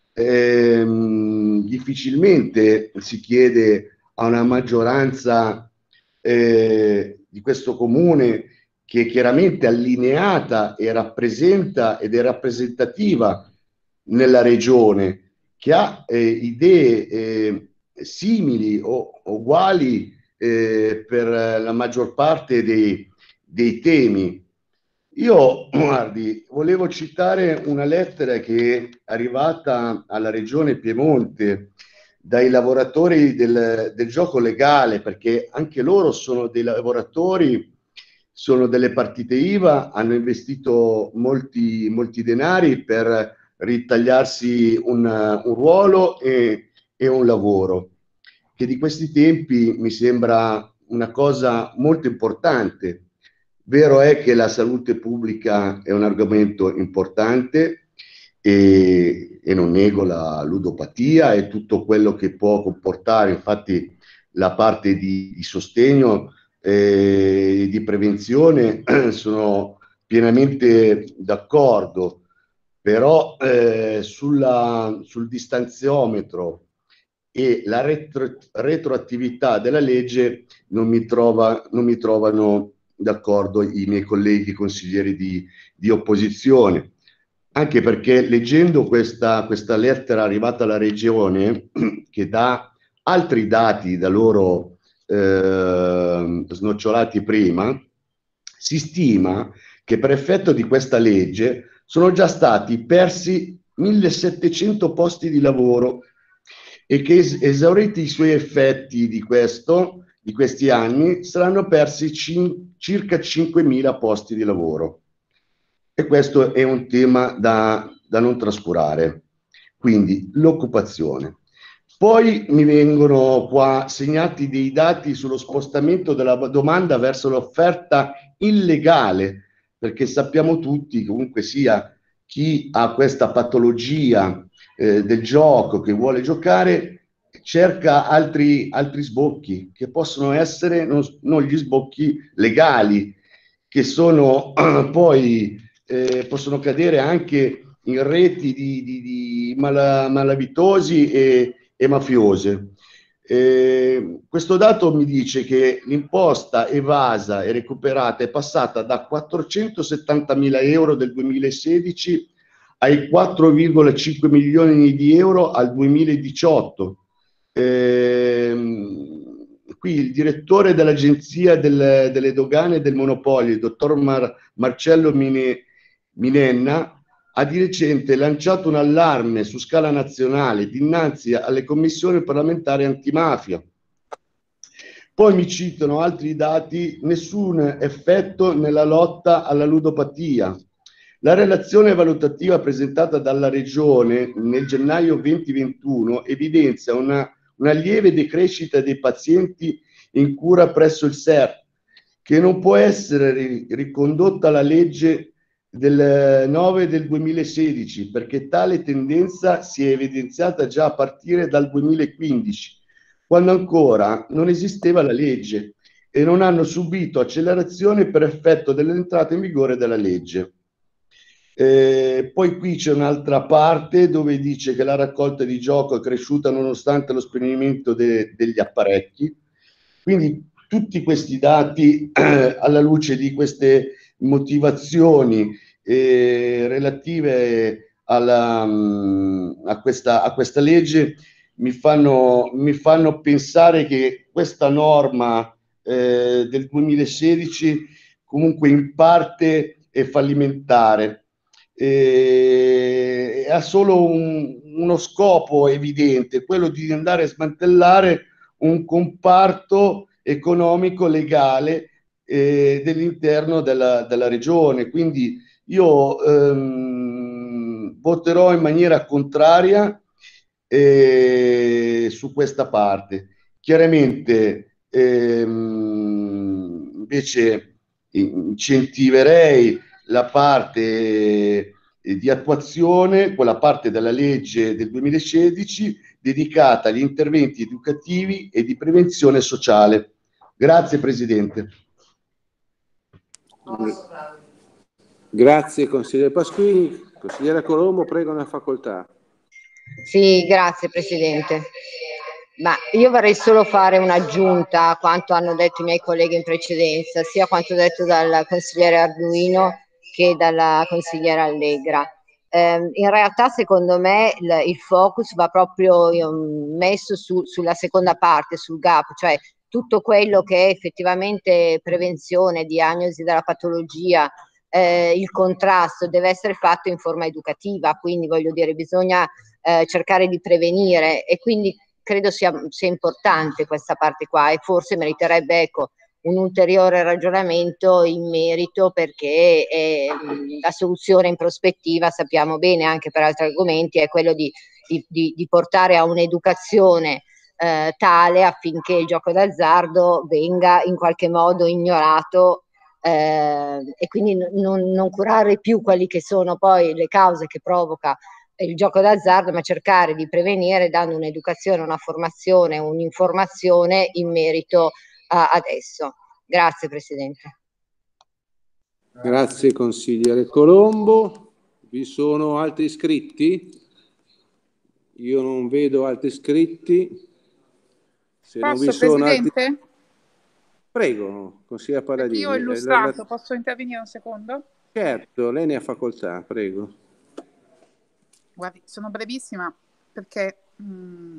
Ehm, difficilmente si chiede a una maggioranza eh, di questo comune, che è chiaramente allineata e rappresenta ed è rappresentativa nella regione, che ha eh, idee eh, simili o uguali eh, per la maggior parte dei, dei temi. Io, guardi, volevo citare una lettera che è arrivata alla Regione Piemonte dai lavoratori del, del gioco legale, perché anche loro sono dei lavoratori, sono delle partite I V A, hanno investito molti, molti denari per ritagliarsi un, un ruolo e, e un lavoro, che di questi tempi mi sembra una cosa molto importante. Vero è che la salute pubblica è un argomento importante e, e non nego la ludopatia e tutto quello che può comportare, infatti la parte di, di sostegno e di prevenzione sono pienamente d'accordo, però eh, sulla, sul distanziometro e la retro, retroattività della legge non mi, trova, non mi trovano d'accordo i miei colleghi consiglieri di, di opposizione. anche perché leggendo questa, questa lettera arrivata alla Regione, che dà altri dati da loro eh, snocciolati prima, si stima che per effetto di questa legge sono già stati persi millesettecento posti di lavoro e che es- esauriti i suoi effetti di questo, di questi anni, saranno persi cin- circa cinquemila posti di lavoro. E questo è un tema da, da non trascurare. Quindi l'occupazione. Poi mi vengono qua segnati dei dati sullo spostamento della domanda verso l'offerta illegale, perché sappiamo tutti, comunque sia chi ha questa patologia eh, del gioco, che vuole giocare, cerca altri, altri sbocchi, che possono essere non, non gli sbocchi legali, che sono poi eh, possono cadere anche in reti di, di, di mala, malavitosi e, e mafiose. Eh, questo dato mi dice che l'imposta evasa e recuperata è passata da quattrocentosettantamila euro del duemilasedici ai quattro virgola cinque milioni di euro al duemiladiciotto. Eh, qui il direttore dell'Agenzia del, delle Dogane e del Monopolio, il dottor Mar, Marcello Mine, Minenna, ha di recente lanciato un allarme su scala nazionale dinanzi alle commissioni parlamentari antimafia. Poi mi citano altri dati: nessun effetto nella lotta alla ludopatia. La relazione valutativa presentata dalla Regione nel gennaio duemilaventuno evidenzia una, una lieve decrescita dei pazienti in cura presso il S E R, che non può essere ri- ricondotta alla legge del nove del duemilasedici, perché tale tendenza si è evidenziata già a partire dal duemilaquindici, quando ancora non esisteva la legge e non hanno subito accelerazione per effetto dell'entrata in vigore della legge. Eh, poi qui c'è un'altra parte dove dice che la raccolta di gioco è cresciuta nonostante lo spegnimento de- degli apparecchi. Quindi tutti questi dati eh, alla luce di queste motivazioni eh, relative alla, mh, a, questa, a questa legge mi fanno, mi fanno pensare che questa norma eh, del duemilasedici comunque in parte è fallimentare. E ha solo un, uno scopo evidente, quello di andare a smantellare un comparto economico legale eh, dell'interno della, della regione. Quindi io ehm, voterò in maniera contraria eh, su questa parte. Chiaramente ehm, invece incentiverei la parte eh, di attuazione, quella parte della legge del duemilasedici dedicata agli interventi educativi e di prevenzione sociale. Grazie Presidente. Grazie consigliere Pasquini. Consigliera Colombo, prego, una facoltà. Sì, grazie Presidente. Ma io vorrei solo fare un'aggiunta a quanto hanno detto i miei colleghi in precedenza, sia quanto detto dal consigliere Arduino che dalla consigliera Allegra. Eh, in realtà secondo me il, il focus va proprio um, messo su, sulla seconda parte, sul gap, cioè tutto quello che è effettivamente prevenzione, diagnosi della patologia, eh, il contrasto deve essere fatto in forma educativa, quindi voglio dire bisogna eh, cercare di prevenire, e quindi credo sia, sia importante questa parte qua, e forse meriterebbe ecco un ulteriore ragionamento in merito, perché eh, la soluzione in prospettiva, sappiamo bene anche per altri argomenti, è quello di, di, di portare a un'educazione eh, tale affinché il gioco d'azzardo venga in qualche modo ignorato eh, e quindi non, non curare più quelli che sono poi le cause che provoca il gioco d'azzardo, ma cercare di prevenire dando un'educazione, una formazione, un'informazione in merito a adesso. Grazie Presidente. Grazie consigliere Colombo. Vi sono altri iscritti? Io non vedo altri iscritti. Se Posso, non vi sono Presidente? altri... Prego, consigliere Paladini. Io ho illustrato, posso intervenire un secondo? Certo, lei ne ha facoltà, prego. Guardi, sono brevissima perché mh,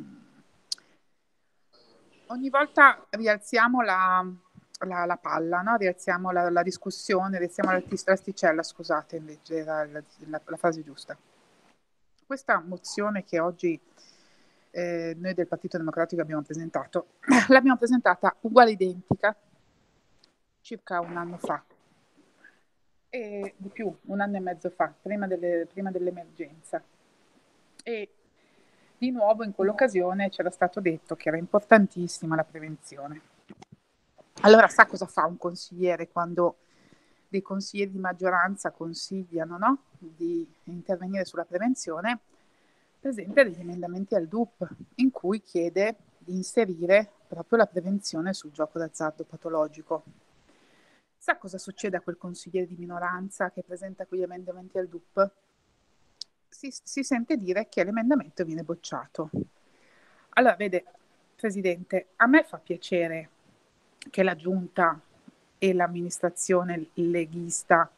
ogni volta rialziamo la, la, la palla, no? Rialziamo la, la discussione, rialziamo l'asticella, scusate, invece era la, la, la frase giusta. Questa mozione che oggi eh, noi del Partito Democratico abbiamo presentato, l'abbiamo presentata uguale identica circa un anno fa, e di più, un anno e mezzo fa, prima, delle, prima dell'emergenza. E di nuovo in quell'occasione c'era stato detto che era importantissima la prevenzione. Allora sa cosa fa un consigliere quando dei consiglieri di maggioranza consigliano, no? Di intervenire sulla prevenzione? Presenta degli emendamenti al D U P in cui chiede di inserire proprio la prevenzione sul gioco d'azzardo patologico. Sa cosa succede a quel consigliere di minoranza che presenta quegli emendamenti al D U P? Si, si sente dire che l'emendamento viene bocciato. Allora, vede, Presidente, a me fa piacere che la Giunta e l'amministrazione leghista,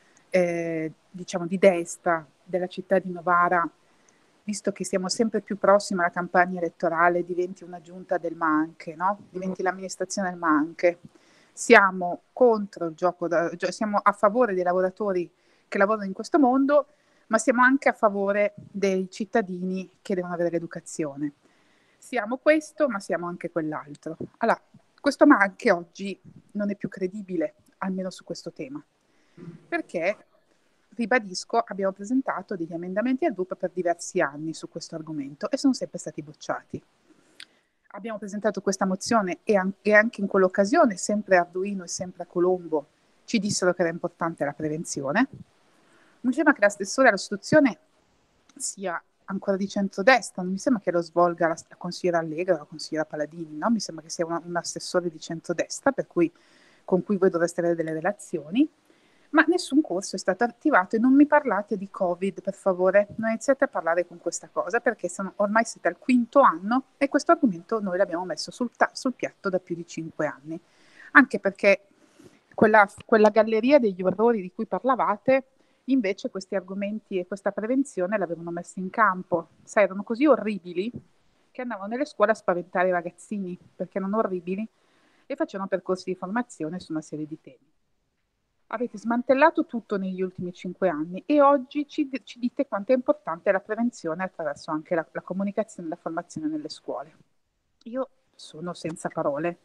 eh, diciamo di destra della città di Novara, visto che siamo sempre più prossimi alla campagna elettorale, diventi una Giunta del ma anche, no? Diventi l'amministrazione del ma anche. Siamo contro il gioco, da, siamo a favore dei lavoratori che lavorano in questo mondo, ma siamo anche a favore dei cittadini che devono avere l'educazione. Siamo questo, ma siamo anche quell'altro. Allora, questo ma anche oggi non è più credibile, almeno su questo tema, perché, ribadisco, abbiamo presentato degli emendamenti al D U P per diversi anni su questo argomento e sono sempre stati bocciati. Abbiamo presentato questa mozione e, an- e anche in quell'occasione, sempre a Arduino e sempre a Colombo, ci dissero che era importante la prevenzione. Mi sembra che l'assessore all'istruzione sia ancora di centrodestra, non mi sembra che lo svolga la, la consigliera Allegra o la consigliera Paladini, no? Mi sembra che sia una, un assessore di centrodestra, per cui, con cui voi dovreste avere delle relazioni, ma nessun corso è stato attivato e non mi parlate di Covid, per favore, non iniziate a parlare con questa cosa, perché sono, ormai siete al quinto anno e questo argomento noi l'abbiamo messo sul, ta- sul piatto da più di cinque anni, anche perché quella, quella galleria degli orrori di cui parlavate, invece questi argomenti e questa prevenzione l'avevano messa in campo. Sai, erano così orribili che andavano nelle scuole a spaventare i ragazzini, perché erano orribili, e facevano percorsi di formazione su una serie di temi. Avete smantellato tutto negli ultimi cinque anni e oggi ci, ci dite quanto è importante la prevenzione attraverso anche la, la comunicazione e la formazione nelle scuole. Io sono senza parole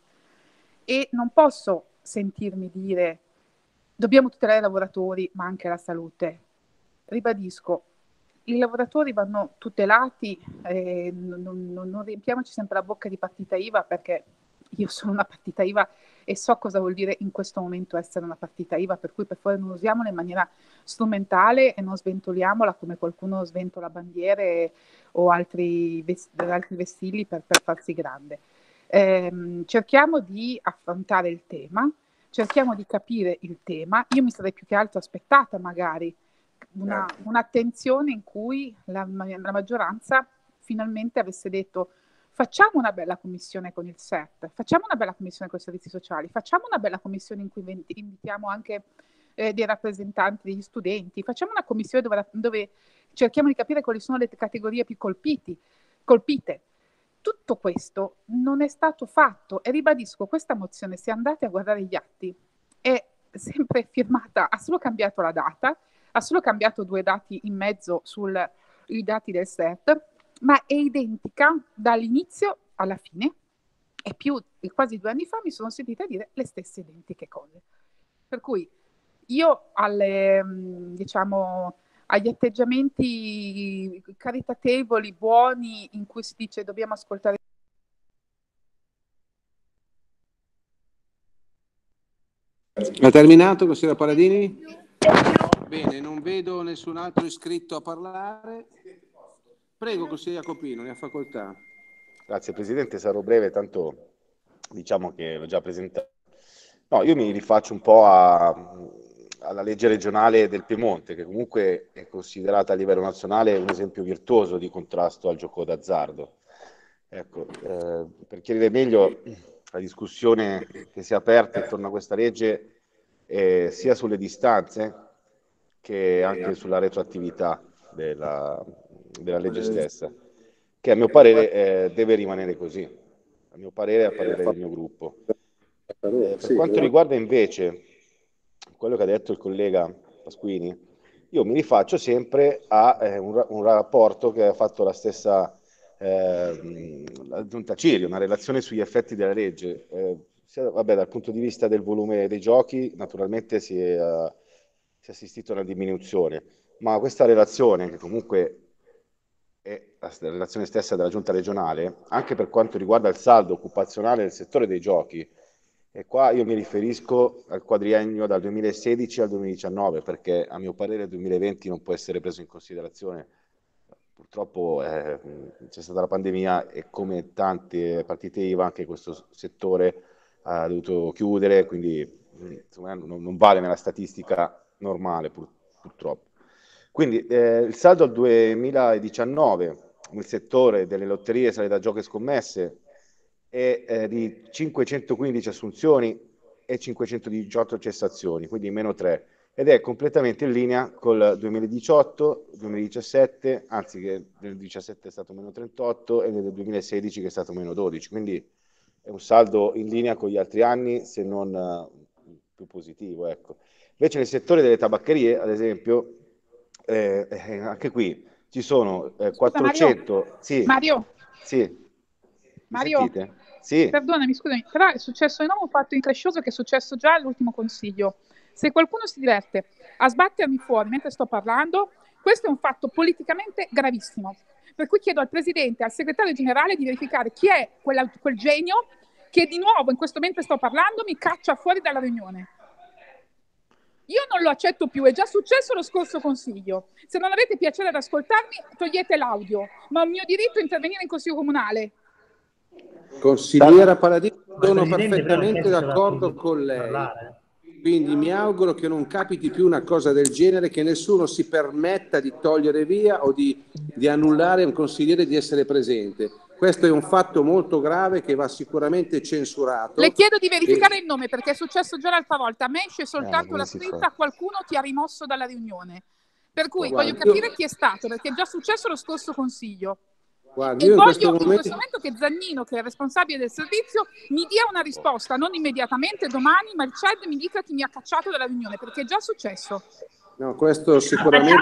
e non posso sentirmi dire dobbiamo tutelare i lavoratori, ma anche la salute. Ribadisco, i lavoratori vanno tutelati, eh, non, non, non riempiamoci sempre la bocca di partita I V A, perché io sono una partita I V A e so cosa vuol dire in questo momento essere una partita I V A, per cui per favore non usiamola in maniera strumentale e non sventoliamola come qualcuno sventola bandiere o altri, vest- altri vessilli per, per farsi grande. Eh, cerchiamo di affrontare il tema, cerchiamo di capire il tema. Io mi sarei più che altro aspettata magari una, un'attenzione in cui la, la maggioranza finalmente avesse detto facciamo una bella commissione con il S E T, facciamo una bella commissione con i servizi sociali, facciamo una bella commissione in cui invitiamo anche eh, dei rappresentanti degli studenti, facciamo una commissione dove, dove cerchiamo di capire quali sono le categorie più colpiti, colpite. Tutto questo non è stato fatto e ribadisco, questa mozione, se andate a guardare gli atti, è sempre firmata, ha solo cambiato la data, ha solo cambiato due dati in mezzo sui dati del S E T, ma è identica dall'inizio alla fine e più di quasi due anni fa mi sono sentita dire le stesse identiche cose. Per cui io alle, diciamo, agli atteggiamenti caritatevoli, buoni, in cui si dice dobbiamo ascoltare. Ha terminato, consigliera Paladini? Bene, non vedo nessun altro iscritto a parlare. Prego, consigliere Jacopino, ne ha facoltà. Grazie Presidente, sarò breve, tanto diciamo che l'ho già presentato. No, io mi rifaccio un po' a, alla legge regionale del Piemonte, che comunque è considerata a livello nazionale un esempio virtuoso di contrasto al gioco d'azzardo. Ecco, eh, per chiarire meglio la discussione che si è aperta intorno a questa legge, eh, sia sulle distanze che anche sulla retroattività della, della legge stessa, che a mio parere eh, deve rimanere così, a mio parere e a parere del mio gruppo. Eh, per quanto riguarda invece quello che ha detto il collega Pasquini, io mi rifaccio sempre a eh, un, un rapporto che ha fatto la stessa eh, la Giunta Cirio, una relazione sugli effetti della legge. Eh, sia, vabbè, dal punto di vista del volume dei giochi, naturalmente si è, uh, si è assistito a una diminuzione, ma questa relazione, che comunque è la relazione stessa della Giunta regionale, anche per quanto riguarda il saldo occupazionale nel settore dei giochi, e qua io mi riferisco al quadriennio dal duemilasedici al duemiladiciannove, perché a mio parere il duemilaventi non può essere preso in considerazione. Purtroppo eh, c'è stata la pandemia e come tante partite I V A anche questo settore ha dovuto chiudere, quindi insomma, non, non vale nella statistica normale pur, purtroppo. Quindi eh, il saldo al duemiladiciannove nel settore delle lotterie, sale da gioco e scommesse è eh, di cinquecentoquindici assunzioni e cinquecentodiciotto cessazioni, quindi meno tre, ed è completamente in linea col duemiladiciotto, duemiladiciassette, anzi che nel duemiladiciassette è stato meno trentotto e nel duemilasedici che è stato meno dodici, quindi è un saldo in linea con gli altri anni, se non uh, più positivo, ecco. Invece nel settore delle tabaccherie, ad esempio, eh, eh, anche qui ci sono eh, quattrocento... Mario, sì, Mario, sì. Mario, Sentite? Sì. Perdonami, scusami, però è successo di nuovo un fatto increscioso che è successo già all'ultimo consiglio. Se qualcuno si diverte a sbattermi fuori mentre sto parlando, questo è un fatto politicamente gravissimo. Per cui chiedo al Presidente e al Segretario Generale di verificare chi è quella, quel genio che di nuovo, in questo mentre sto parlando, mi caccia fuori dalla riunione. Io non lo accetto più, è già successo lo scorso consiglio. Se non avete piacere ad ascoltarmi, togliete l'audio, ma è un mio diritto intervenire in consiglio comunale. Consigliera Paladini, sono perfettamente d'accordo con lei, quindi mi auguro che non capiti più una cosa del genere, che nessuno si permetta di togliere via o di, di annullare un consigliere di essere presente. Questo è un fatto molto grave che va sicuramente censurato. Le chiedo di verificare e... il nome, perché è successo già l'altra volta. A me esce soltanto eh, la scritta qualcuno ti ha rimosso dalla riunione. Per cui Guarda, voglio capire io... chi è stato, perché è già successo lo scorso consiglio. Guarda, E io in voglio questo in momento... questo momento che Zannino, che è il responsabile del servizio, mi dia una risposta, non immediatamente domani, ma il C E D mi dica chi mi ha cacciato dalla riunione, perché è già successo. No, questo sicuramente...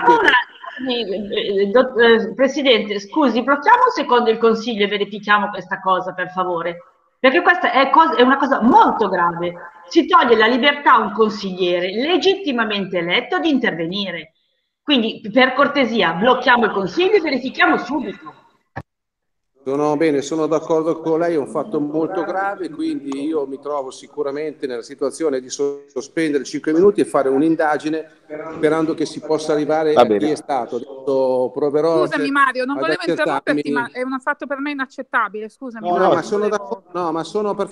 Presidente, scusi, blocchiamo un secondo il Consiglio e verifichiamo questa cosa, per favore, perché questa è, cosa, è una cosa molto grave. Si toglie la libertà a un consigliere legittimamente eletto di intervenire. Quindi, per cortesia, blocchiamo il Consiglio e verifichiamo subito. Sono bene, sono d'accordo con lei, è un fatto molto grave, quindi io mi trovo sicuramente nella situazione di sospendere cinque minuti e fare un'indagine sperando che si possa arrivare a chi è stato. Adesso proverò. Scusami Mario, non volevo accertarmi. interromperti, ma è un fatto per me inaccettabile, scusami. No, no, ma sono d'accordo, no, ma sono per...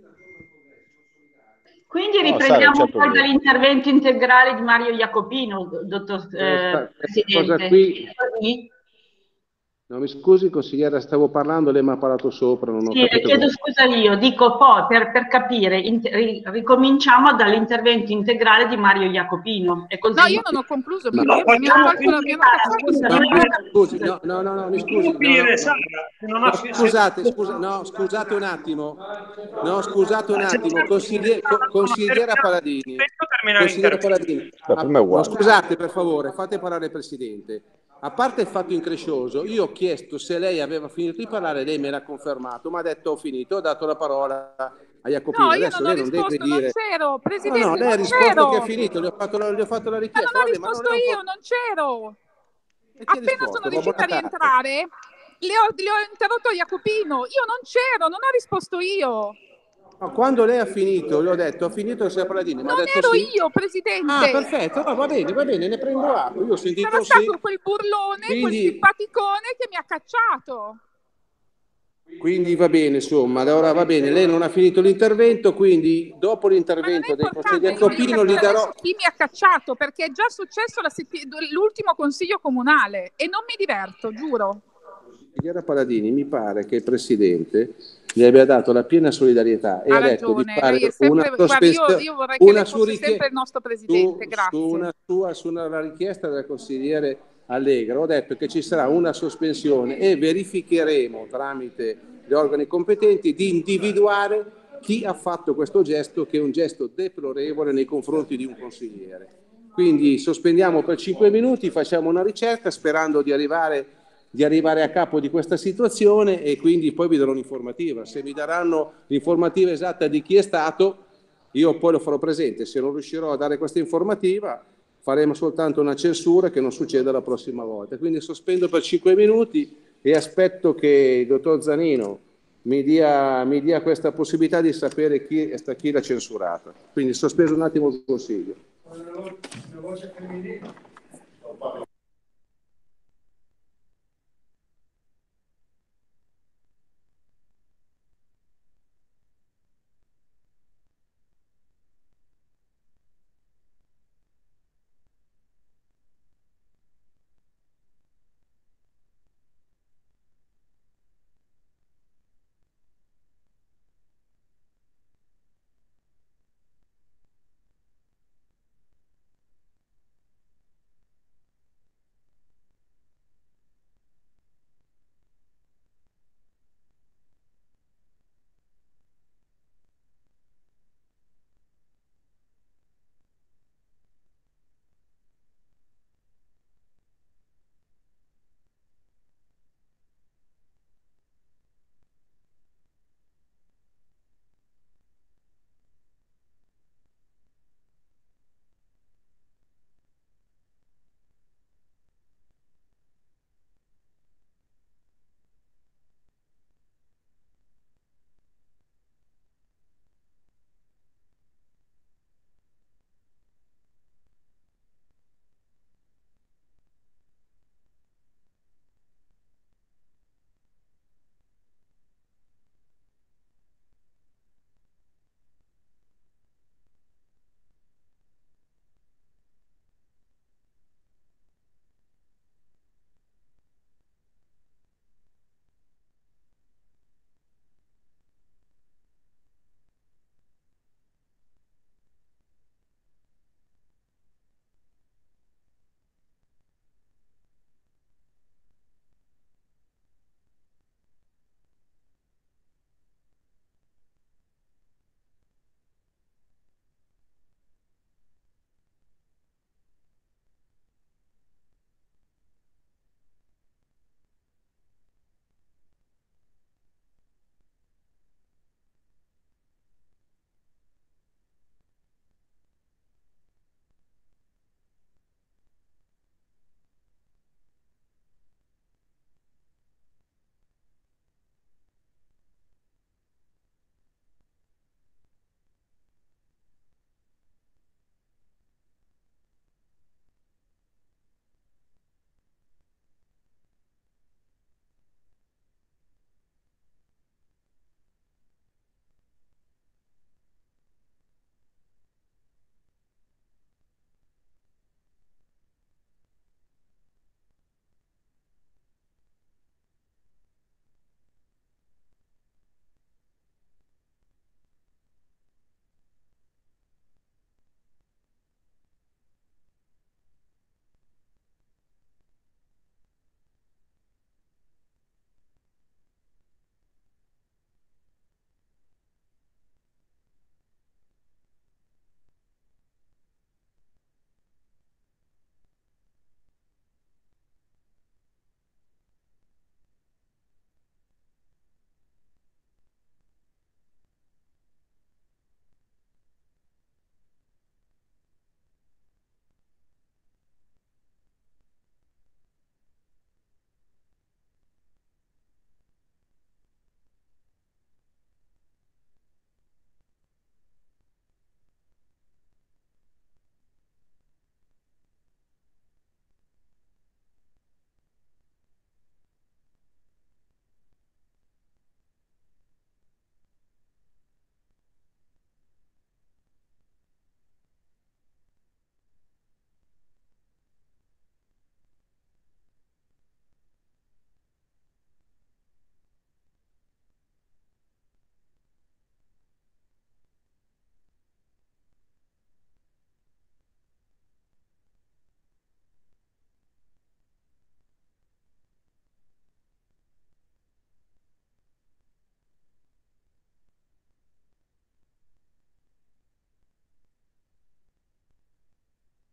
Quindi riprendiamo no, poi dall'intervento integrale di Mario Jacopino, dottor eh, Presidente. Cosa qui... No, mi scusi consigliera, stavo parlando, lei mi ha parlato sopra. Non ho sì, le chiedo scusa io, dico poi per, per capire, in, ri, ricominciamo dall'intervento integrale di Mario Jacopino. E così... No, io non ho concluso, perché no, mi hanno tolto la mia scusi, no, no, no, no, mi scusi. No, no, no, scusate, scusa, no, scusate un attimo. No, scusate un attimo, consigliera, consigliera Paladini. Consigliera Paladini. No, scusate, per favore, fate parlare il Presidente. A parte il fatto increscioso, io ho chiesto se lei aveva finito di parlare, lei me l'ha confermato, mi ha detto ho finito, ho dato la parola a Jacopino. No, io adesso non lei ho non risposto, deve dire... non c'ero, Presidente, no, no, lei ha risposto c'ero. che ha finito, gli ho fatto la, gli ho fatto la richiesta. Ma non ho Vabbè, risposto ma non io, po- non c'ero. Appena risposto? sono riuscita a rientrare, le ho, le ho interrotto Jacopino, io non c'ero, non ho risposto io. No, quando lei ha finito, le ho detto, ho finito se Paladini, ma non ha detto ero sì. io, Presidente. Ah, perfetto, no, va bene, va bene, ne prendo atto. Io ho sentito Sarà sì. stato quel burlone, quindi... quel simpaticone che mi ha cacciato. Quindi va bene, insomma, allora va bene, lei non ha finito l'intervento, quindi dopo l'intervento del consigliere Jacopino gli darò... Chi mi ha cacciato, perché è già successo l'ultimo consiglio comunale e non mi diverto, giuro. Consigliera Paladini, mi pare che il Presidente gli abbia dato la piena solidarietà e ha, ha detto di fare lei è sempre, una guarda, io, io vorrei che lei fosse sempre il nostro Presidente, su, grazie. Su una sua, su una la richiesta del consigliere allegra, ho detto che ci sarà una sospensione e verificheremo tramite gli organi competenti di individuare chi ha fatto questo gesto, che è un gesto deplorevole nei confronti di un consigliere. Quindi sospendiamo per cinque minuti, facciamo una ricerca sperando di arrivare, di arrivare a capo di questa situazione e quindi poi vi darò un'informativa. Se mi daranno l'informativa esatta di chi è stato, io poi lo farò presente. Se non riuscirò a dare questa informativa, faremo soltanto una censura che non succeda la prossima volta. Quindi sospendo per cinque minuti e aspetto che il dottor Zanino mi dia, mi dia questa possibilità di sapere chi, è sta- chi l'ha censurata. Quindi sospeso un attimo il consiglio.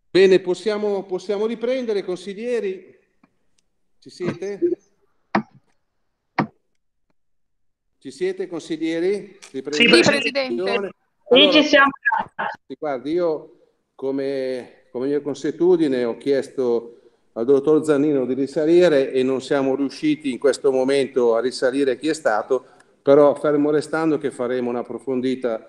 Bene, possiamo, possiamo riprendere, consiglieri? Ci siete? Ci siete, consiglieri? Sì, Presidente. Allora, Sì, ci siamo. sì, guardi, io come, come mia consuetudine ho chiesto al dottor Zannino di risalire e non siamo riusciti in questo momento a risalire chi è stato, però fermo restando che faremo un'approfondita,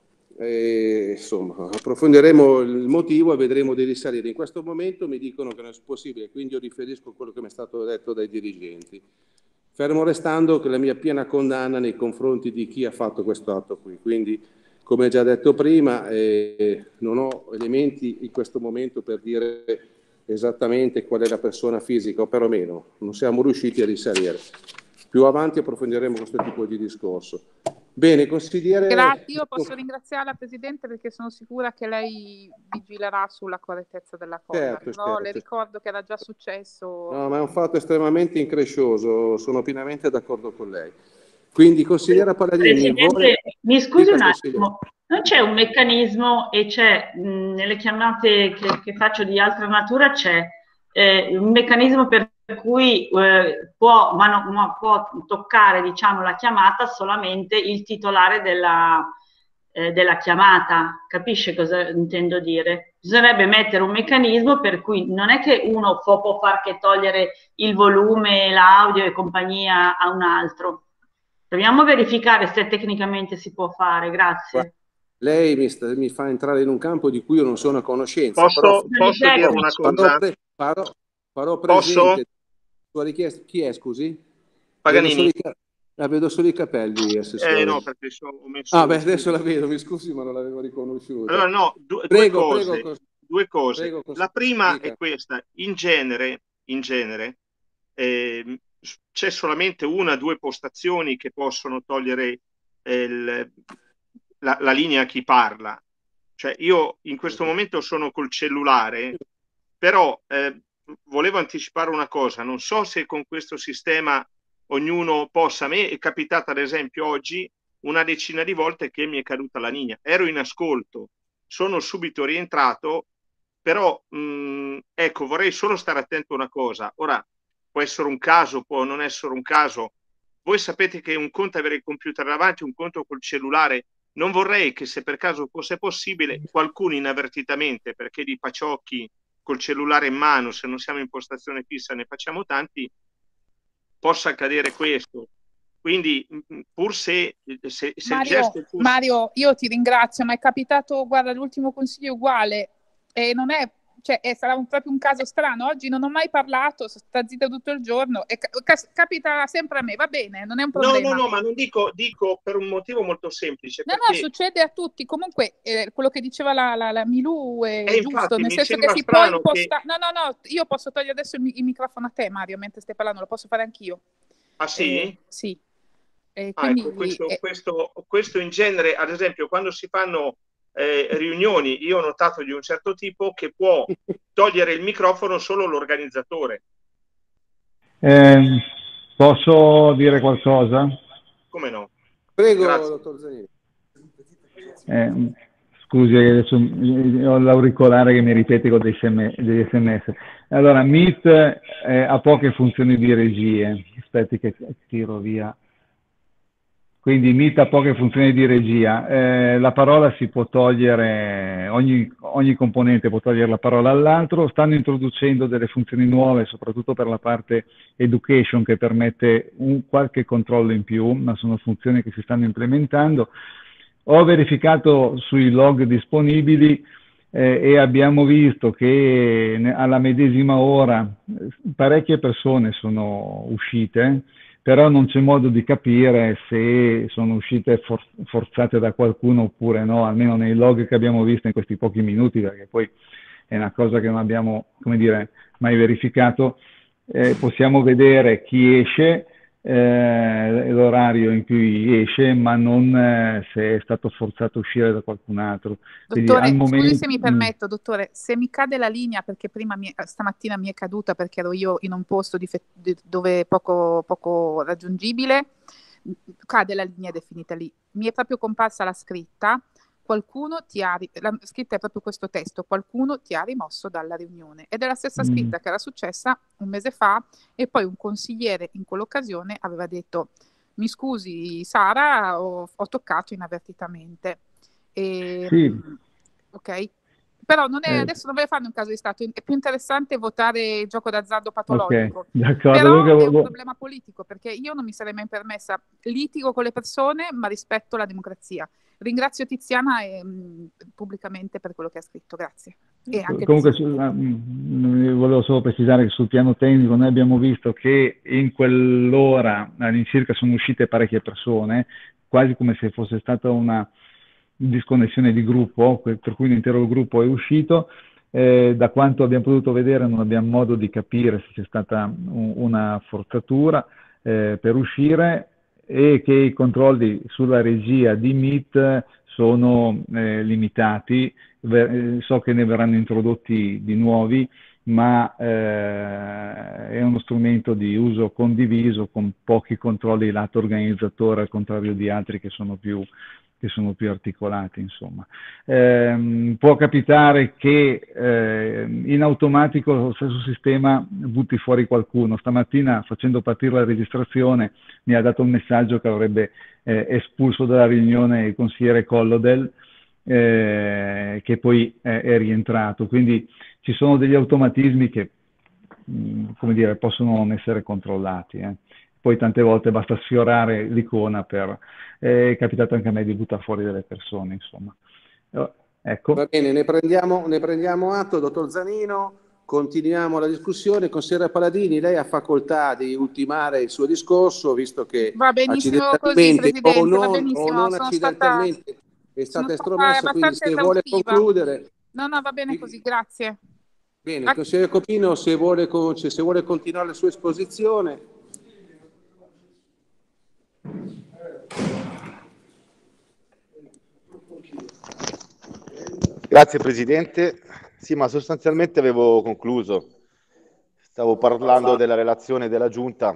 eh, insomma, approfondiremo il motivo e vedremo di risalire. In questo momento mi dicono che non è possibile, quindi io riferisco a quello che mi è stato detto dai dirigenti. Fermo restando che la mia piena condanna nei confronti di chi ha fatto questo atto qui, quindi come già detto prima eh, non ho elementi in questo momento per dire esattamente qual è la persona fisica, o perlomeno non siamo riusciti a risalire. Più avanti approfondiremo questo tipo di discorso. Bene, consigliere... Grazie, io posso ringraziare la Presidente perché sono sicura che lei vigilerà sulla correttezza della cosa. Certo, Però certo. le ricordo che era già successo. No, ma è un fatto estremamente increscioso, sono pienamente d'accordo con lei. Quindi, consigliera Paladini, Presidente, vuole... mi scusi Dica, un consigliere. attimo, non c'è un meccanismo e c'è mh, nelle chiamate che, che faccio di altra natura c'è eh, un meccanismo per cui eh, può, ma no, ma può toccare, diciamo, la chiamata solamente il titolare della, eh, della chiamata. Capisce cosa intendo dire? Bisognerebbe mettere un meccanismo per cui non è che uno può, può far che togliere il volume, l'audio e compagnia a un altro. Proviamo a verificare se tecnicamente si può fare, grazie. Lei mi, sta, mi fa entrare in un campo di cui io non sono a conoscenza. Posso, però, posso dire una farò, cosa? pre, farò, farò Posso? presente sua richiesta. Chi è, scusi? Paganini. Vedo solo i, la vedo solo i capelli, assessore. Eh no, perché so, ho messo... Ah, beh, adesso la vedo, mi scusi, ma non l'avevo riconosciuta. Allora, no, du- prego, due cose. prego, Due cose. prego, La prima dica. è questa. In genere, in genere eh, c'è solamente una o due postazioni che possono togliere eh, il, la, la linea a chi parla. Cioè, io in questo momento sono col cellulare, però eh, volevo anticipare una cosa. Non so se con questo sistema ognuno possa... A me è capitata, ad esempio, oggi una decina di volte che mi è caduta la linea. Ero in ascolto, sono subito rientrato, però mh, ecco, vorrei solo stare attento a una cosa. Ora, può essere un caso, può non essere un caso. Voi sapete che un conto è avere il computer davanti, un conto col cellulare. Non vorrei che, se per caso fosse possibile, qualcuno inavvertitamente, perché di paciocchi col cellulare in mano, se non siamo in postazione fissa, ne facciamo tanti, possa accadere questo. Quindi, pur se, se, se Mario, il gesto fosse... Mario, io ti ringrazio, ma è capitato, guarda, l'ultimo consiglio è uguale, e non è, cioè, è, sarà un, proprio un caso strano. Oggi non ho mai parlato, sono stata zitta tutto il giorno, e ca- capita sempre a me, va bene, non è un problema. No, no, no, ma non dico, dico per un motivo molto semplice. No, perché... no, succede a tutti. Comunque, eh, quello che diceva la, la, la Milù è eh, giusto, infatti, nel mi senso che si può strano impostare... che... No, no, no, io posso togliere adesso il, il microfono a te, Mario, mentre stai parlando, lo posso fare anch'io. Ah, sì? Eh, sì. Eh, Ah, quindi, ecco, questo, eh, questo, questo in genere, ad esempio, quando si fanno eh, riunioni, io ho notato di un certo tipo che può togliere il microfono solo l'organizzatore. Eh, posso dire qualcosa? Come no? Prego, Grazie. dottor Zanini. Eh, scusi, adesso ho l'auricolare che mi ripete con dei S M S. Allora, Meet eh, ha poche funzioni di regie. Aspetti che tiro via. Quindi Meet ha poche funzioni di regia. Eh, la parola si può togliere, ogni, ogni componente può togliere la parola all'altro. Stanno introducendo delle funzioni nuove, soprattutto per la parte education, che permette un qualche controllo in più, ma sono funzioni che si stanno implementando. Ho verificato sui log disponibili eh, e abbiamo visto che alla medesima ora parecchie persone sono uscite, però non c'è modo di capire se sono uscite for- forzate da qualcuno oppure no, almeno nei log che abbiamo visto in questi pochi minuti, perché poi è una cosa che non abbiamo, come dire, mai verificato. Eh, possiamo vedere chi esce, eh, l'orario in cui esce, ma non eh, se è stato forzato a uscire da qualcun altro. Quindi, dottore, al momento, scusi se mi permetto, dottore, se mi cade la linea, perché prima mi, stamattina mi è caduta perché ero io in un posto di fe- di, dove poco, poco raggiungibile, cade la linea definita lì. Mi è proprio comparsa la scritta. qualcuno ti ha, ri- la scritta è proprio questo testo, qualcuno ti ha rimosso dalla riunione. Ed è la stessa Mm. scritta che era successa un mese fa e poi un consigliere in quell'occasione aveva detto mi scusi Sara, ho, ho toccato inavvertitamente. E, Sì, ok? Però non è, eh, adesso non voglio farne un caso di Stato, è più interessante votare il gioco d'azzardo ok, patologico. d'accordo. Però Dunque, è un vo- problema politico, perché io non mi sarei mai permessa, litigo con le persone, ma rispetto la democrazia. Ringrazio Tiziana e, mh, pubblicamente per quello che ha scritto, grazie. E anche il Comunque, Presidente. su- ah, mm, volevo solo precisare che sul piano tecnico noi abbiamo visto che in quell'ora all'incirca sono uscite parecchie persone, quasi come se fosse stata una disconnessione di gruppo, que- per cui l'intero gruppo è uscito. Eh, da quanto abbiamo potuto vedere non abbiamo modo di capire se c'è stata un- una forzatura eh, per uscire e che i controlli sulla regia di Meet sono eh, limitati. Ver- eh, so che ne verranno introdotti di nuovi, ma eh, è uno strumento di uso condiviso con pochi controlli lato organizzatore, al contrario di altri che sono più, che sono più articolati, insomma. Ehm, può capitare che eh, in automatico lo stesso sistema butti fuori qualcuno. Stamattina, facendo partire la registrazione, mi ha dato un messaggio che avrebbe eh, espulso dalla riunione il consigliere Collodel, eh, che poi è, è rientrato. Quindi ci sono degli automatismi che, mh, come dire, possono non essere controllati. eh. Poi tante volte basta sfiorare l'icona per... È capitato anche a me di buttare fuori delle persone, insomma. Eh, Ecco. Va bene, ne prendiamo, ne prendiamo atto, dottor Zanino. Continuiamo la discussione. Consigliere Paladini, lei ha facoltà di ultimare il suo discorso, visto che Va benissimo così, accidentalmente o Presidente, va non, o benissimo. non Sono stata, accidentalmente è sono stata stata estromessa, quindi abbastanza se vuole esaustiva. concludere. No, no, va bene così, grazie. Bene, il consigliere Copino, se vuole, con- se vuole continuare la sua esposizione. Grazie Presidente. Sì, ma sostanzialmente avevo concluso. Stavo parlando della relazione della Giunta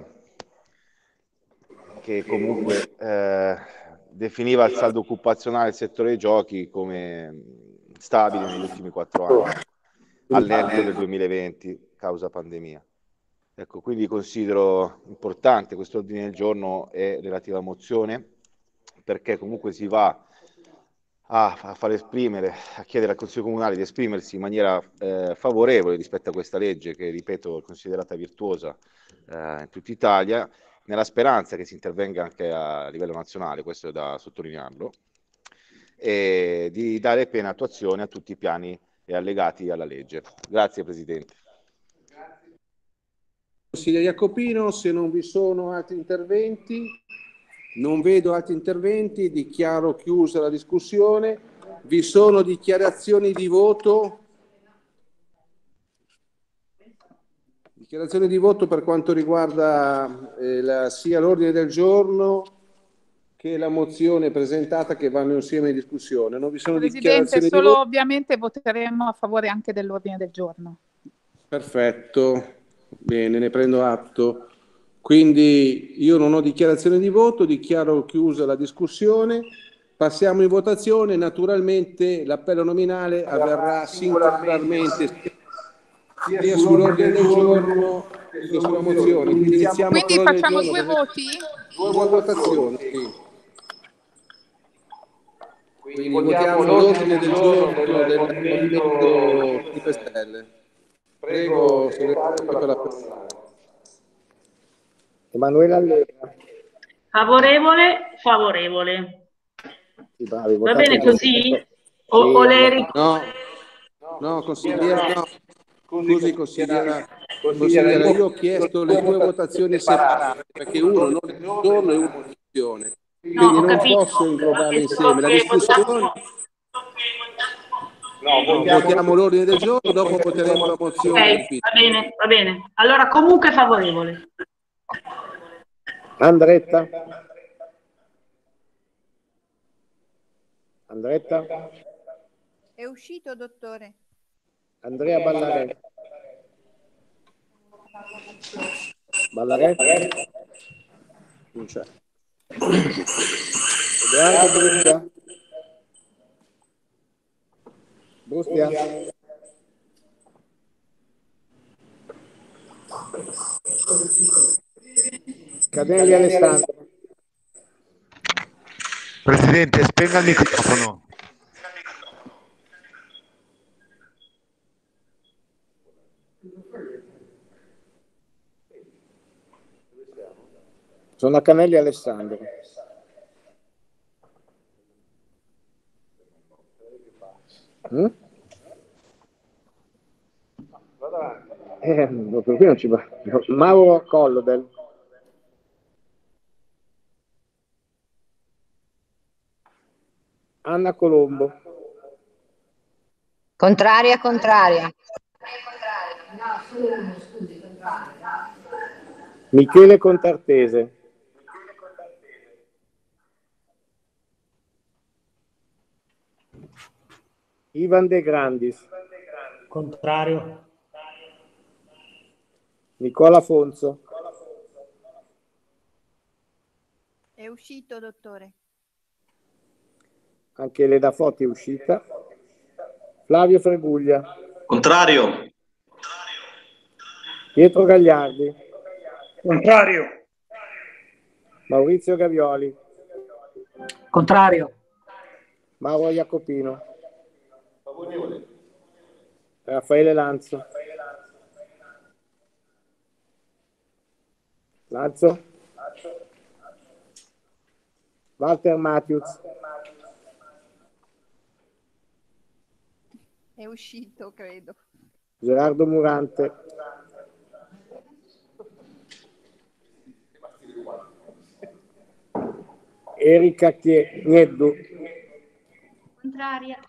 che comunque eh, definiva il saldo occupazionale del settore dei giochi come stabile negli ultimi quattro anni, al netto del duemilaventi, causa pandemia. Ecco, quindi considero importante questo ordine del giorno e relativa mozione, perché comunque si va a, a far esprimere, a chiedere al Consiglio Comunale di esprimersi in maniera eh, favorevole rispetto a questa legge che, ripeto, è considerata virtuosa eh, in tutta Italia, nella speranza che si intervenga anche a livello nazionale, questo è da sottolinearlo, e di dare piena attuazione a tutti i piani e allegati alla legge. Grazie Presidente. Consigliere Jacopino, se non vi sono altri interventi, non vedo altri interventi, dichiaro chiusa la discussione. Vi sono dichiarazioni di voto? Dichiarazioni di voto per quanto riguarda eh, la, sia l'ordine del giorno che la mozione presentata, che vanno insieme in discussione. Non vi sono Presidente, dichiarazioni solo di voto? ovviamente voteremo a favore anche dell'ordine del giorno. Perfetto, bene, ne prendo atto. Quindi io non ho dichiarazione di voto, dichiaro chiusa la discussione. Passiamo in votazione. Naturalmente l'appello nominale avverrà singolarmente sia sull'ordine del giorno che sulla mozione. Quindi iniziamo Quindi con l'ordine del facciamo giorno. due voti? Due votazioni, sì. Quindi votiamo l'ordine del giorno del Movimento cinque Stelle. Prego, segretario, per la parola. Emanuela Allegra. Favorevole, favorevole. Sì, bravi, Va votate bene così. così? O, Sì, o lei ric- No, no, consigliera, no. Scusi, consigliera, consigliera, io ho chiesto le due votazioni separate, perché uno non è un giorno e uno è un'opzione. No, Quindi ho non capito. posso inglobarle insieme. La Che discussione, votiamo- no, votiamo l'ordine del giorno, dopo voteremo la mozione. Ok, va bene, va bene. Allora comunque favorevole. Andretta. Andretta. È uscito, dottore. Andrea Ballarè. Ballarè. Non c'è. Edoardo Brusca. Bustia. Canelli Alessandro. Presidente, spenga il microfono. Sono a Canelli Alessandro. Mm? Eh, per qui non ci va. Mauro Collodel. Anna Colombo. Contraria, contraria. Michele Contartese. Ivan De Grandis. Contrario. Nicola Fonzo. È uscito, dottore. Anche Leda Foti è uscita. Flavio Freguglia. Contrario. Pietro Gagliardi. Contrario. Maurizio Gavioli. Contrario. Mauro Iacopino. Raffaele Lanzo. Lanzo. Walter Matthews. È uscito, credo. Gerardo Murante. Erika Chieddu. Contraria.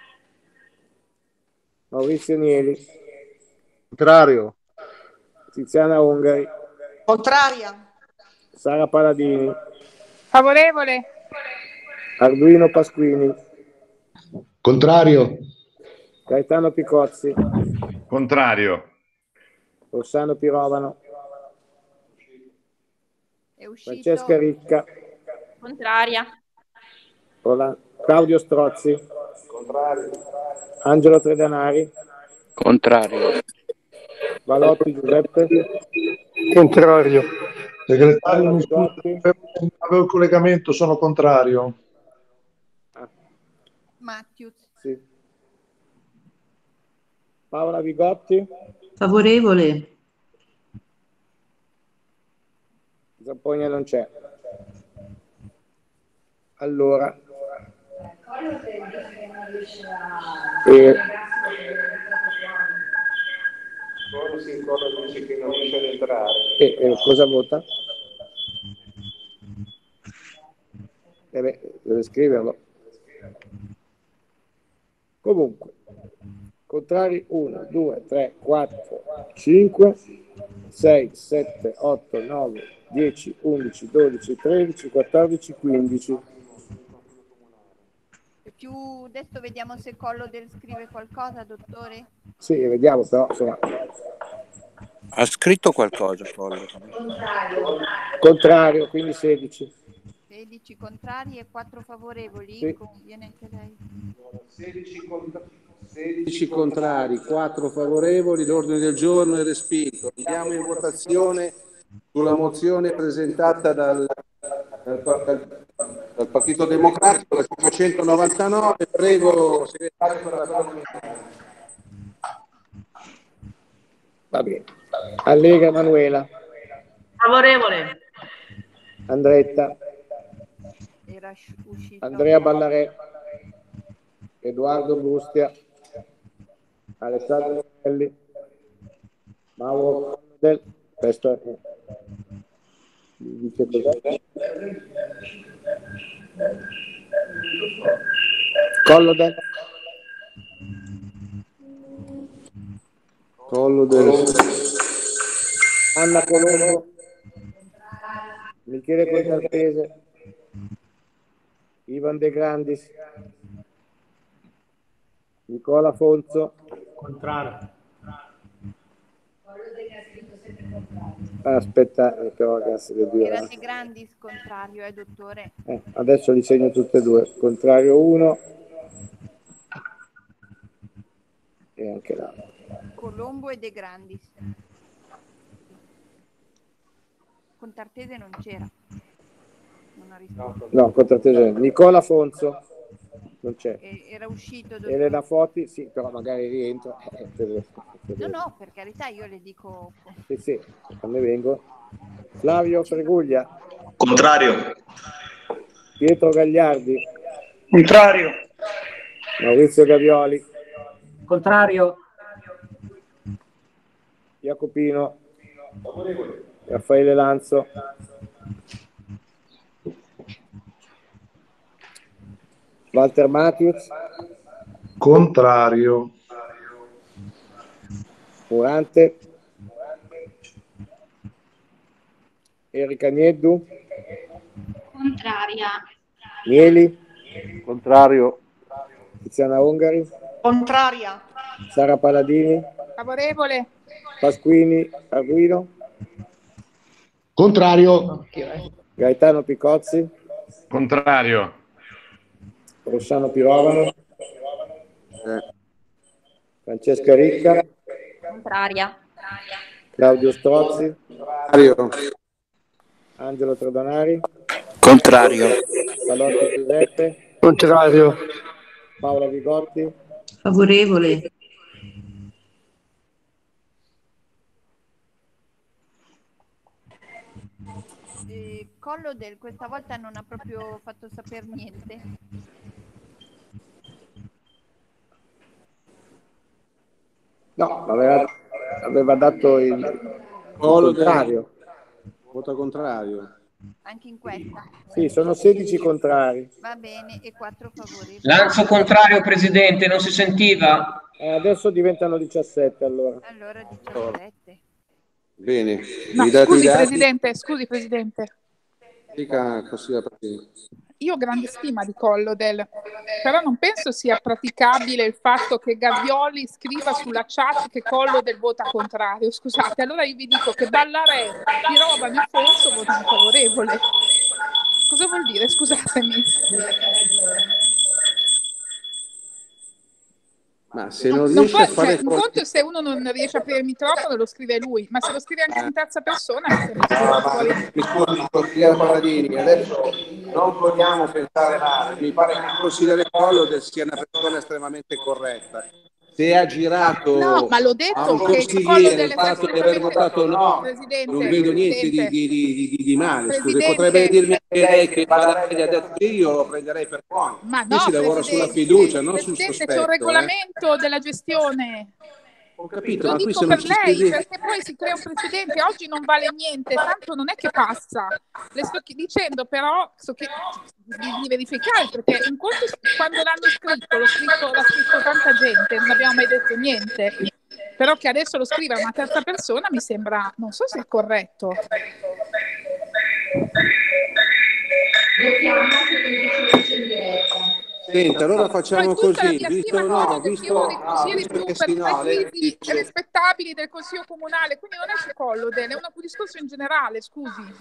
Maurizio Nieli. Contrario. Tiziana Ongari. Contraria. Sara Paladini. Favorevole. Arduino Pasquini. Contrario. Gaetano Picozzi. Contrario. Rossano Pirovano. È uscito. Francesca Ricca. Contraria. Roland- Claudio Strozzi. Contrario. Angelo Tredanari. Contrario. Valotti Giuseppe. Contrario. Segretario, Paolo mi scusi, Vigotti. avevo il collegamento, sono contrario. Matthews. Sì. Paola Vigotti. Favorevole. Zappogna non c'è. Allora. Eh, Forse ancora dice che non riesce ad entrare. eh, eh, cosa vota? Eh beh, deve scriverlo. Comunque, contrari uno, due, tre, quattro, cinque, sei, sette, otto, nove, dieci, undici, dodici, tredici, quattordici, quindici. Più adesso vediamo se Collodel scrive qualcosa, dottore. Sì, vediamo però, insomma. Ha scritto qualcosa, Collo? Contrario, quindi sedici. sedici contrari e quattro favorevoli. Sì. Conviene anche lei. sedici, contra- sedici contrari, quattro favorevoli, l'ordine del giorno è respinto. Andiamo in votazione sulla mozione presentata dal, dal, dal, dal Partito Democratico, la cinquecentonovantanove. Prego, segretario, per la parola. Va bene. Allega Emanuela. Favorevole. Andretta. Era uscito. Andrea Ballarè. Edoardo Bustia. Alessandro Belli. Mauro Del. Questo è... dice cos'è? Collodel. Collodel. Anna Colombo. Michele Contartese. Ivan De Grandis. Nicola Fonzo. Contrario. Aspetta, però ragazzi, le due. Era De Grandis contrario, eh, dottore. Eh, adesso li segno tutte e due. Contrario uno. anche là. Colombo e De Grandis. Contartese non c'era. Non ha risposto. No, Contartese. Nicola Fonzo. Non c'è. E- Era uscito. dottor- Elena Foti, sì, però magari rientra. Eh, per- per- No, no, per carità, io le dico. Sì, sì, quando vengo. Flavio Freguglia. Contrario. Pietro Gagliardi. Contrario. Maurizio Gavioli. Contrario. Jacopino. Raffaele Lanzo. Walter Matius. Contrario. Murante. Erika Nieddu. Contraria. Mieli. Contrario. Tiziana Ongari. Contraria. Sara Paladini. Favorevole. Pasquini Arguino. Contrario. Gaetano Picozzi. Contrario. Rossano Pirovano. Francesca Ricca. Contraria. Claudio Strozzi. Contrario. Angelo Trodonari. Contrario. Palotti Giuseppe. Contrario. Paola Vigotti. Favorevole. Eh, Collodel questa volta non ha proprio fatto sapere niente. No, aveva, aveva dato il, il contrario. Voto contrario. Anche in questa. Sì, sono sedici contrari. Va bene, e quattro favorevoli. Lanzo contrario, Presidente, non si sentiva? Eh, adesso diventano diciassette allora. Allora diciassette. Bene. No, I dati, scusi i dati, Presidente, scusi Presidente. dica consigliere Paladini. Io ho grande stima di Collodel, però non penso sia praticabile il fatto che Gavioli scriva sulla chat che Collodel vota contrario. Scusate, allora io vi dico che Ballarè, Pirovano e Fonso votano favorevole. Cosa vuol dire? Scusatemi. Ma se Non, non non riesce può, a fare cioè, un conto è se uno non riesce a aprire il microfono lo scrive lui, ma se lo scrive anche in terza persona mi sembra Ah, fuori. ma mi scusi, consigliere Paladini, adesso non vogliamo pensare male, mi pare che il consigliere Collodel sia una persona estremamente corretta. Se ha girato No, ma l'ho a detto un che consigliere Collodel il è fatto di aver votato no, Presidente, non vedo niente di, Presidente, di, di, di, di male. Scusi, Presidente. potrebbe dirmi anche lei che Ballarè gli ha detto sì, io lo prenderei per buono. ma Qui no, si lavora Presidente, sulla fiducia, non sul Presidente, sospetto. c'è un eh. regolamento della gestione. Ho capito, Lo ma qui dico se non per ci lei, spieghi... perché poi si crea un precedente. Oggi non vale niente, tanto non è che passa. Le sto chi- dicendo però so che, di, di verificare, perché in conto quando l'hanno scritto, l'ho scritto, l'ha scritto tanta gente, non abbiamo mai detto niente. Però che adesso lo scriva una terza persona mi sembra, non so se è corretto. Senta, allora facciamo Poi tutta la così, mia visto, stima no, Collodel, visto, io ho uno dei consiglieri visto più che sì, no, lei precisi dice... e rispettabili del Consiglio Comunale, quindi non è su Collodel, è un discorso in generale, scusi.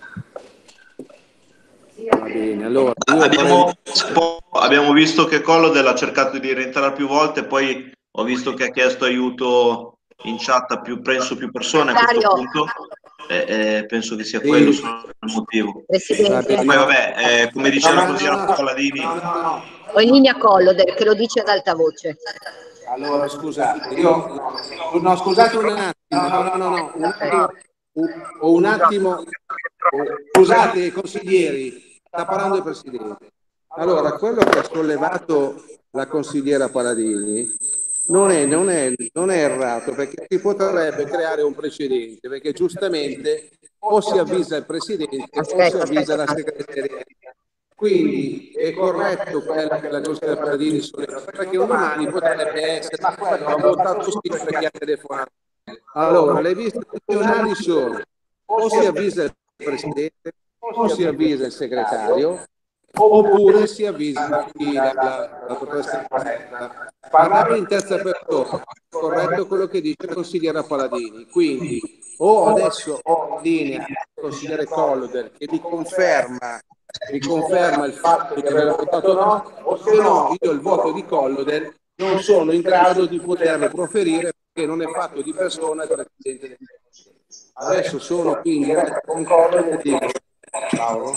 Va bene, allora io Abbiamo, vorrei... abbiamo visto che Collodel ha cercato di rientrare più volte, poi ho visto che ha chiesto aiuto in chat a più, penso più persone a questo Dario. punto. Eh, eh, penso che sia quello solo il motivo. Presidente. Poi vabbè, eh, come dice No, la no, consigliera no, no. Paladini, Ho in linea Collodel che lo dice ad alta voce. Allora, scusate, io... No, scusate un attimo, no, no, no, no, un attimo, un- ho un attimo... Scusate, consiglieri, sta parlando il Presidente. Allora, quello che ha sollevato la consigliera Paladini non è, non è, non è errato, perché si potrebbe creare un precedente, perché giustamente o si avvisa il Presidente o si avvisa la segreteria. Quindi è corretto quello che la consigliera Paladini solleva, perché un domani potrebbe essere, ma quello ha votato sì perché ha telefonato. Allora, le viste funzionali sono o si avvisa il Presidente o si avvisa il segretario oppure si avvisa chi la, la, la dottoressa. Parlare in terza persona, corretto quello che dice il consigliere Paladini, quindi o adesso ho in linea il consigliere Collodel che mi conferma, mi conferma il fatto di aver votato no, o se no io il voto di Collodel non sono in grado di poterle proferire perché non è fatto di persona il Presidente del Consiglio. Adesso sono qui in diretta con Collor e dico Paolo.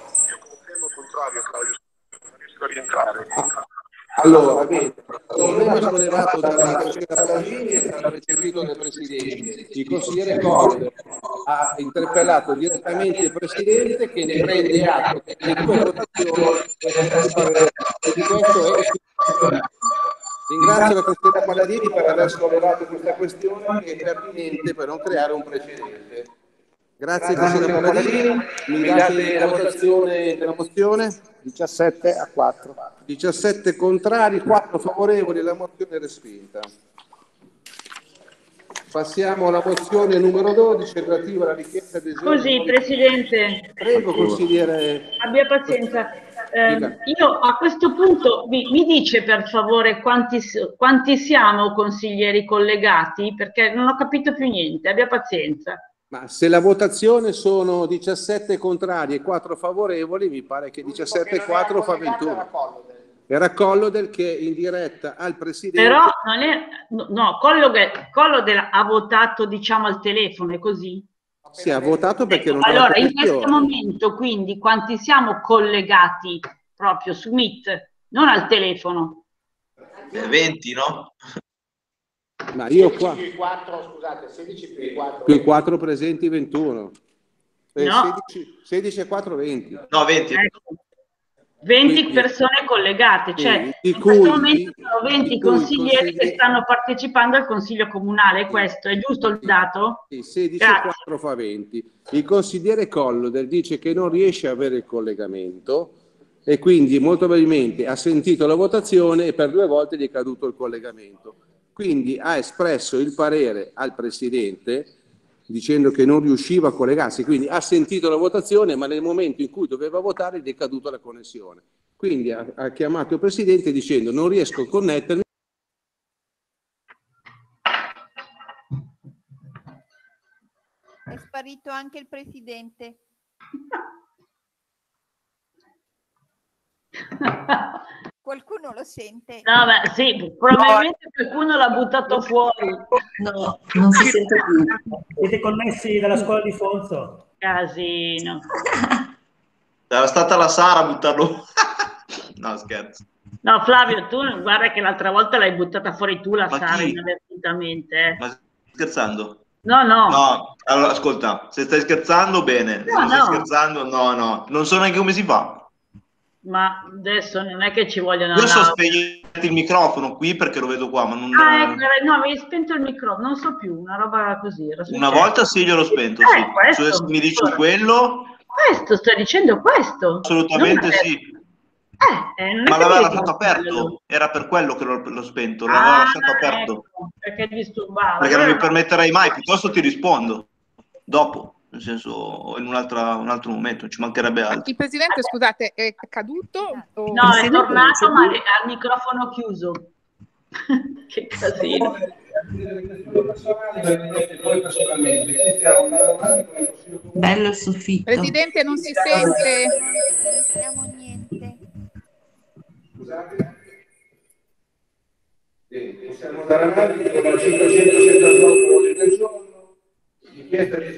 Allora, bene, il problema sollevato dalla consigliera Paladini è stato recepito dal Presidente. Il consigliere Collor ha interpellato direttamente il Presidente che ne prende atto che le due votazioni di questo è... Ringrazio la consigliera Paladini per aver sollevato questa questione che è pertinente per non creare un precedente. Grazie consigliera Paladini. Mi date la votazione della mozione? diciassette a quattro. diciassette contrari, quattro favorevoli, la mozione è respinta. Passiamo alla mozione numero dodici relativa alla richiesta di... Scusi Presidente. Prego consigliere. Abbia pazienza. Eh, io a questo punto mi, mi dice per favore quanti, quanti siamo consiglieri collegati, perché non ho capito più niente, abbia pazienza. Ma se la votazione sono diciassette contrari e quattro favorevoli, mi pare che diciassette e quattro fa ventuno. Era Collodel che in diretta al Presidente... Però non è... No, Collodel, Collodel ha votato diciamo al telefono, è così? Si è votato perché non allora, era in questo momento, quindi, quanti siamo collegati proprio su Meet, non al telefono? venti, no? Ma io qua... Più quattro, scusate, sedici più quattro. Più quattro presenti, ventuno. Eh, No. sedici, sedici e quattro, venti. No, venti. Ecco. venti persone collegate, cioè Di in questo cui- momento sono venti di cui consiglieri consiglieri- che stanno partecipando al Consiglio Comunale, questo è giusto il dato? Sì, sedici e Grazie. quattro fa venti. Il consigliere Collodel dice che non riesce a avere il collegamento e quindi molto probabilmente ha sentito la votazione e per due volte gli è caduto il collegamento. Quindi ha espresso il parere al Presidente dicendo che non riusciva a collegarsi, quindi ha sentito la votazione ma nel momento in cui doveva votare gli è caduta la connessione. Quindi ha, ha chiamato il Presidente dicendo non riesco a connettermi. È sparito anche il Presidente. Qualcuno lo sente? No, beh, sì, probabilmente qualcuno l'ha buttato fuori. No, non si sente più. Siete connessi dalla scuola di Fonzo? Casino. Era stata la Sara a buttarlo. No, scherzo. No, Flavio, tu guarda che l'altra volta l'hai buttata fuori tu la Ma Sara chi? inavvertitamente. eh. Ma stai scherzando? No, no. No, allora ascolta, se stai scherzando bene, se No, non stai no. scherzando no, no, non so neanche come si fa. Ma adesso non è che ci vogliono... Io so no. spegnere il microfono qui perché lo vedo qua, ma non... Ah, ecco, no, avevi spento il microfono, non so più, una roba così. Era Una successo. volta sì, gliel'ho spento, Eh, sì. questo. Se mi dici quello, Questo, sto dicendo questo. assolutamente Non è- sì. Eh, eh, non è Ma che l'aveva mi lasciato ricordo aperto, quello. era per quello che l'ho, l'ho spento, l'aveva Ah, lasciato aperto. ecco, perché disturbava. Perché non Allora mi permetterei mai, piuttosto ti rispondo dopo, nel senso in un'altra, un altro momento, ci mancherebbe altro. Il Presidente, scusate, è caduto? O... No, è tornato ma al microfono chiuso. Che casino. Bello il soffitto. Presidente, non si sente. Non sentiamo niente. Scusate. Bene, possiamo andare avanti con la cinquecentosettantotto ordine del giorno. Richiesta di...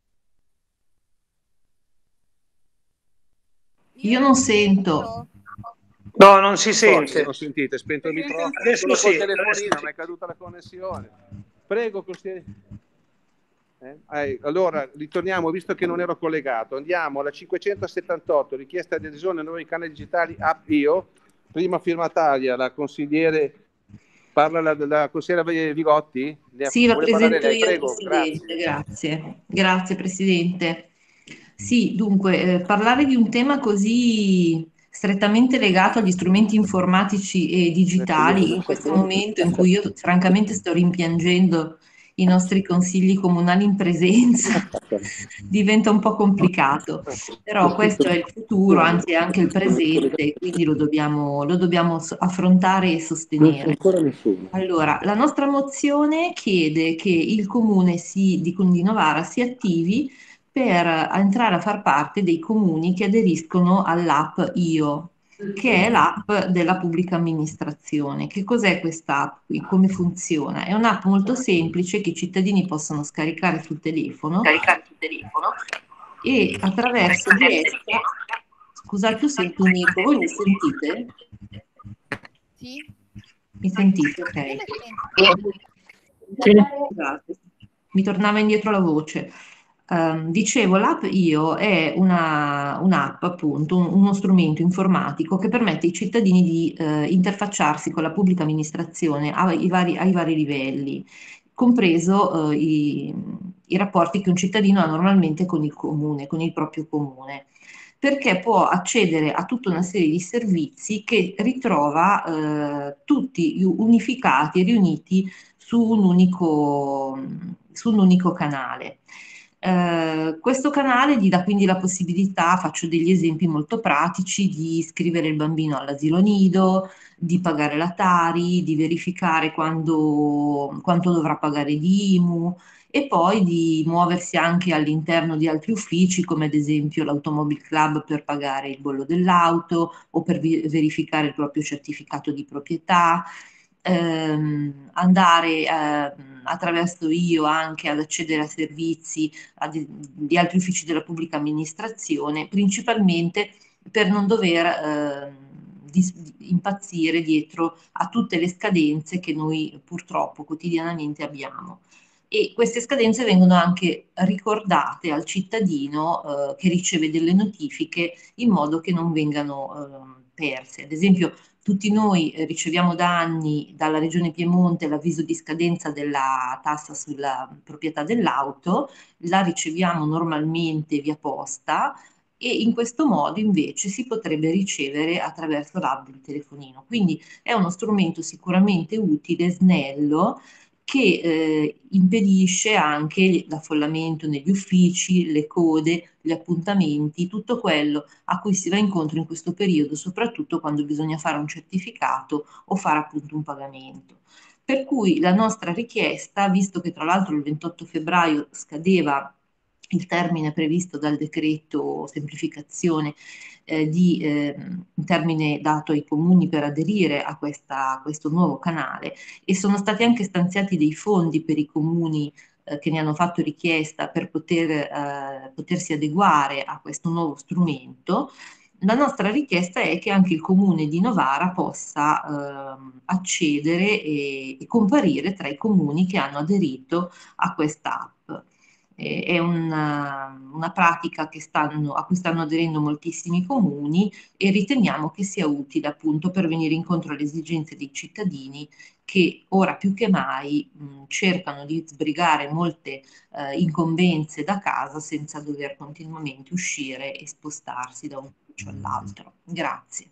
Io non sento. No, non si sente. Non sentite, spento il microfono. Adesso Solo sì, col telefonino, adesso sì. mi è caduta la connessione. Prego, consigliere. Eh? Eh, allora, ritorniamo, visto che non ero collegato, andiamo alla cinquecentosettantotto, richiesta di adesione ai nuovi canali digitali App Io, prima firmataria la consigliere, parla la, la consigliera Vigotti? Ne- Sì, la vuole parlare presento lei? io, Prego, Presidente, grazie. Grazie, Presidente. Sì, dunque, eh, parlare di un tema così strettamente legato agli strumenti informatici e digitali in questo momento in cui io francamente sto rimpiangendo i nostri consigli comunali in presenza diventa un po' complicato, però questo è il futuro, anzi è anche il presente, quindi lo dobbiamo, lo dobbiamo so- affrontare e sostenere. ancora nessuno. Allora, la nostra mozione chiede che il comune si- di, di Novara si attivi per entrare a far parte dei comuni che aderiscono all'app Io. che è l'app della pubblica amministrazione. Che cos'è quest'app qui? Come funziona? È un'app molto semplice che i cittadini possono scaricare sul telefono Caricare sul telefono. e attraverso di essa, scusate, io sento un eco, voi mi sentite? Sì? Mi sentite? Ok. Io le Sì. Scusate, mi tornava indietro la voce. Ehm, dicevo, l'app Io è una, un'app, appunto, un- uno strumento informatico che permette ai cittadini di eh, interfacciarsi con la pubblica amministrazione ai vari, ai vari livelli, compreso eh, i, i rapporti che un cittadino ha normalmente con il comune, con il proprio comune, perché può accedere a tutta una serie di servizi che ritrova eh, tutti unificati e riuniti su un unico, su un unico canale. Eh, questo canale gli dà quindi la possibilità, faccio degli esempi molto pratici, di iscrivere il bambino all'asilo nido, di pagare la Tari, di verificare quando, quanto dovrà pagare di I M U e poi di muoversi anche all'interno di altri uffici, come ad esempio l'Automobile Club per pagare il bollo dell'auto o per vi- verificare il proprio certificato di proprietà, ehm, andare eh, attraverso Io anche ad accedere a servizi ad- di altri uffici della pubblica amministrazione, principalmente per non dover ehm, dis- impazzire dietro a tutte le scadenze che noi purtroppo quotidianamente abbiamo. E queste scadenze vengono anche ricordate al cittadino eh, che riceve delle notifiche in modo che non vengano ehm, perse. Ad esempio, tutti noi eh, riceviamo da anni dalla Regione Piemonte l'avviso di scadenza della tassa sulla proprietà dell'auto, la riceviamo normalmente via posta e in questo modo invece si potrebbe ricevere attraverso l'app del telefonino. Quindi è uno strumento sicuramente utile, snello, che eh, impedisce anche l'affollamento negli uffici, le code, gli appuntamenti, tutto quello a cui si va incontro in questo periodo, soprattutto quando bisogna fare un certificato o fare appunto un pagamento. Per cui la nostra richiesta, visto che tra l'altro il ventotto febbraio scadeva il termine previsto dal decreto semplificazione eh, di eh, un termine dato ai comuni per aderire a, questa, a questo nuovo canale e sono stati anche stanziati dei fondi per i comuni eh, che ne hanno fatto richiesta per poter, eh, potersi adeguare a questo nuovo strumento. La nostra richiesta è che anche il comune di Novara possa ehm, accedere e, e comparire tra i comuni che hanno aderito a questa app. Eh, È una, una pratica che stanno, a cui stanno aderendo moltissimi comuni e riteniamo che sia utile appunto per venire incontro alle esigenze dei cittadini che ora più che mai mh, cercano di sbrigare molte eh, incombenze da casa senza dover continuamente uscire e spostarsi da un ufficio all'altro. Grazie.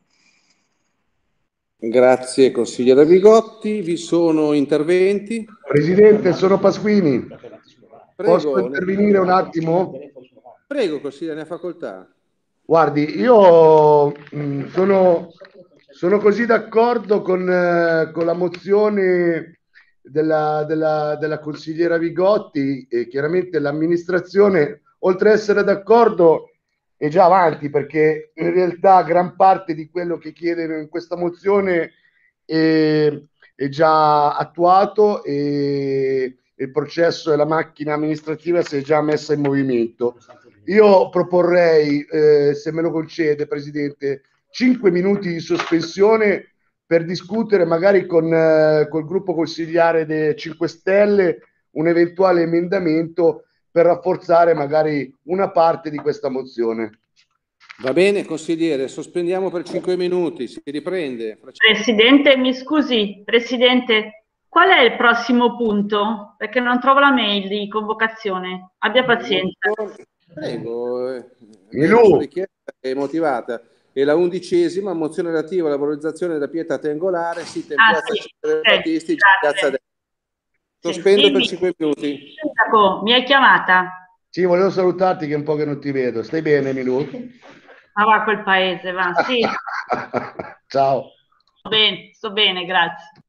Grazie consigliere Bigotti. Vi sono interventi? Presidente, sono Pasquini. Posso Prego. intervenire un attimo? Prego, consigliere, ne ha facoltà. Guardi, io mh, sono, sono così d'accordo con, eh, con la mozione della, della, della consigliera Bigotti e chiaramente l'amministrazione, oltre ad essere d'accordo, è già avanti perché in realtà gran parte di quello che chiedono in questa mozione è, è già attuato e il processo e la macchina amministrativa si è già messa in movimento. Io proporrei, eh, se me lo concede, Presidente, cinque minuti di sospensione per discutere magari con eh, col gruppo consigliare dei cinque Stelle un eventuale emendamento per rafforzare magari una parte di questa mozione. Va bene, consigliere, sospendiamo per cinque minuti, si riprende. Presidente, mi scusi, Presidente, qual è il prossimo punto? Perché non trovo la mail di convocazione. Abbia pazienza. Prego, eh, Milù. la sua richiesta è motivata. E la undicesima, mozione relativa alla valorizzazione della pietra triangolare, sita in Ah, piazza sì, Cesare sì, Battisti, piazza grazie. Destra. Sospendo Sì, per dimmi. cinque minuti. Sindaco, mi hai chiamata? Sì, volevo salutarti che è un po' che non ti vedo. Stai bene, Milù? Ma va a quel paese, va. Sì, Ciao. sto bene, sto bene, grazie.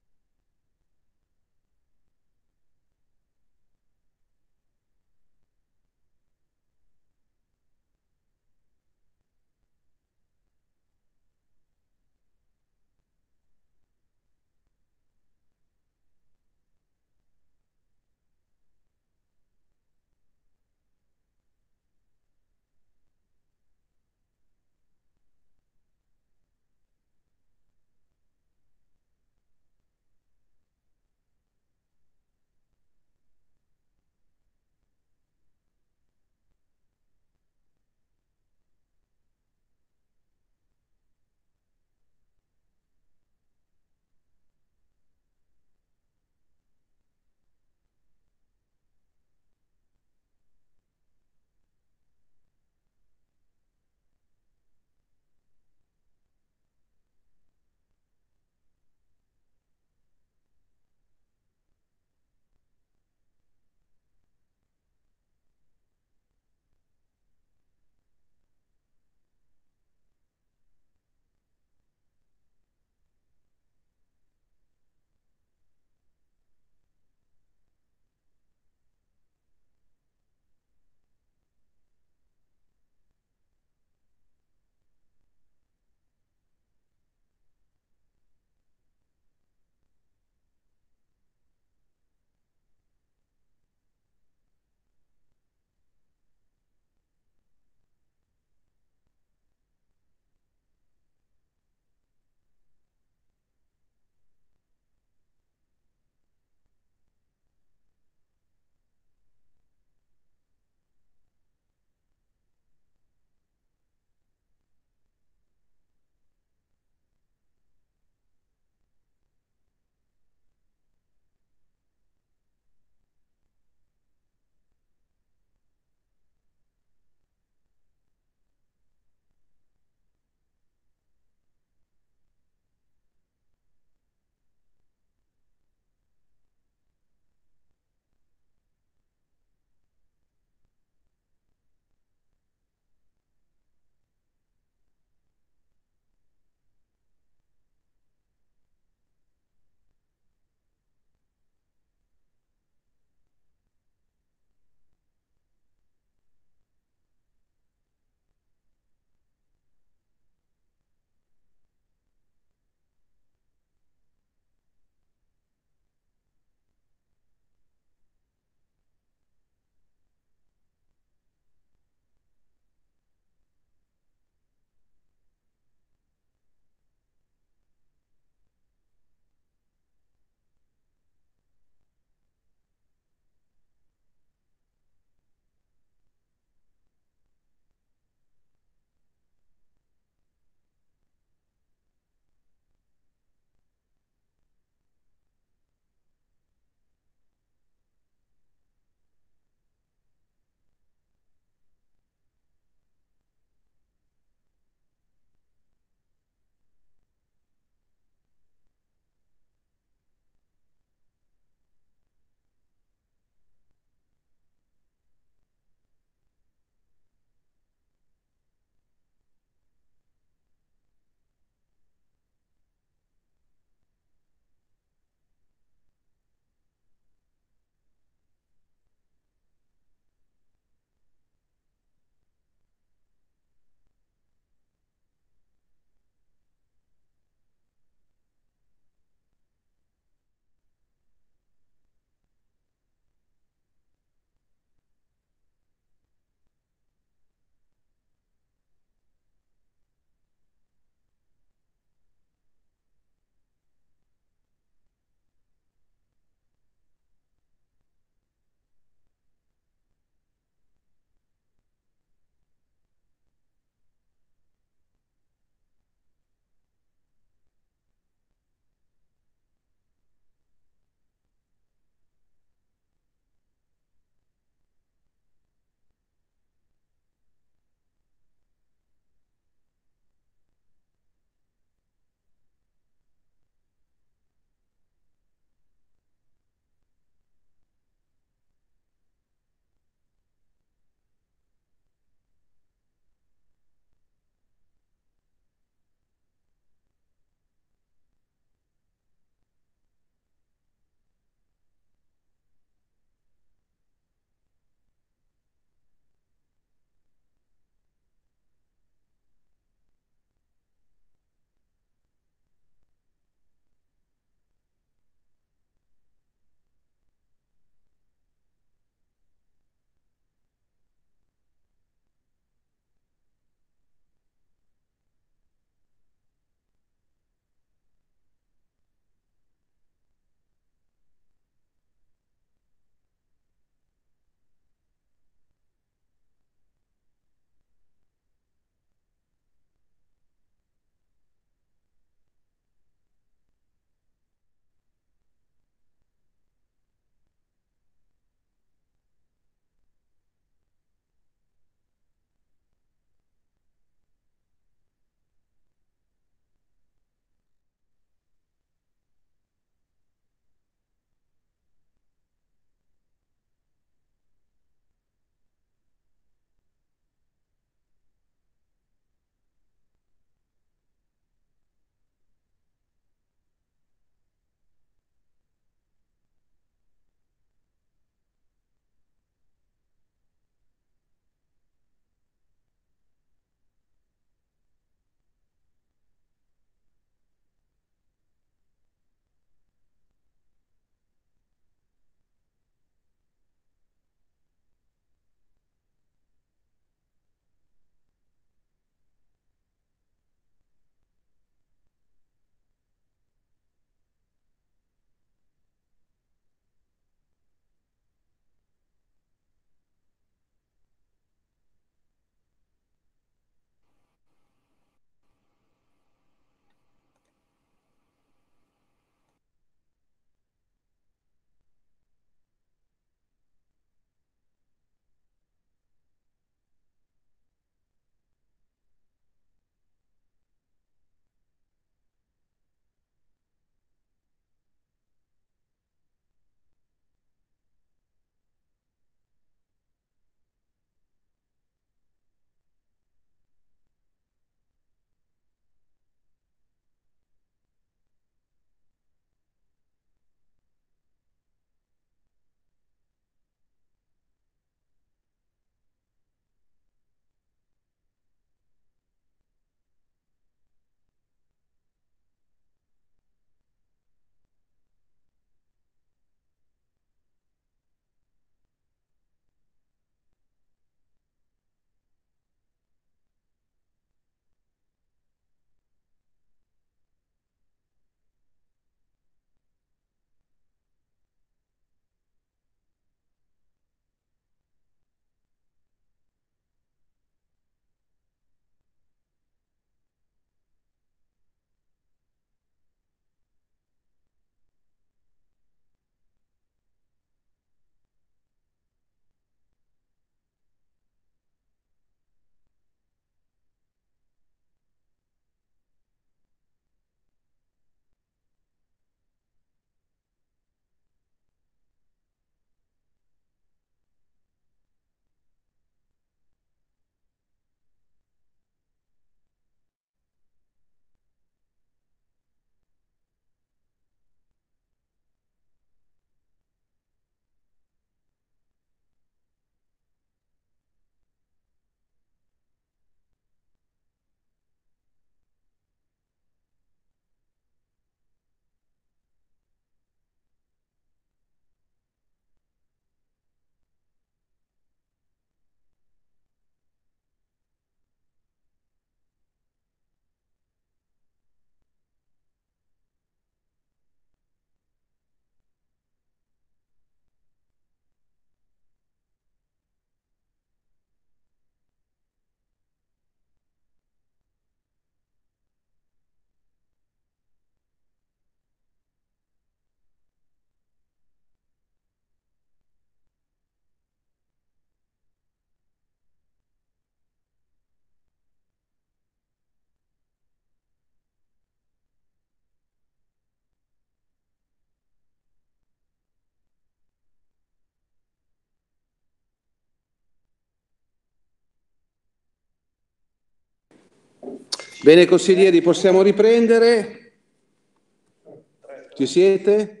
Bene, consiglieri, possiamo riprendere? Ci siete?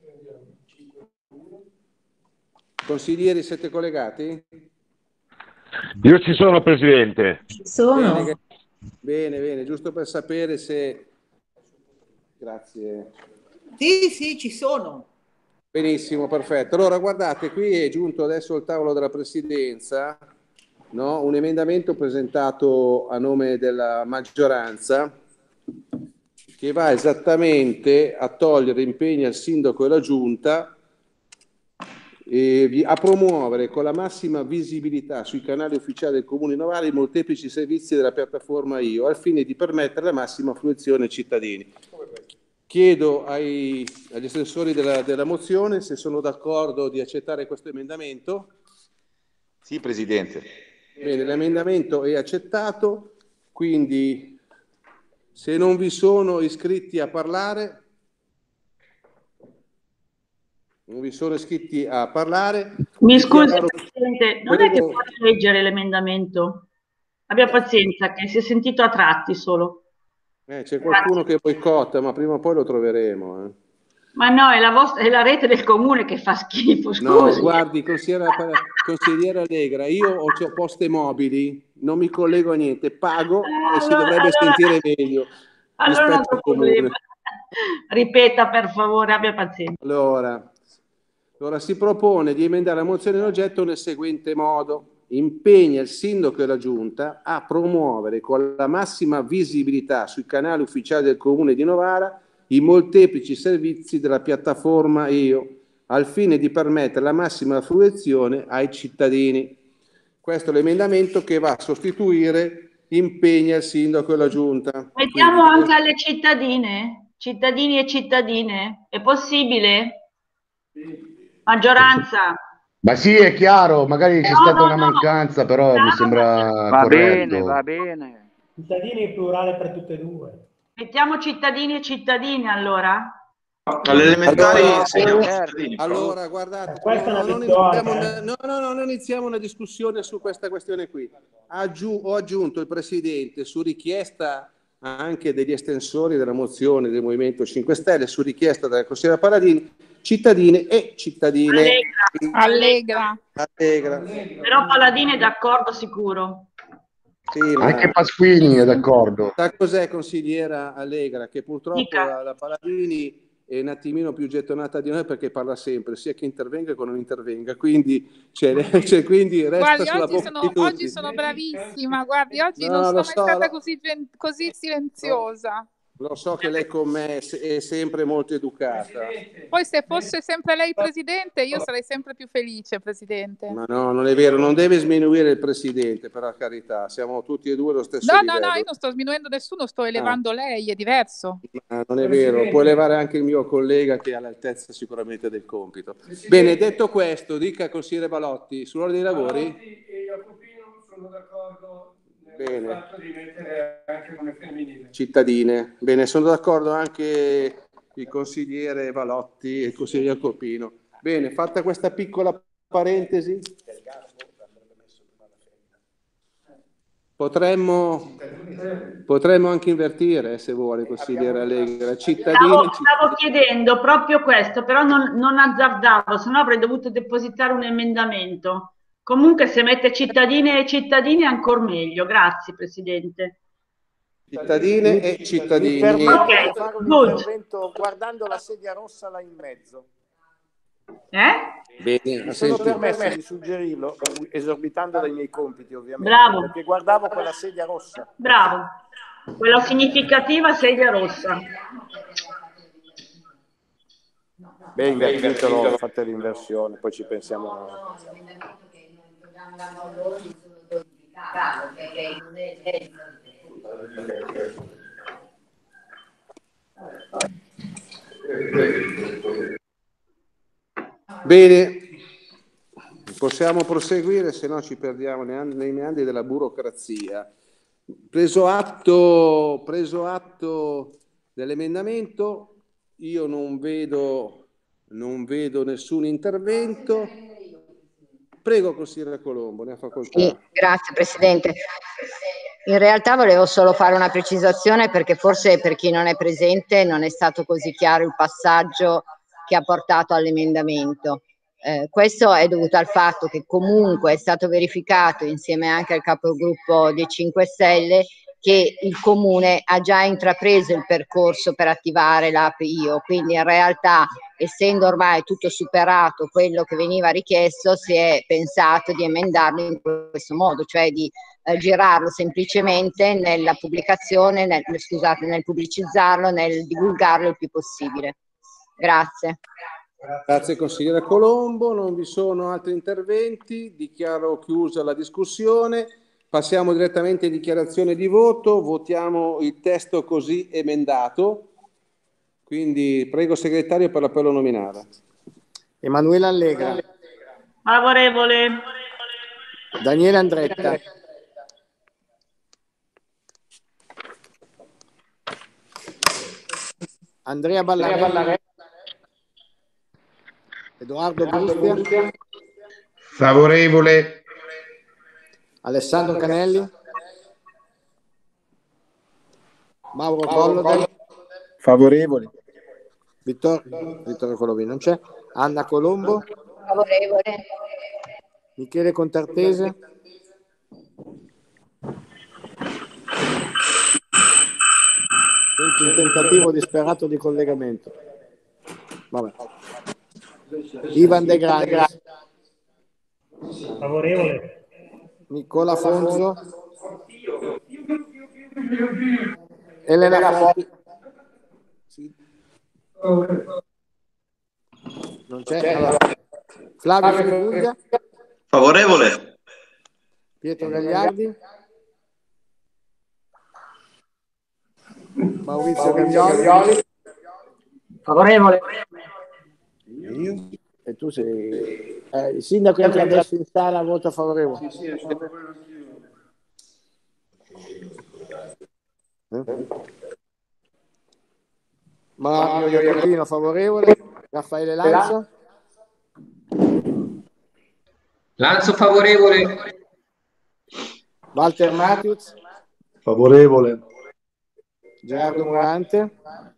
Consiglieri, siete collegati? Io ci sono, Presidente. Sono. Bene, bene, bene, giusto per sapere se... Grazie. Sì, sì, ci sono. Benissimo, perfetto. Allora, guardate, qui è giunto adesso al tavolo della Presidenza, no? Un emendamento presentato a nome della maggioranza che va esattamente a togliere impegni al sindaco e alla giunta e a promuovere con la massima visibilità sui canali ufficiali del Comune di Novara i molteplici servizi della piattaforma I O al fine di permettere la massima fruizione ai cittadini. Chiedo ai, agli estensori della, della mozione se sono d'accordo di accettare questo emendamento. Sì, Presidente. Bene, l'emendamento è accettato, quindi se non vi sono iscritti a parlare, non vi sono iscritti a parlare. Mi scusi, dichiaro... Presidente, non è che posso leggere l'emendamento? Abbia pazienza, che si è sentito a tratti solo. Eh, c'è qualcuno che boicotta, ma prima o poi lo troveremo. Eh. Ma no, è la, vostra, è la rete del comune che fa schifo, scusi. No, guardi, consigliera, consigliera Allegra, io ho, ho poste mobili, non mi collego a niente, pago allora, e si dovrebbe allora, sentire meglio allora rispetto al comune. Ripeta, per favore, abbia pazienza. Allora, allora, si propone di emendare la mozione in oggetto nel seguente modo. Impegna il sindaco e la giunta a promuovere con la massima visibilità sui canali ufficiali del Comune di Novara i molteplici servizi della piattaforma I O al fine di permettere la massima fruizione ai cittadini. Questo è l'emendamento che va a sostituire impegna il sindaco e la giunta. Mettiamo Quindi, anche alle cittadine, cittadini e cittadine, è possibile? Maggioranza? Ma sì, è chiaro, magari c'è No, stata no, una no. mancanza, però No, mi sembra Va corretto. bene, va bene. Cittadini in plurale per tutte e due. Mettiamo cittadini e cittadine allora? Alle elementari allora, insegniamo allora, cittadini. allora guardate, Questa no, è una non vittoria, iniziamo, eh. no, no, no, non iniziamo una discussione su questa questione qui. Aggiu- ho aggiunto il Presidente su richiesta anche degli estensori della mozione del Movimento cinque Stelle, su richiesta della consigliera Paladini, cittadine e cittadine. Allegra. Allegra. Però Paladini è d'accordo sicuro. Sì, ma... Anche Pasquini è d'accordo. Sa cos'è, consigliera Allegra? Che purtroppo Dica. la, la Paladini è un attimino più gettonata di noi perché parla sempre, sia che intervenga che non intervenga, quindi, cioè, cioè, quindi resta Guardi, sulla oggi bocca sono, di tutti. oggi sono bravissima, guardi, oggi No, non sono lo mai so, stata lo- così, gen- così silenziosa. Lo so che lei con me è, se- è sempre molto educata. Poi se fosse sempre lei presidente, io sarei sempre più felice, presidente. Ma no, non è vero, non deve sminuire il Presidente, per la carità, siamo tutti e due allo stesso No, no, livello. no, io non sto sminuendo nessuno, sto elevando lei, è diverso. Ma non è vero, può elevare anche il mio collega che è all'altezza sicuramente del compito. Bene, detto questo, dica consigliere Balotti, sull'ordine dei lavori? Balotti e Jacopino sono d'accordo nel Bene. fatto di mettere anche come femminile. Cittadine. Bene, sono d'accordo anche il consigliere Valotti e il consigliere Jacopino. Bene, fatta questa piccola parentesi, potremmo, potremmo anche invertire, se vuole, consigliere Allegra. Cittadine, Stavo, stavo chiedendo proprio questo, però non, non azzardavo, se no avrei dovuto depositare un emendamento. Comunque se mette cittadine e cittadini è ancora meglio. Grazie, Presidente. cittadine e Mi cittadini. permetto Ok, di fare un good. intervento guardando la sedia rossa là in mezzo. Eh? Bene, Mi ha sono sentito. permesso di suggerirlo, esorbitando dai miei compiti ovviamente, Bravo. perché guardavo quella sedia rossa. Bravo. Quella significativa sedia rossa. Beh, invertitelo, fate l'inversione, poi ci pensiamo. Bene, possiamo proseguire, se no ci perdiamo nei meandri della burocrazia. Preso atto, preso atto dell'emendamento, io non vedo, non vedo nessun intervento. Prego, consigliere Colombo, ne ha facoltà. Sì, grazie Presidente. In realtà volevo solo fare una precisazione perché forse per chi non è presente non è stato così chiaro il passaggio che ha portato all'emendamento. Eh, questo è dovuto al fatto che comunque è stato verificato insieme anche al capogruppo dei cinque Stelle che il Comune ha già intrapreso il percorso per attivare l'app I O, quindi in realtà, essendo ormai tutto superato quello che veniva richiesto, si è pensato di emendarlo in questo modo, cioè di eh, girarlo semplicemente nella pubblicazione, nel, scusate, nel pubblicizzarlo, nel divulgarlo il più possibile. Grazie. Grazie consigliere Colombo, non vi sono altri interventi, dichiaro chiusa la discussione. Passiamo direttamente in dichiarazione di voto, votiamo il testo così emendato, quindi prego segretario per l'appello nominale. Emanuela Allegra. Favorevole. Daniele Andretta. Andrea Ballarelli. Edoardo Bustia. Favorevole. Alessandro Canelli. Mauro Collode. Favorevole. Vittorio, Vittorio Colovini non c'è. Anna Colombo. Favorevole. Michele Contartese. Sento un tentativo disperato di collegamento. Vabbè. Ivan De Grandis. Favorevole. Nicola Fonzo. Elena Fonti. Non c'è. Allora. Flavio Friguglia. Favorevole. Pietro Gagliardi. Maurizio Gaglioli. Favorevole. E tu sei eh, il sindaco entra adesso in sala, vota favorevole. Sì, sì, eh? Mario Iacopino favorevole. Raffaele Lanzo. Lanzo favorevole. Walter Matiuz. Favorevole. Gerardo Morante.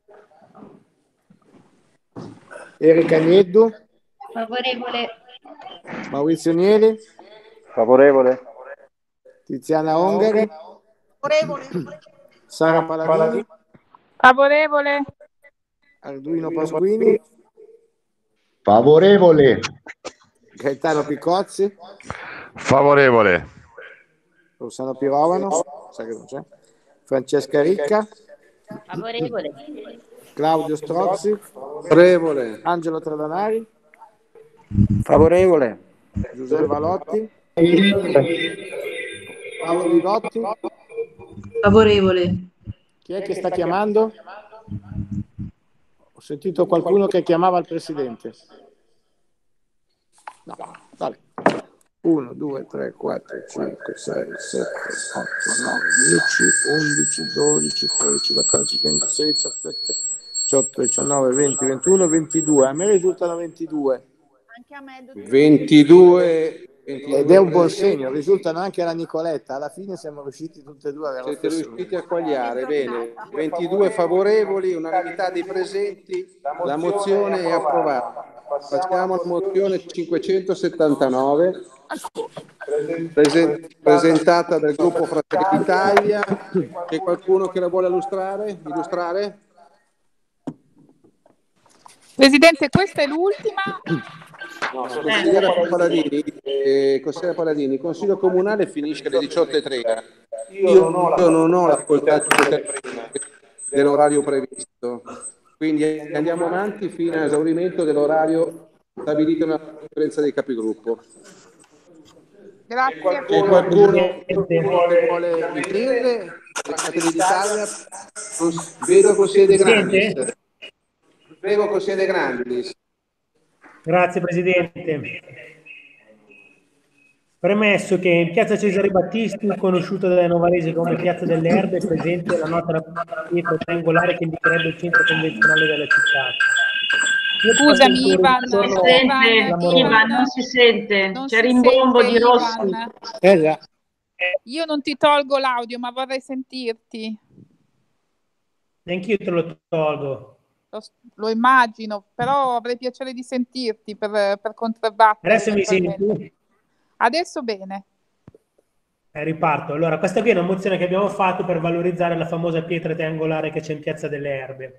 Erika Nieddu. Favorevole. Maurizio Nieli. Favorevole. Tiziana Ongari. Favorevole. Sara Paladini. Favorevole. Arduino Pasquini. Favorevole. Gaetano Picozzi. Favorevole. Rossano Pirovano. Sa che non c'è. Francesca Ricca. Favorevole. Claudio Strozzi. Favorevole. Angelo Tradanari. Favorevole. Giuseppe Valotti. Paolo Vigotti. Favorevole. Chi è che sta chiamando? Ho sentito qualcuno che chiamava il presidente. No, vale. uno, due, tre, quattro, cinque, sei, sette, otto, nove, dieci, undici, dodici, tredici, quattordici, quindici, sedici, diciassette, diciotto, diciannove, venti, ventuno, ventidue. A me risultano ventidue. Anche a me. ventidue, ventidue. Ed è un buon segno, risultano anche alla Nicoletta. Alla fine siamo riusciti tutti e due a avere Siete riusciti a quagliare, bene. ventidue favorevoli, unanimità dei presenti, la mozione è approvata. Passiamo alla mozione cinquecentosettantanove, presen- presentata dal gruppo Fratelli d'Italia. C'è qualcuno che la vuole illustrare? illustrare? Presidente, questa è l'ultima. No, consigliere Paladini, eh, consigliere Paladini, il Consiglio Comunale finisce alle diciotto e trenta. Io non ho l'ascoltazione dell'orario previsto, quindi andiamo avanti fino all'esaurimento dell'orario stabilito nella conferenza dei capigruppo. Grazie. C'è qualcuno che vuole intervenire? Fratelli d'Italia? Vedo consigliere De Grandis. Prego consigliere De Grandis. Grazie Presidente. Premesso che in piazza Cesare Battisti, conosciuta dalle novaresi come piazza delle Erbe, è presente la nota pietra triangolare che indicherebbe il centro convenzionale della città. Scusami Ivan, Ivan, Ivan, non si sente, Non c'è si rimbombo sente, di rossi. Ivan. Eh già. Io non ti tolgo l'audio, ma vorrei sentirti. Neanch'io te lo tolgo. Lo, lo immagino, però avrei piacere di sentirti per, per controbattere. Adesso mi senti? Adesso bene. Eh, riparto. Allora, questa qui è una mozione che abbiamo fatto per valorizzare la famosa pietra triangolare che c'è in Piazza delle Erbe.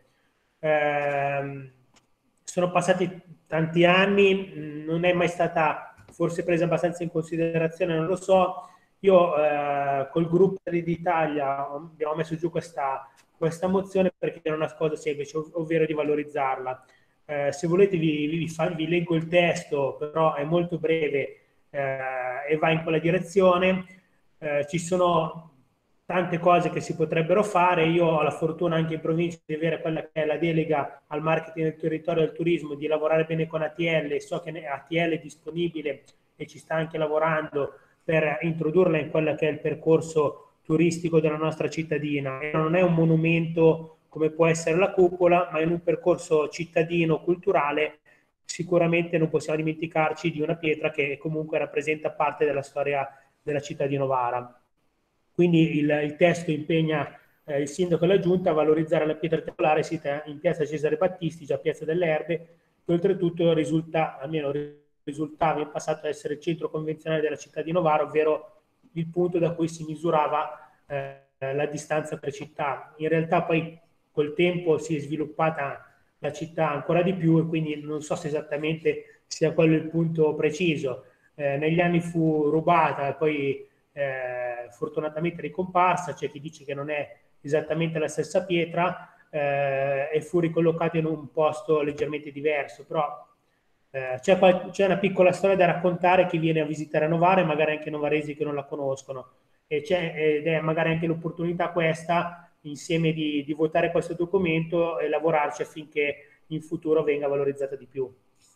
Eh, sono passati tanti anni, non è mai stata forse presa abbastanza in considerazione, non lo so. Io eh, col gruppo d'Italia abbiamo messo giù questa, questa mozione perché era una cosa semplice, ov- ovvero di valorizzarla. Eh, se volete vi, vi, fa- vi leggo il testo, però è molto breve eh, e va in quella direzione. Eh, ci sono tante cose che si potrebbero fare. Io ho la fortuna anche in provincia di avere quella che è la delega al marketing del territorio e al turismo, di lavorare bene con A T L. So che A T L è disponibile e ci sta anche lavorando per introdurla in quello che è il percorso turistico della nostra cittadina. E non è un monumento come può essere la cupola, ma in un percorso cittadino, culturale, sicuramente non possiamo dimenticarci di una pietra che comunque rappresenta parte della storia della città di Novara. Quindi il, il testo impegna eh, il sindaco e la giunta a valorizzare la pietra triangolare sita in piazza Cesare Battisti, già piazza delle Erbe, che oltretutto risulta, almeno risultava in passato essere il centro convenzionale della città di Novara, ovvero il punto da cui si misurava eh, la distanza tra città. In realtà poi col tempo si è sviluppata la città ancora di più e quindi non so se esattamente sia quello il punto preciso. Eh, negli anni fu rubata e poi eh, fortunatamente ricomparsa, c'è chi dice che non è esattamente la stessa pietra eh, e fu ricollocata in un posto leggermente diverso, però eh, c'è, qual- c'è una piccola storia da raccontare a chi viene a visitare Novara e magari anche novaresi che non la conoscono, e c'è, ed è magari anche l'opportunità questa insieme di, di votare questo documento e lavorarci affinché in futuro venga valorizzata di più.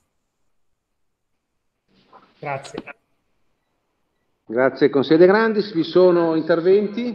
Grazie. Grazie consigliere De Grandis. Vi sono interventi?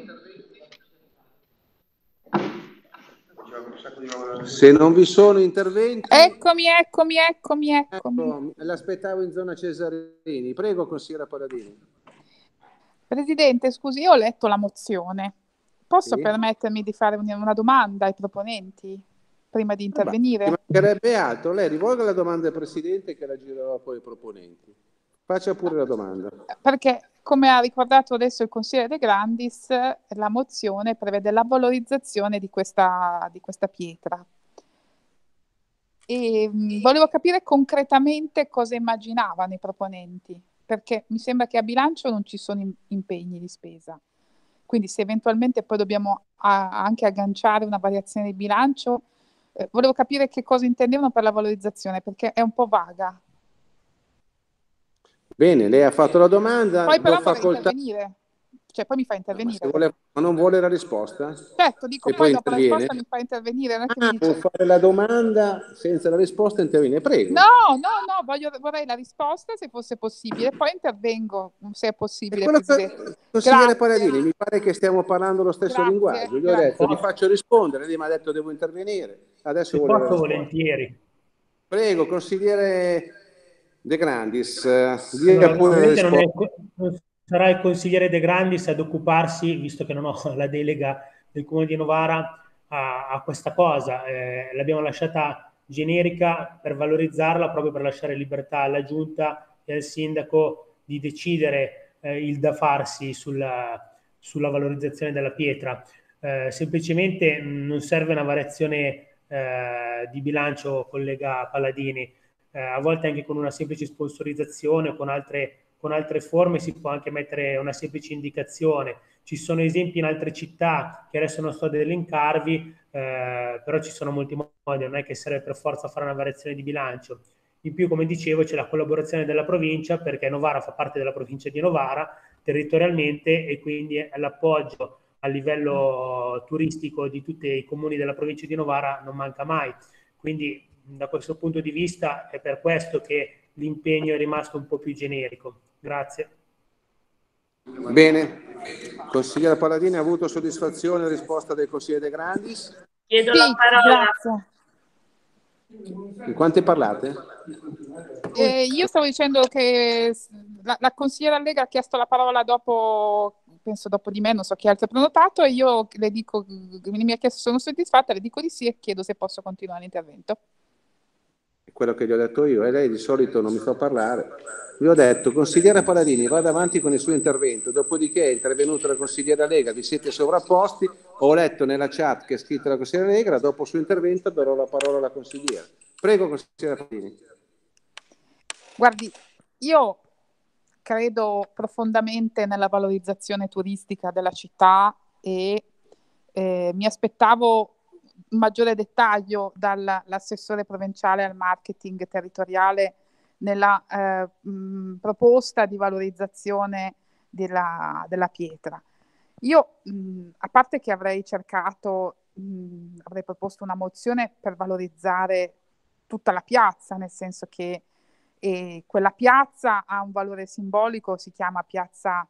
Se non vi sono interventi... Eccomi, eccomi, eccomi, eccomi. Ecco, l'aspettavo in zona Cesarini. Prego, consigliera Paladini. Presidente, scusi, io ho letto la mozione. Posso Sì. permettermi di fare un- una domanda ai proponenti prima di intervenire? Ci mancherebbe altro. Lei rivolga la domanda al Presidente che la girerò poi ai proponenti. Faccia pure la domanda. Perché, come ha ricordato adesso il consigliere De Grandis, la mozione prevede la valorizzazione di questa, di questa pietra. E mh, volevo capire concretamente cosa immaginavano i proponenti, perché mi sembra che a bilancio non ci sono im- impegni di spesa. Quindi se eventualmente poi dobbiamo a- anche agganciare una variazione di bilancio, eh, volevo capire che cosa intendevano per la valorizzazione, perché è un po' vaga. Bene, lei ha fatto la domanda. Poi Do però vorrei facoltà. intervenire, cioè poi mi fa Se intervenire. vuole- ma non vuole la risposta? Certo, dico, E poi poi dopo la interviene? risposta mi fa intervenire, non è che mi Ah, dice... vuol fare la domanda senza la risposta interviene. Prego. No, no, no, voglio, vorrei la risposta se fosse possibile, poi intervengo se è possibile, Quello che- Presidente. Consigliere Grazie. Paladini, mi pare che stiamo parlando lo stesso Grazie, linguaggio. Gli ho grazie. detto, vi faccio rispondere, lei mi ha detto devo intervenire. Adesso Se vuole la posso, risposta. volentieri. Prego, consigliere De Grandis, eh, dia Allora, pure la ovviamente non, è- risposta. non sarà il consigliere De Grandis ad occuparsi, visto che non ho la delega del Comune di Novara, a, a questa cosa. Eh, l'abbiamo lasciata generica per valorizzarla, proprio per lasciare libertà alla Giunta e al Sindaco di decidere eh, il da farsi sulla, sulla valorizzazione della pietra. Eh, semplicemente mh, non serve una variazione eh, di bilancio, collega Paladini. Eh, a volte anche con una semplice sponsorizzazione, con altre, con altre forme si può anche mettere una semplice indicazione. Ci sono esempi in altre città che adesso non sto ad elencarvi, eh, però ci sono molti modi, non è che serve per forza fare una variazione di bilancio. In più, come dicevo, c'è la collaborazione della provincia, perché Novara fa parte della provincia di Novara territorialmente e quindi l'appoggio a livello turistico di tutti i comuni della provincia di Novara non manca mai. Quindi da questo punto di vista è per questo che l'impegno è rimasto un po' più generico. Grazie. Bene. Consigliere Paladini, ha avuto soddisfazione la risposta del consigliere De Grandis? Chiedo Sì, la parola. grazie. In quante parlate? Eh, io stavo dicendo che s- la, la consigliera Lega ha chiesto la parola dopo penso dopo di me, non so chi altro ha prenotato, e io le dico, mi ha chiesto se sono soddisfatta, le dico di sì e chiedo se posso continuare l'intervento. Quello che gli ho detto io, e lei di solito non mi fa parlare. Gli ho detto, consigliere Paladini, vada avanti con il suo intervento, dopodiché è intervenuta la consigliera Lega, vi siete sovrapposti, ho letto nella chat che è scritta la consigliera Lega, dopo il suo intervento darò la parola alla consigliera. Prego, consigliera Paladini. Guardi, io credo profondamente nella valorizzazione turistica della città e eh, mi aspettavo un maggiore dettaglio dall'assessore provinciale al marketing territoriale nella eh, mh, proposta di valorizzazione della, della pietra. Io, mh, a parte che avrei cercato, mh, avrei proposto una mozione per valorizzare tutta la piazza, nel senso che e quella piazza ha un valore simbolico, si chiama piazza,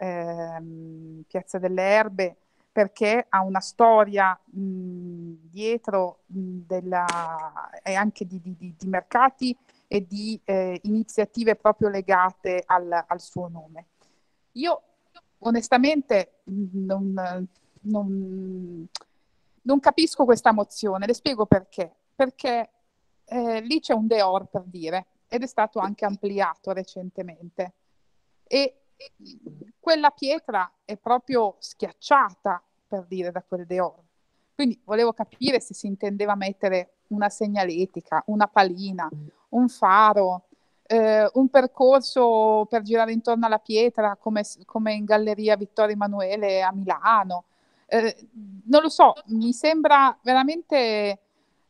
ehm, piazza delle Erbe, perché ha una storia mh, dietro mh, della, e anche di, di, di, di mercati e di eh, iniziative proprio legate al, al suo nome. Io onestamente non, non, non capisco questa mozione, le spiego perché. Perché eh, lì c'è un Deor, per dire, ed è stato anche ampliato recentemente. E quella pietra è proprio schiacciata, per dire, da quel Deor. Quindi volevo capire se si intendeva mettere una segnaletica, una palina, un faro, eh, un percorso per girare intorno alla pietra, come, come in Galleria Vittorio Emanuele a Milano. Eh, non lo so, mi sembra veramente...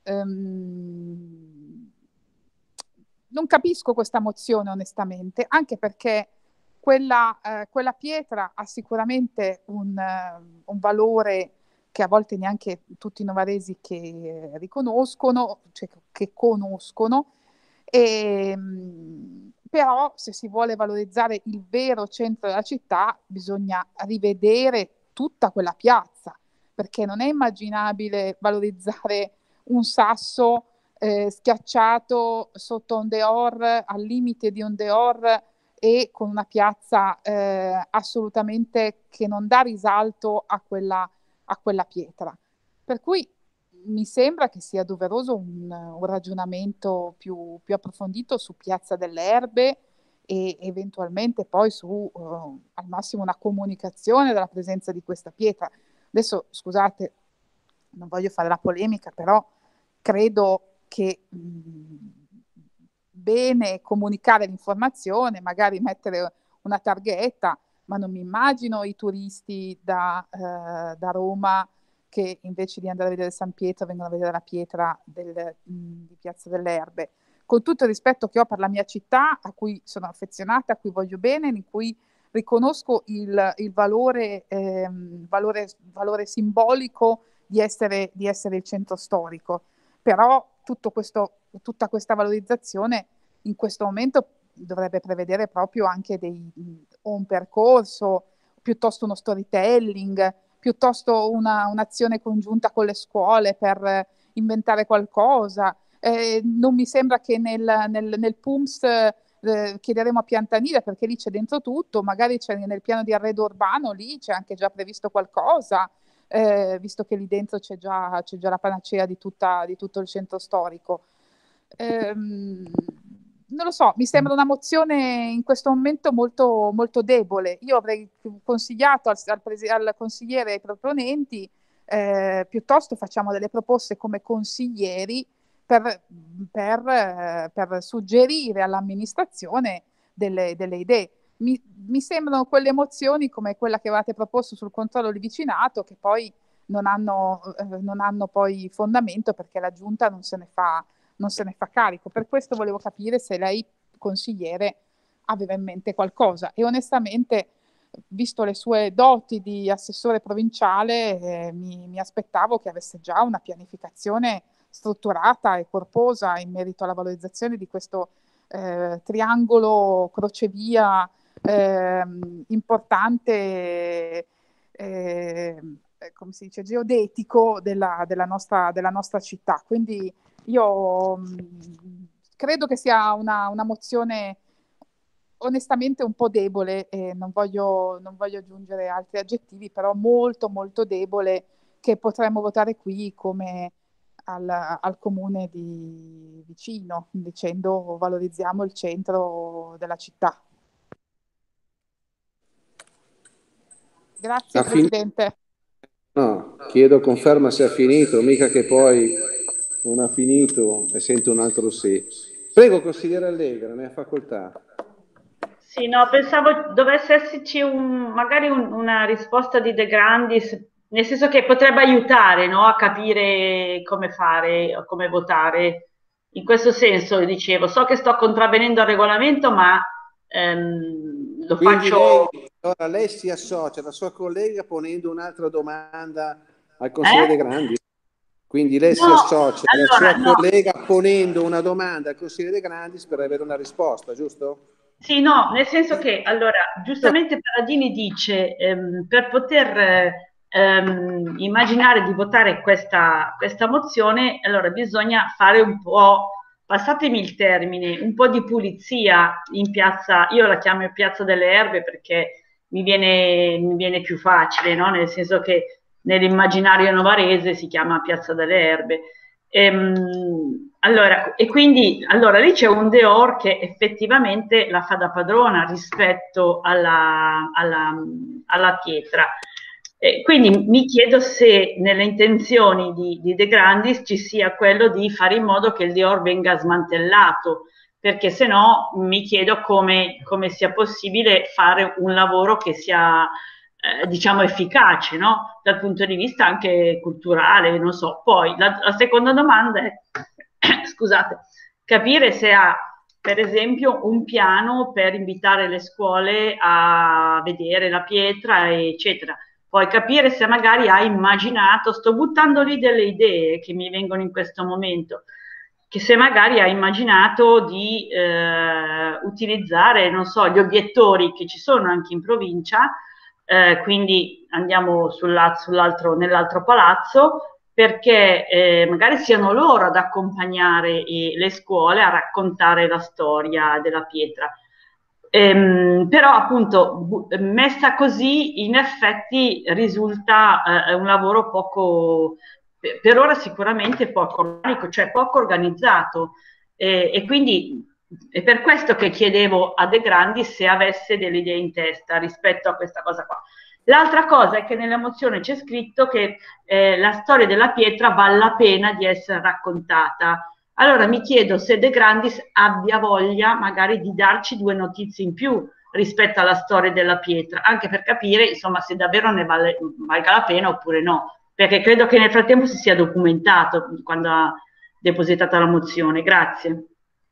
Um, non capisco questa mozione onestamente, anche perché quella, eh, quella pietra ha sicuramente un, uh, un valore che a volte neanche tutti i novaresi che riconoscono, cioè che conoscono, e, mh, però se si vuole valorizzare il vero centro della città bisogna rivedere tutta quella piazza, perché non è immaginabile valorizzare un sasso Eh, schiacciato sotto un Deor, al limite di un Deor e con una piazza eh, assolutamente che non dà risalto a quella, a quella pietra. Per cui mi sembra che sia doveroso un, un ragionamento più, più approfondito su Piazza delle Erbe e eventualmente poi su uh, al massimo una comunicazione della presenza di questa pietra. Adesso scusate, non voglio fare la polemica, però credo che mh, bene comunicare l'informazione, magari mettere una targhetta, ma non mi immagino i turisti da, eh, da Roma che invece di andare a vedere San Pietro vengono a vedere la pietra del, mh, di Piazza delle Erbe. Con tutto il rispetto che ho per la mia città, a cui sono affezionata, a cui voglio bene, in cui riconosco il, il valore, ehm, valore, valore simbolico di essere, di essere il centro storico. Però tutto questo, tutta questa valorizzazione in questo momento dovrebbe prevedere proprio anche dei, o un percorso, piuttosto uno storytelling, piuttosto una, un'azione congiunta con le scuole per inventare qualcosa. Eh, non mi sembra che nel, nel, nel P U M S eh, chiederemo a Piantanida, perché lì c'è dentro tutto, magari c'è nel piano di arredo urbano, lì c'è anche già previsto qualcosa. Eh, visto che lì dentro c'è già, c'è già la panacea di, tutta, di tutto il centro storico. Ehm, non lo so, mi sembra una mozione in questo momento molto, molto debole. Io avrei consigliato al, al, presi- al consigliere e ai proponenti, eh, piuttosto facciamo delle proposte come consiglieri per, per, eh, per suggerire all'amministrazione delle, delle idee. Mi, mi sembrano quelle emozioni come quella che avevate proposto sul controllo di vicinato, che poi non hanno, eh, non hanno poi fondamento perché la giunta non se ne fa, non se ne fa carico. Per questo volevo capire se lei, consigliere, aveva in mente qualcosa. E onestamente, visto le sue doti di assessore provinciale, eh, mi, mi aspettavo che avesse già una pianificazione strutturata e corposa in merito alla valorizzazione di questo eh, triangolo crocevia Eh, importante, eh, come si dice, geodetico della, della, nostra, della nostra città. Quindi io mh, credo che sia una, una mozione onestamente un po' debole, e non voglio, non voglio aggiungere altri aggettivi, però molto molto debole, che potremmo votare qui come al, al comune di vicino, dicendo valorizziamo il centro della città. Grazie Ha fin- Presidente. No, chiedo conferma se ha finito, mica che poi non ha finito e sento un altro sì. Prego, consigliere Allegra, ne ha facoltà. Sì, no, pensavo dovesse esserci un, magari un- una risposta di De Grandis, nel senso che potrebbe aiutare, no, a capire come fare, o come votare. In questo senso, dicevo, so che sto contravvenendo al regolamento, ma ehm, lo Quindi faccio... lei, allora, lei si associa alla sua collega ponendo un'altra domanda al consigliere Eh? De Grandis. Quindi lei si No, associa alla allora, sua no. collega ponendo una domanda al consigliere De Grandis per avere una risposta, giusto? Sì, no, nel senso che, allora, giustamente Paradini dice, ehm, per poter ehm, immaginare di votare questa, questa mozione, allora bisogna fare un po', passatemi il termine, un po' di pulizia in piazza, io la chiamo Piazza delle Erbe perché mi viene, mi viene più facile, no? Nel senso che nell'immaginario novarese si chiama Piazza delle Erbe. Ehm, allora, e quindi allora lì c'è un Deor che effettivamente la fa da padrona rispetto alla, alla, alla pietra. E quindi mi chiedo se nelle intenzioni di, di De Grandis ci sia quello di fare in modo che il Deor venga smantellato, perché se no mi chiedo come, come sia possibile fare un lavoro che sia eh, diciamo efficace, no? Dal punto di vista anche culturale, non so. Poi la, la seconda domanda è, scusate, capire se ha per esempio un piano per invitare le scuole a vedere la pietra, eccetera. Poi capire se magari ha immaginato, sto buttando lì delle idee che mi vengono in questo momento, che se magari ha immaginato di eh, utilizzare, non so, gli obiettori che ci sono anche in provincia, eh, quindi andiamo sulla, sull'altro, nell'altro palazzo, perché eh, magari siano loro ad accompagnare i, le scuole a raccontare la storia della pietra. Ehm, però appunto bu- messa così in effetti risulta eh, un lavoro poco, per, per ora sicuramente poco organico, cioè poco organizzato e, e quindi è per questo che chiedevo a De Grandis se avesse delle idee in testa rispetto a questa cosa qua. L'altra cosa è che nella mozione c'è scritto che eh, la storia della pietra vale la pena di essere raccontata. Allora mi chiedo se De Grandis abbia voglia magari di darci due notizie in più rispetto alla storia della pietra, anche per capire insomma se davvero ne vale, valga la pena oppure no, perché credo che nel frattempo si sia documentato quando ha depositato la mozione. Grazie.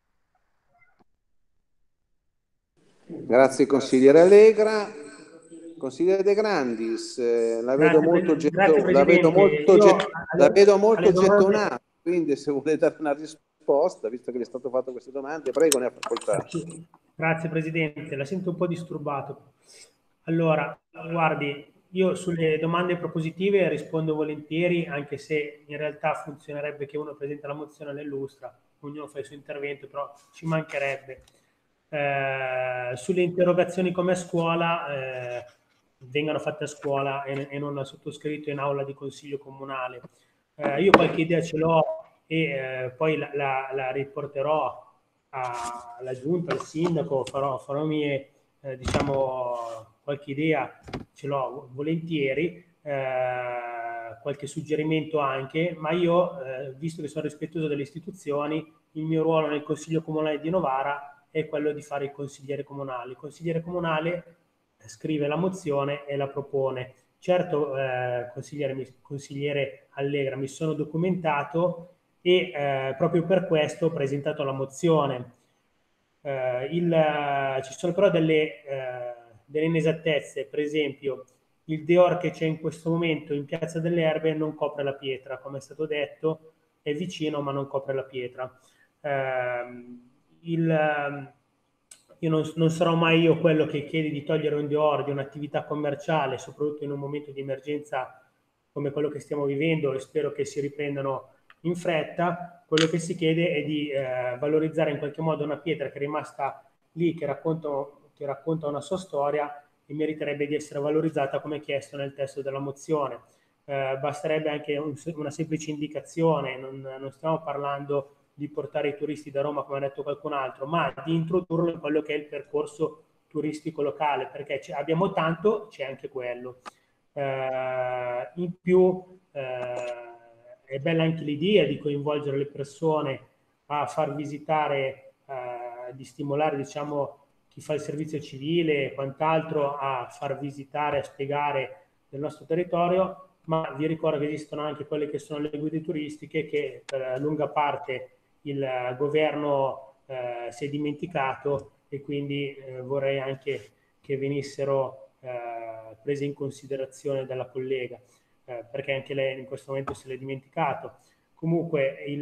Grazie consigliere Allegra. Consigliere De Grandis, eh, la, vedo Grazie, molto pre- getto- grazie, la vedo Presidente. molto, Io, get- alle- la vedo molto alle domande- gettonata, quindi se vuole dare una risposta, visto che le è stato fatto queste domande, prego, ne ha facoltà. Grazie Presidente, la sento un po' disturbato. Allora, guardi, io sulle domande propositive rispondo volentieri, anche se in realtà funzionerebbe che uno presenta la mozione e l'illustra, ognuno fa il suo intervento, però ci mancherebbe. Eh, sulle interrogazioni come a scuola, eh, vengano fatte a scuola e, e non sottoscritto in aula di consiglio comunale. Eh, io qualche idea ce l'ho e eh, poi la, la, la riporterò a, alla giunta, al sindaco, farò, farò mie, eh, diciamo, qualche idea ce l'ho volentieri, eh, qualche suggerimento anche, ma io, eh, visto che sono rispettoso delle istituzioni, il mio ruolo nel Consiglio Comunale di Novara è quello di fare il consigliere comunale. Il consigliere comunale scrive la mozione e la propone. Certo, eh, consigliere, consigliere Allegra, mi sono documentato e eh, proprio per questo ho presentato la mozione. Eh, il, eh, ci sono però delle, eh, delle inesattezze, per esempio il Deor che c'è in questo momento in Piazza delle Erbe non copre la pietra, come è stato detto, è vicino ma non copre la pietra. Eh, il, io non, non sarò mai io quello che chiede di togliere un Deor di un'attività commerciale, soprattutto in un momento di emergenza come quello che stiamo vivendo, e spero che si riprendano in fretta. Quello che si chiede è di eh, valorizzare in qualche modo una pietra che è rimasta lì, che racconta che racconta una sua storia e meriterebbe di essere valorizzata come chiesto nel testo della mozione. Eh, basterebbe anche un, una semplice indicazione, non, non stiamo parlando di portare i turisti da Roma, come ha detto qualcun altro, ma di introdurlo in quello che è il percorso turistico locale, perché abbiamo tanto, c'è anche quello. Eh, in più eh, è bella anche l'idea di coinvolgere le persone a far visitare, eh, di stimolare, diciamo, chi fa il servizio civile e quant'altro a far visitare, a spiegare del nostro territorio, ma vi ricordo che esistono anche quelle che sono le guide turistiche che per lunga parte il governo eh, si è dimenticato, e quindi eh, vorrei anche che venissero eh, prese in considerazione dalla collega, eh, perché anche lei in questo momento se l'è dimenticato. Comunque il,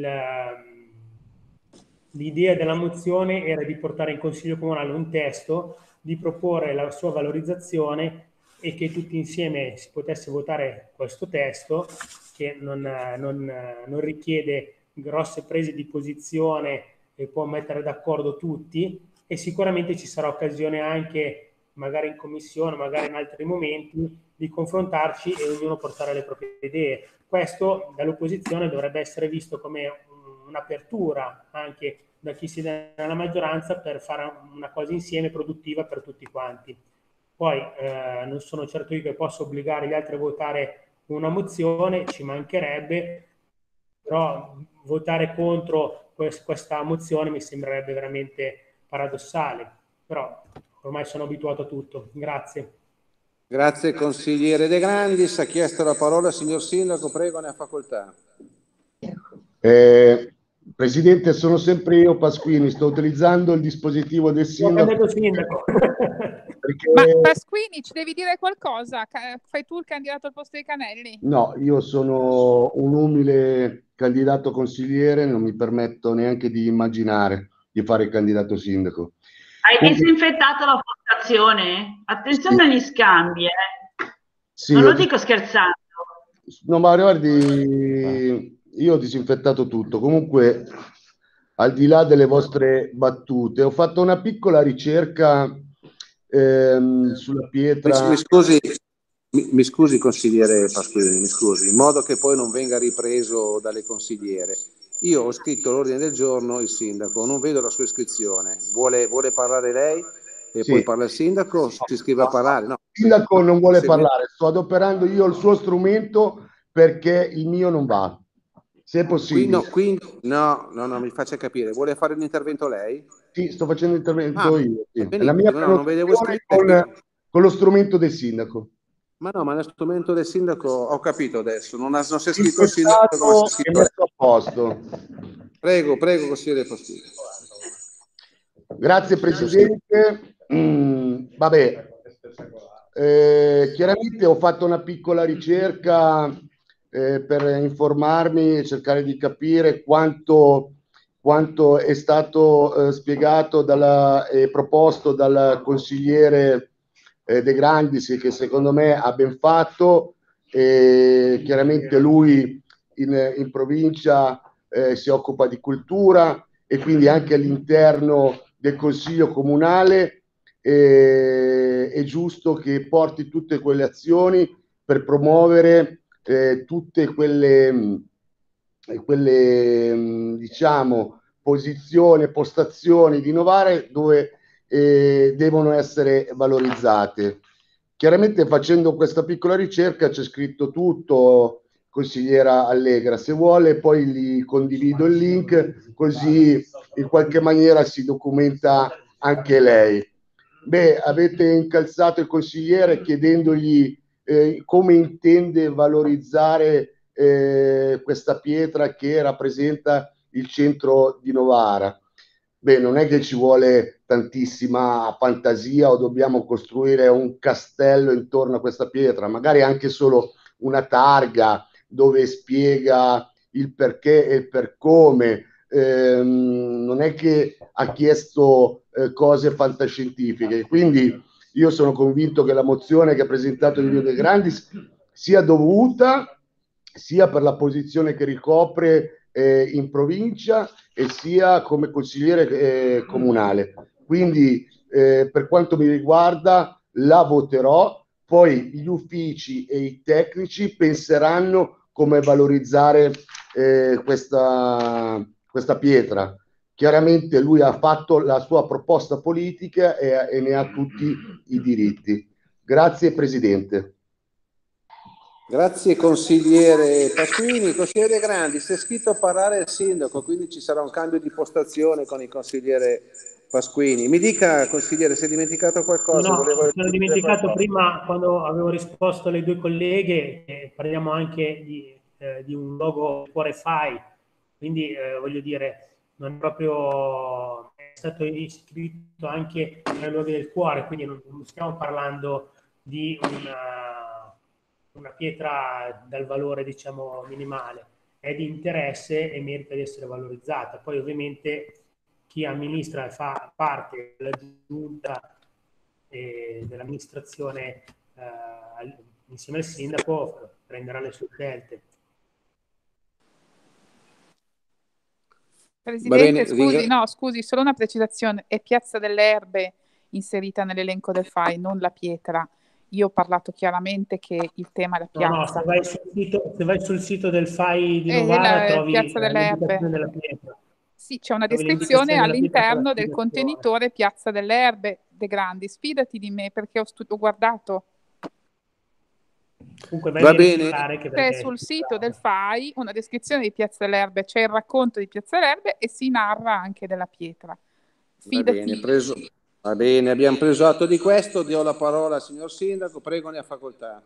l'idea della mozione era di portare in Consiglio Comunale un testo, di proporre la sua valorizzazione e che tutti insieme si potesse votare questo testo, che non, non, non richiede grosse prese di posizione e può mettere d'accordo tutti, e sicuramente ci sarà occasione anche, magari in commissione, magari in altri momenti, di confrontarci e ognuno portare le proprie idee. Questo dall'opposizione dovrebbe essere visto come un'apertura anche da chi si dà nella maggioranza per fare una cosa insieme produttiva per tutti quanti. Poi eh, non sono certo io che posso obbligare gli altri a votare una mozione, ci mancherebbe, però votare contro quest- questa mozione mi sembrerebbe veramente paradossale, però ormai sono abituato a tutto. Grazie. Grazie consigliere De Grandis. Ha chiesto la parola il signor Sindaco, prego, ne ha facoltà. Eh, Presidente, sono sempre io Pasquini, sto utilizzando il dispositivo del sindaco. sindaco. Perché... Ma Pasquini, ci devi dire qualcosa? Fai tu il candidato al posto di Canelli? No, io sono un umile candidato consigliere, non mi permetto neanche di immaginare di fare il candidato sindaco. Hai Quindi... disinfettato la postazione? Attenzione agli scambi, eh? Sì, non lo dis... dico scherzando. No, ma guardi, io ho disinfettato tutto. Comunque, al di là delle vostre battute, ho fatto una piccola ricerca ehm, sulla pietra. Mi, mi scusi, mi, mi scusi consigliere Pasquini, mi scusi, in modo che poi non venga ripreso dalle consigliere. Io ho scritto l'ordine del giorno, il sindaco, non vedo la sua iscrizione. Vuole, vuole parlare lei e Sì. poi parla il sindaco? Si iscrive a parlare? No. Il sindaco non vuole Se parlare, sto adoperando io il suo strumento perché il mio non va. Se è possibile. Qui no, qui no, no, no, mi faccia capire. Vuole fare un intervento lei? Sì, sto facendo intervento Ah, io. Sì. È la benissimo, mia no, non vedevo prenotazione iscritta. con, con lo strumento del sindaco. Ma no, ma lo strumento del sindaco ho capito adesso, non, ha, non si è scritto il sindaco, ma si è scritto messo a posto. Prego, prego, consigliere Pasquini. Grazie Presidente. Mm, vabbè, eh, chiaramente ho fatto una piccola ricerca eh, per informarmi e cercare di capire quanto, quanto è stato eh, spiegato dalla, e proposto dal consigliere eh, De Grandis, che secondo me ha ben fatto. E chiaramente lui in, in provincia eh, si occupa di cultura e quindi anche all'interno del Consiglio Comunale eh, è giusto che porti tutte quelle azioni per promuovere eh, tutte quelle, quelle diciamo posizioni, postazioni di Novara dove eh, devono essere valorizzate. Chiaramente facendo questa piccola ricerca c'è scritto tutto, consigliera Allegra, se vuole poi gli condivido il link così in qualche maniera si documenta anche lei. Beh, avete incalzato il consigliere chiedendogli eh, come intende valorizzare eh, questa pietra che rappresenta il centro di Novara. Beh, non è che ci vuole tantissima fantasia o dobbiamo costruire un castello intorno a questa pietra, magari anche solo una targa dove spiega il perché e il per come. Ehm, non è che ha chiesto eh, cose fantascientifiche, quindi io sono convinto che la mozione che ha presentato Livio De Grandis sia dovuta sia per la posizione che ricopre eh, in provincia e sia come consigliere eh, comunale. quindi eh, per quanto mi riguarda la voterò, poi gli uffici e i tecnici penseranno come valorizzare eh, questa, questa pietra. Chiaramente lui ha fatto la sua proposta politica e, e ne ha tutti i diritti. Grazie Presidente. Grazie consigliere Pasquini. Consigliere Grandi, si è scritto a parlare il sindaco, quindi ci sarà un cambio di postazione con il consigliere Pasquini. Mi dica, consigliere, si è dimenticato qualcosa? No, Volevo mi sono dimenticato qualcosa. prima, quando avevo risposto alle due colleghe, eh, parliamo anche di, eh, di un logo Cuore Fai, quindi eh, voglio dire, non è proprio, è stato iscritto anche tra i luoghi del cuore, quindi non, non stiamo parlando di una, una pietra dal valore, diciamo, minimale, è di interesse e merita di essere valorizzata. Poi ovviamente chi amministra e fa parte della giunta e dell'amministrazione eh, insieme al sindaco prenderà le sue scelte. Presidente, bene, scusi, ringra- no, scusi, solo una precisazione. È Piazza delle Erbe inserita nell'elenco del F A I, non la pietra. Io ho parlato chiaramente che il tema è la No, no, piazza. se vai sul sito, se vai sul sito del F A I di È Novara la trovi Piazza eh, delle Erbe. l'indicazione della pietra. Sì, c'è una Trovi descrizione l'indicazione della pietra con all'interno la del spiegazione. contenitore Piazza delle Erbe De Grandi. Sfidati di me perché ho, stu- ho guardato. Comunque vai Va a bene. verificare che C'è perché sul sito del F A I una descrizione di Piazza delle Erbe, c'è il racconto di Piazza delle Erbe e si narra anche della pietra. Va bene, Fidati. preso, va bene, abbiamo preso atto di questo, do la parola al signor Sindaco, prego, ne ha facoltà.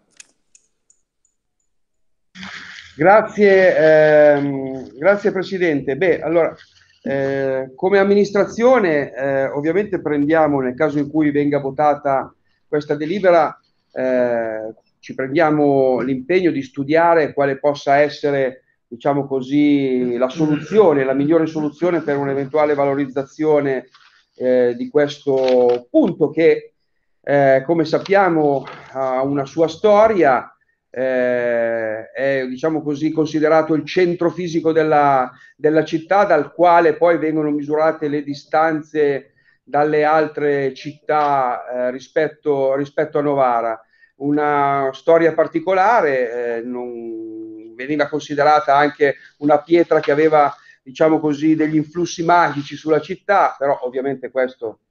Grazie, ehm, grazie Presidente. Beh, allora, eh, come amministrazione eh, ovviamente prendiamo, nel caso in cui venga votata questa delibera, eh, ci prendiamo l'impegno di studiare quale possa essere, diciamo così, la soluzione, la migliore soluzione per un'eventuale valorizzazione eh, di questo punto che, eh, come sappiamo, ha una sua storia. Eh, è, diciamo così, considerato il centro fisico della, della città, dal quale poi vengono misurate le distanze dalle altre città eh, rispetto, rispetto a Novara. Una storia particolare, eh, non, veniva considerata anche una pietra che aveva, diciamo così, degli influssi magici sulla città, però ovviamente questo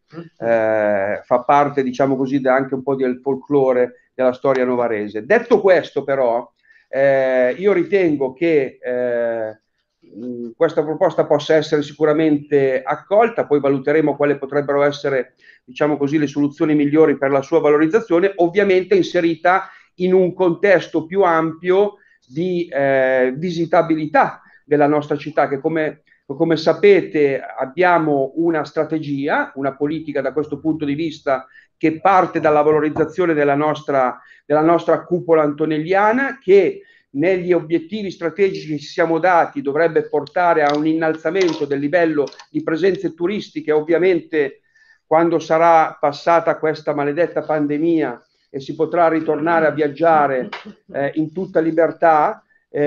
eh, fa parte, diciamo così, anche un po' del folklore della storia novarese. Detto questo, però, eh, io ritengo che eh, mh, questa proposta possa essere sicuramente accolta, poi valuteremo quali potrebbero essere, diciamo così, le soluzioni migliori per la sua valorizzazione, ovviamente inserita in un contesto più ampio di eh, visitabilità della nostra città, che come Come sapete abbiamo una strategia, una politica da questo punto di vista che parte dalla valorizzazione della nostra, della nostra cupola antonelliana, che negli obiettivi strategici che ci siamo dati dovrebbe portare a un innalzamento del livello di presenze turistiche. Ovviamente quando sarà passata questa maledetta pandemia e si potrà ritornare a viaggiare eh, in tutta libertà,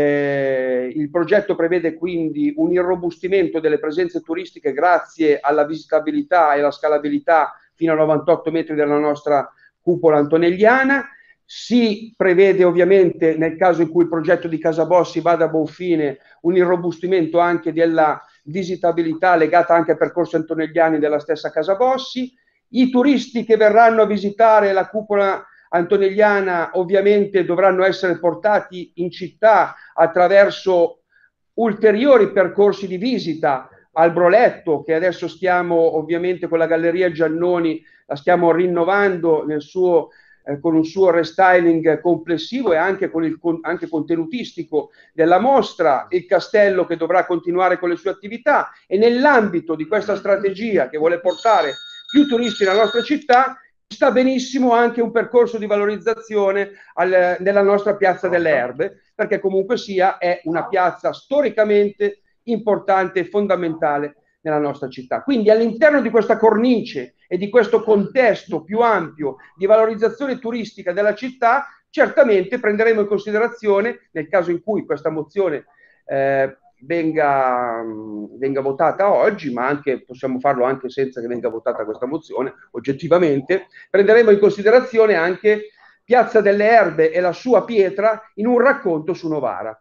Eh, il progetto prevede quindi un irrobustimento delle presenze turistiche grazie alla visitabilità e alla scalabilità fino a novantotto metri della nostra cupola antonelliana. Si prevede ovviamente, nel caso in cui il progetto di Casabossi vada a buon fine, un irrobustimento anche della visitabilità legata anche ai percorsi antonelliani della stessa Casabossi. I turisti che verranno a visitare la cupola antonelliana ovviamente dovranno essere portati in città attraverso ulteriori percorsi di visita al Broletto, che adesso stiamo ovviamente con la Galleria Giannoni, la stiamo rinnovando nel suo, eh, con un suo restyling complessivo e anche, con il, con, anche contenutistico della mostra, il castello che dovrà continuare con le sue attività, e nell'ambito di questa strategia che vuole portare più turisti nella nostra città sta benissimo anche un percorso di valorizzazione al, nella nostra Piazza delle Erbe, perché comunque sia è una piazza storicamente importante e fondamentale nella nostra città. Quindi all'interno di questa cornice e di questo contesto più ampio di valorizzazione turistica della città, certamente prenderemo in considerazione, nel caso in cui questa mozione eh, venga, venga votata oggi, ma anche possiamo farlo anche senza che venga votata questa mozione, oggettivamente. Prenderemo in considerazione anche Piazza delle Erbe e la sua pietra in un racconto su Novara.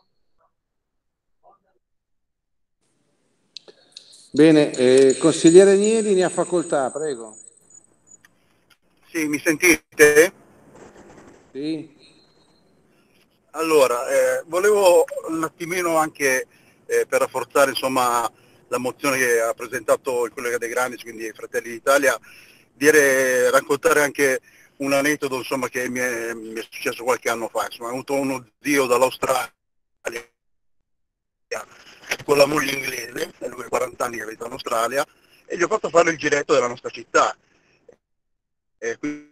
Bene, eh, consigliere Nieri ne ha facoltà, prego. Sì, mi sentite? Sì. Allora, eh, volevo un attimino anche eh, per rafforzare insomma la mozione che ha presentato il collega De Grandis, quindi Fratelli d'Italia, dire, raccontare anche un aneddoto insomma che mi è, mi è successo qualche anno fa. Insomma, ho avuto uno zio dall'Australia con la moglie inglese, e lui ha quaranta anni che abita in Australia, e gli ho fatto fare il giretto della nostra città. E quindi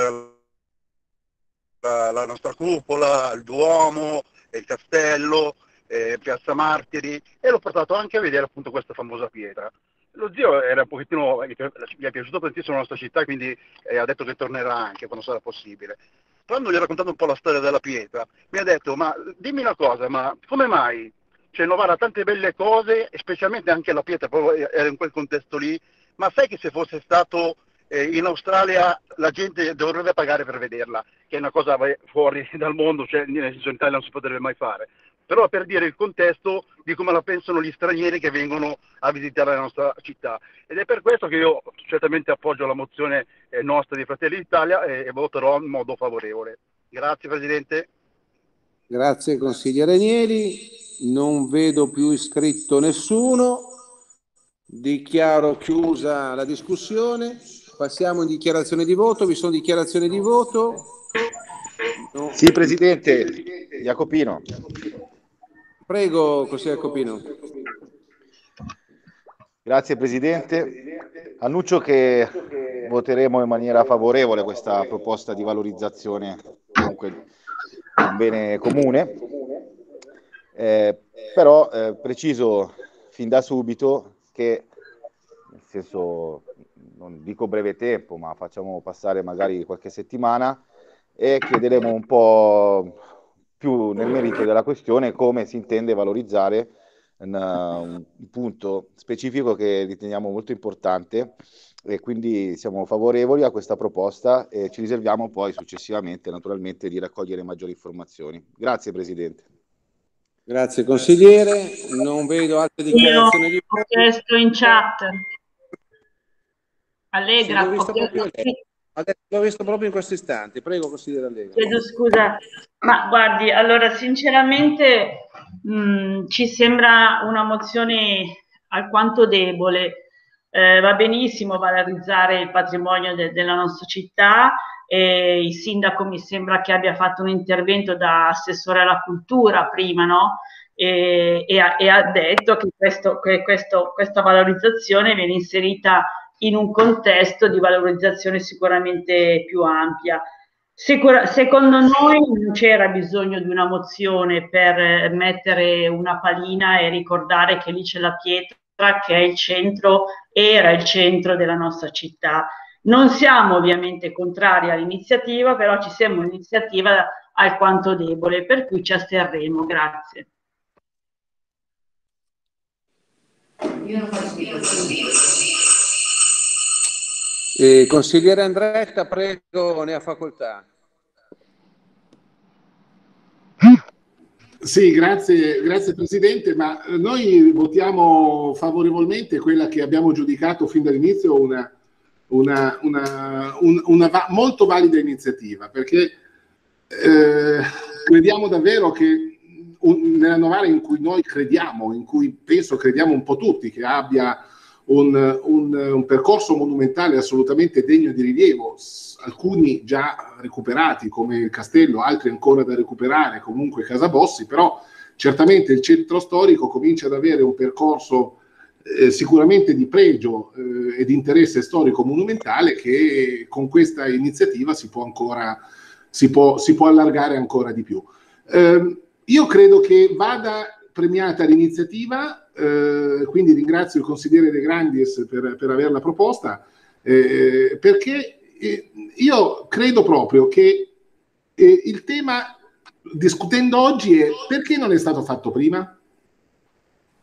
la, la nostra cupola, il Duomo, il castello, eh, Piazza Martiri, e l'ho portato anche a vedere appunto questa famosa pietra. Lo zio era un pochettino, gli è piaciuto tantissimo la nostra città, quindi eh, ha detto che tornerà anche quando sarà possibile. Quando gli ho raccontato un po' la storia della pietra, mi ha detto: ma dimmi una cosa, ma come mai? Cioè, Novara ha tante belle cose, e specialmente anche la pietra, proprio era in quel contesto lì, ma sai che se fosse stato eh, in Australia la gente dovrebbe pagare per vederla, che è una cosa fuori dal mondo, cioè nel senso in Italia non si potrebbe mai fare. Però per dire il contesto di come la pensano gli stranieri che vengono a visitare la nostra città. Ed è per questo che io certamente appoggio la mozione eh, nostra di Fratelli d'Italia e, e voterò in modo favorevole. Grazie Presidente. Grazie consigliere Nieri. Non vedo più iscritto nessuno. Dichiaro chiusa la discussione. Passiamo in dichiarazione di voto. Vi sono dichiarazioni di voto? No. Sì, Presidente. Jacopino. Prego, consigliere Jacopino. Grazie Presidente. Annuncio che voteremo in maniera favorevole questa proposta di valorizzazione, comunque un bene comune, eh, però eh, preciso fin da subito che, nel senso, non dico breve tempo, ma facciamo passare magari qualche settimana e chiederemo un po' più nel merito della questione come si intende valorizzare un, un punto specifico che riteniamo molto importante, e quindi siamo favorevoli a questa proposta e ci riserviamo poi successivamente naturalmente di raccogliere maggiori informazioni. Grazie Presidente. Grazie consigliere, non vedo altre dichiarazioni Io di ho chiesto in chat. Allegra, sì, l'ho visto, ho chiesto... proprio, l'ho visto proprio in questo istante. Prego consigliere Allegra. Chiedo scusa, ma guardi, allora sinceramente mh, ci sembra una mozione alquanto debole. Eh, va benissimo valorizzare il patrimonio de della nostra città, e il sindaco mi sembra che abbia fatto un intervento da assessore alla cultura prima, no? E, e, ha, e ha detto che, questo, che questo, questa valorizzazione viene inserita in un contesto di valorizzazione sicuramente più ampia. Sicura, secondo noi non c'era bisogno di una mozione per mettere una palina e ricordare che lì c'è la pietra, che è il centro, era il centro della nostra città. Non siamo ovviamente contrari all'iniziativa, però ci sembra un'iniziativa alquanto debole, per cui ci asterremo. Grazie. Io non eh, consigliere Andretta, prego, ne ha facoltà. Sì, grazie, grazie Presidente, ma noi votiamo favorevolmente quella che abbiamo giudicato fin dall'inizio una, una, una, un, una va molto valida iniziativa, perché eh, crediamo davvero che un, nella Novara in cui noi crediamo, in cui penso crediamo un po' tutti, che abbia un, un, un percorso monumentale assolutamente degno di rilievo, alcuni già recuperati come il castello, altri ancora da recuperare, comunque Casabossi, però certamente il centro storico comincia ad avere un percorso eh, sicuramente di pregio eh, e di interesse storico monumentale, che con questa iniziativa si può ancora si può, si può allargare ancora di più. Eh, io credo che vada premiata l'iniziativa, eh, quindi ringrazio il consigliere De Grandis per, per averla proposta, eh, perché io credo proprio che eh, il tema discutendo oggi è: perché non è stato fatto prima?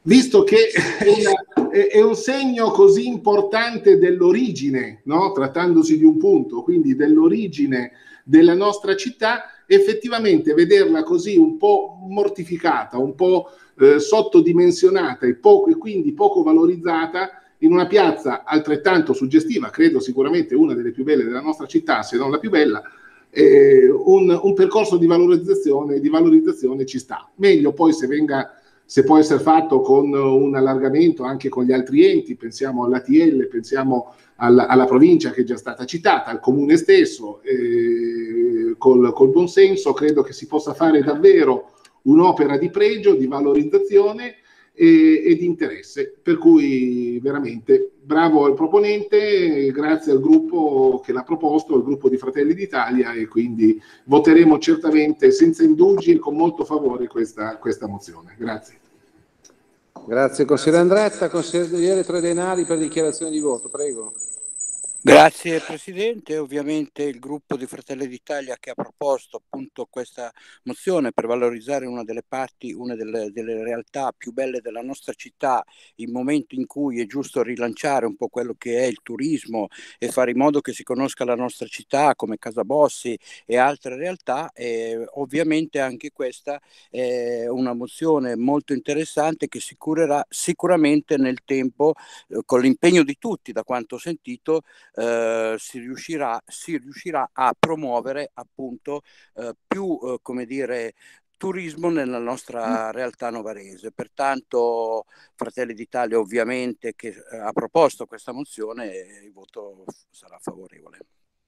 visto che è, una, è, è un segno così importante dell'origine, no? Trattandosi di un punto, quindi dell'origine della nostra città, effettivamente vederla così un po' mortificata, un po' eh, sottodimensionata e, poco, e quindi poco valorizzata in una piazza altrettanto suggestiva, credo sicuramente una delle più belle della nostra città, se non la più bella, eh, un, un percorso di valorizzazione, di valorizzazione ci sta. Meglio poi se venga, se può essere fatto con un allargamento anche con gli altri enti, pensiamo all'A T L, pensiamo alla, alla provincia che è già stata citata, al comune stesso, eh, col, col buon senso, credo che si possa fare davvero un'opera di pregio, di valorizzazione e, e di interesse, per cui veramente bravo al proponente, grazie al gruppo che l'ha proposto, il gruppo di Fratelli d'Italia, e quindi voteremo certamente senza indugi e con molto favore questa, questa mozione. Grazie. Grazie consigliere Andretta. Consigliere Tredenari per dichiarazione di voto, prego. Grazie Presidente, ovviamente il gruppo di Fratelli d'Italia che ha proposto appunto questa mozione per valorizzare una delle parti, una delle, delle realtà più belle della nostra città, in momento in cui è giusto rilanciare un po' quello che è il turismo e fare in modo che si conosca la nostra città come Casabossi e altre realtà, e ovviamente anche questa è una mozione molto interessante che sicurerà sicuramente nel tempo, eh, con l'impegno di tutti, da quanto ho sentito, Uh, si riuscirà, si riuscirà a promuovere appunto uh, più uh, come dire turismo nella nostra realtà novarese. Pertanto Fratelli d'Italia ovviamente che uh, ha proposto questa mozione, il voto sarà favorevole.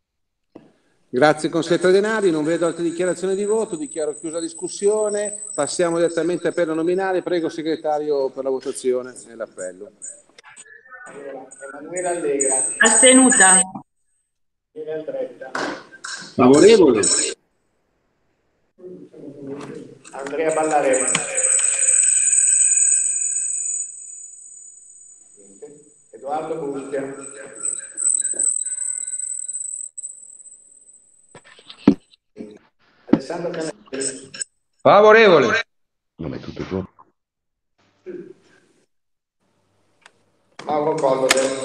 Grazie consigliere Denari, non vedo altre dichiarazioni di voto, dichiaro chiusa la discussione, passiamo direttamente a appello nominale, prego segretario per la votazione e l'appello. Emanuela Allegra. Astenuta. Favorevole. Andrea Ballarelli. Edoardo Bustia. Alessandro Canelli. Favorevole. Non è tutto giù. Mauro Collode.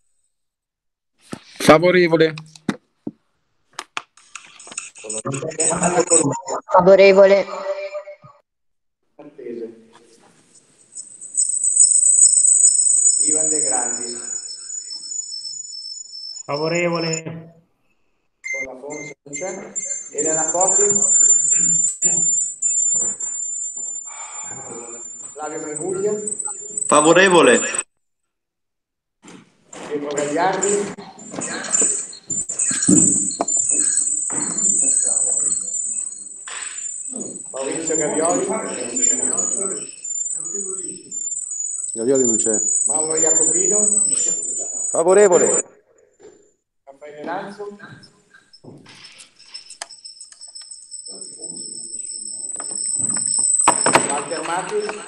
Favorevole. Favorevole. Ivan De Grandi. Favorevole. Con la forza non c'è. Elena Foti. Flavio Freguglia. Favorevole. Pietro Gagliardi. Maurizio Gavioli. Gavioli non c'è. Mauro Iacobino. Favorevole. Raffaele Lanzo. Walter Matis.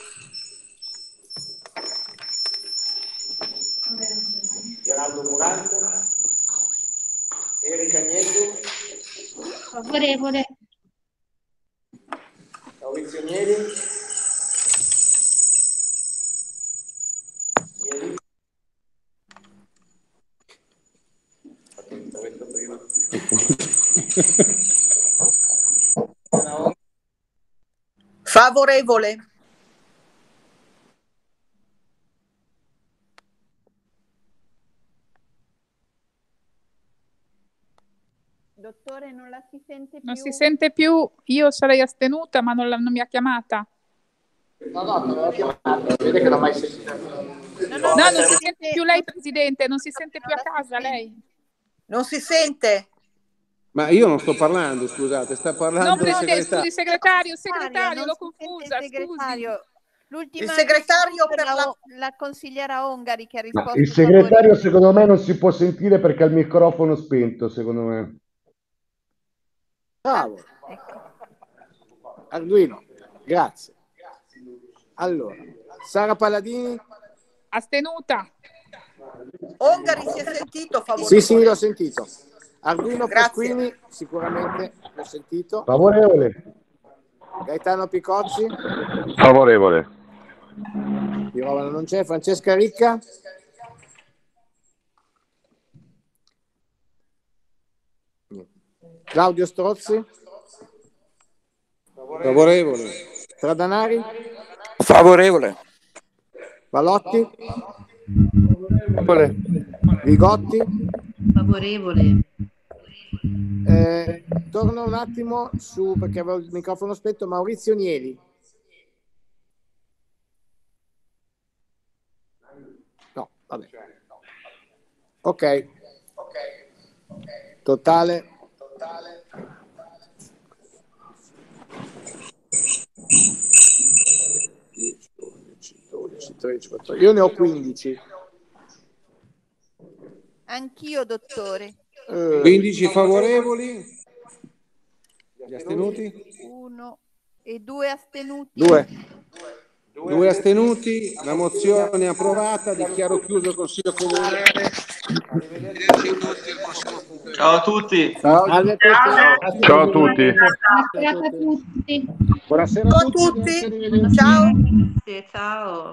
Geraldo Murante. Erika Agnelli. Favorevole. Maurizio Mieli. Mieli. Favorevole. Dottore, non la si sente più. Non si sente più, io sarei astenuta, ma non, la, non mi ha chiamata. No, no, non l'ho chiamata, vede che l'ho mai sentita. No, no, no, non si sente più lei, Presidente, non si sente più a casa lei. Non si sente? Ma io non sto parlando, scusate, sta parlando No, il no, segretario. scusi, segretario, segretario, l'ho confusa, segretario. L'ultima Il segretario per la, la consigliera Ongari che ha risposto. Ma il segretario secondo me non si può sentire perché ha il microfono spento, secondo me. Bravo. Ecco. Arduino, grazie. Allora, Sara Palladini. Astenuta. Ongari si è sentito favorevole? Sì, sì, l'ho sentito. Arduino Grazie. Pasquini, sicuramente l'ho sentito. Favorevole. Gaetano Picozzi. Favorevole. Pirovano non c'è. Francesca Ricca? Claudio Strozzi? Favorevole. Tradanari? Favorevole. Valotti? Favorevole. Vigotti? Favorevole. Eh, torno un attimo su, perché avevo il microfono spento, Maurizio Nieli. No, vabbè. Ok. Totale. dieci, undici, dodici, tredici, quattordici. Io ne ho quindici. Anch'io, dottore. Eh, quindici favorevoli. Gli astenuti? Uno e due astenuti. Due. Due astenuti. La mozione è approvata. Dichiaro chiuso il Consiglio Comunale. Arrivederci a tutti. Al prossimo appuntamento. Ciao a tutti. Ciao. Ciao a tutti. Buonasera a tutti. Buonasera a tutti. Ciao a tutti. Ciao. Ciao.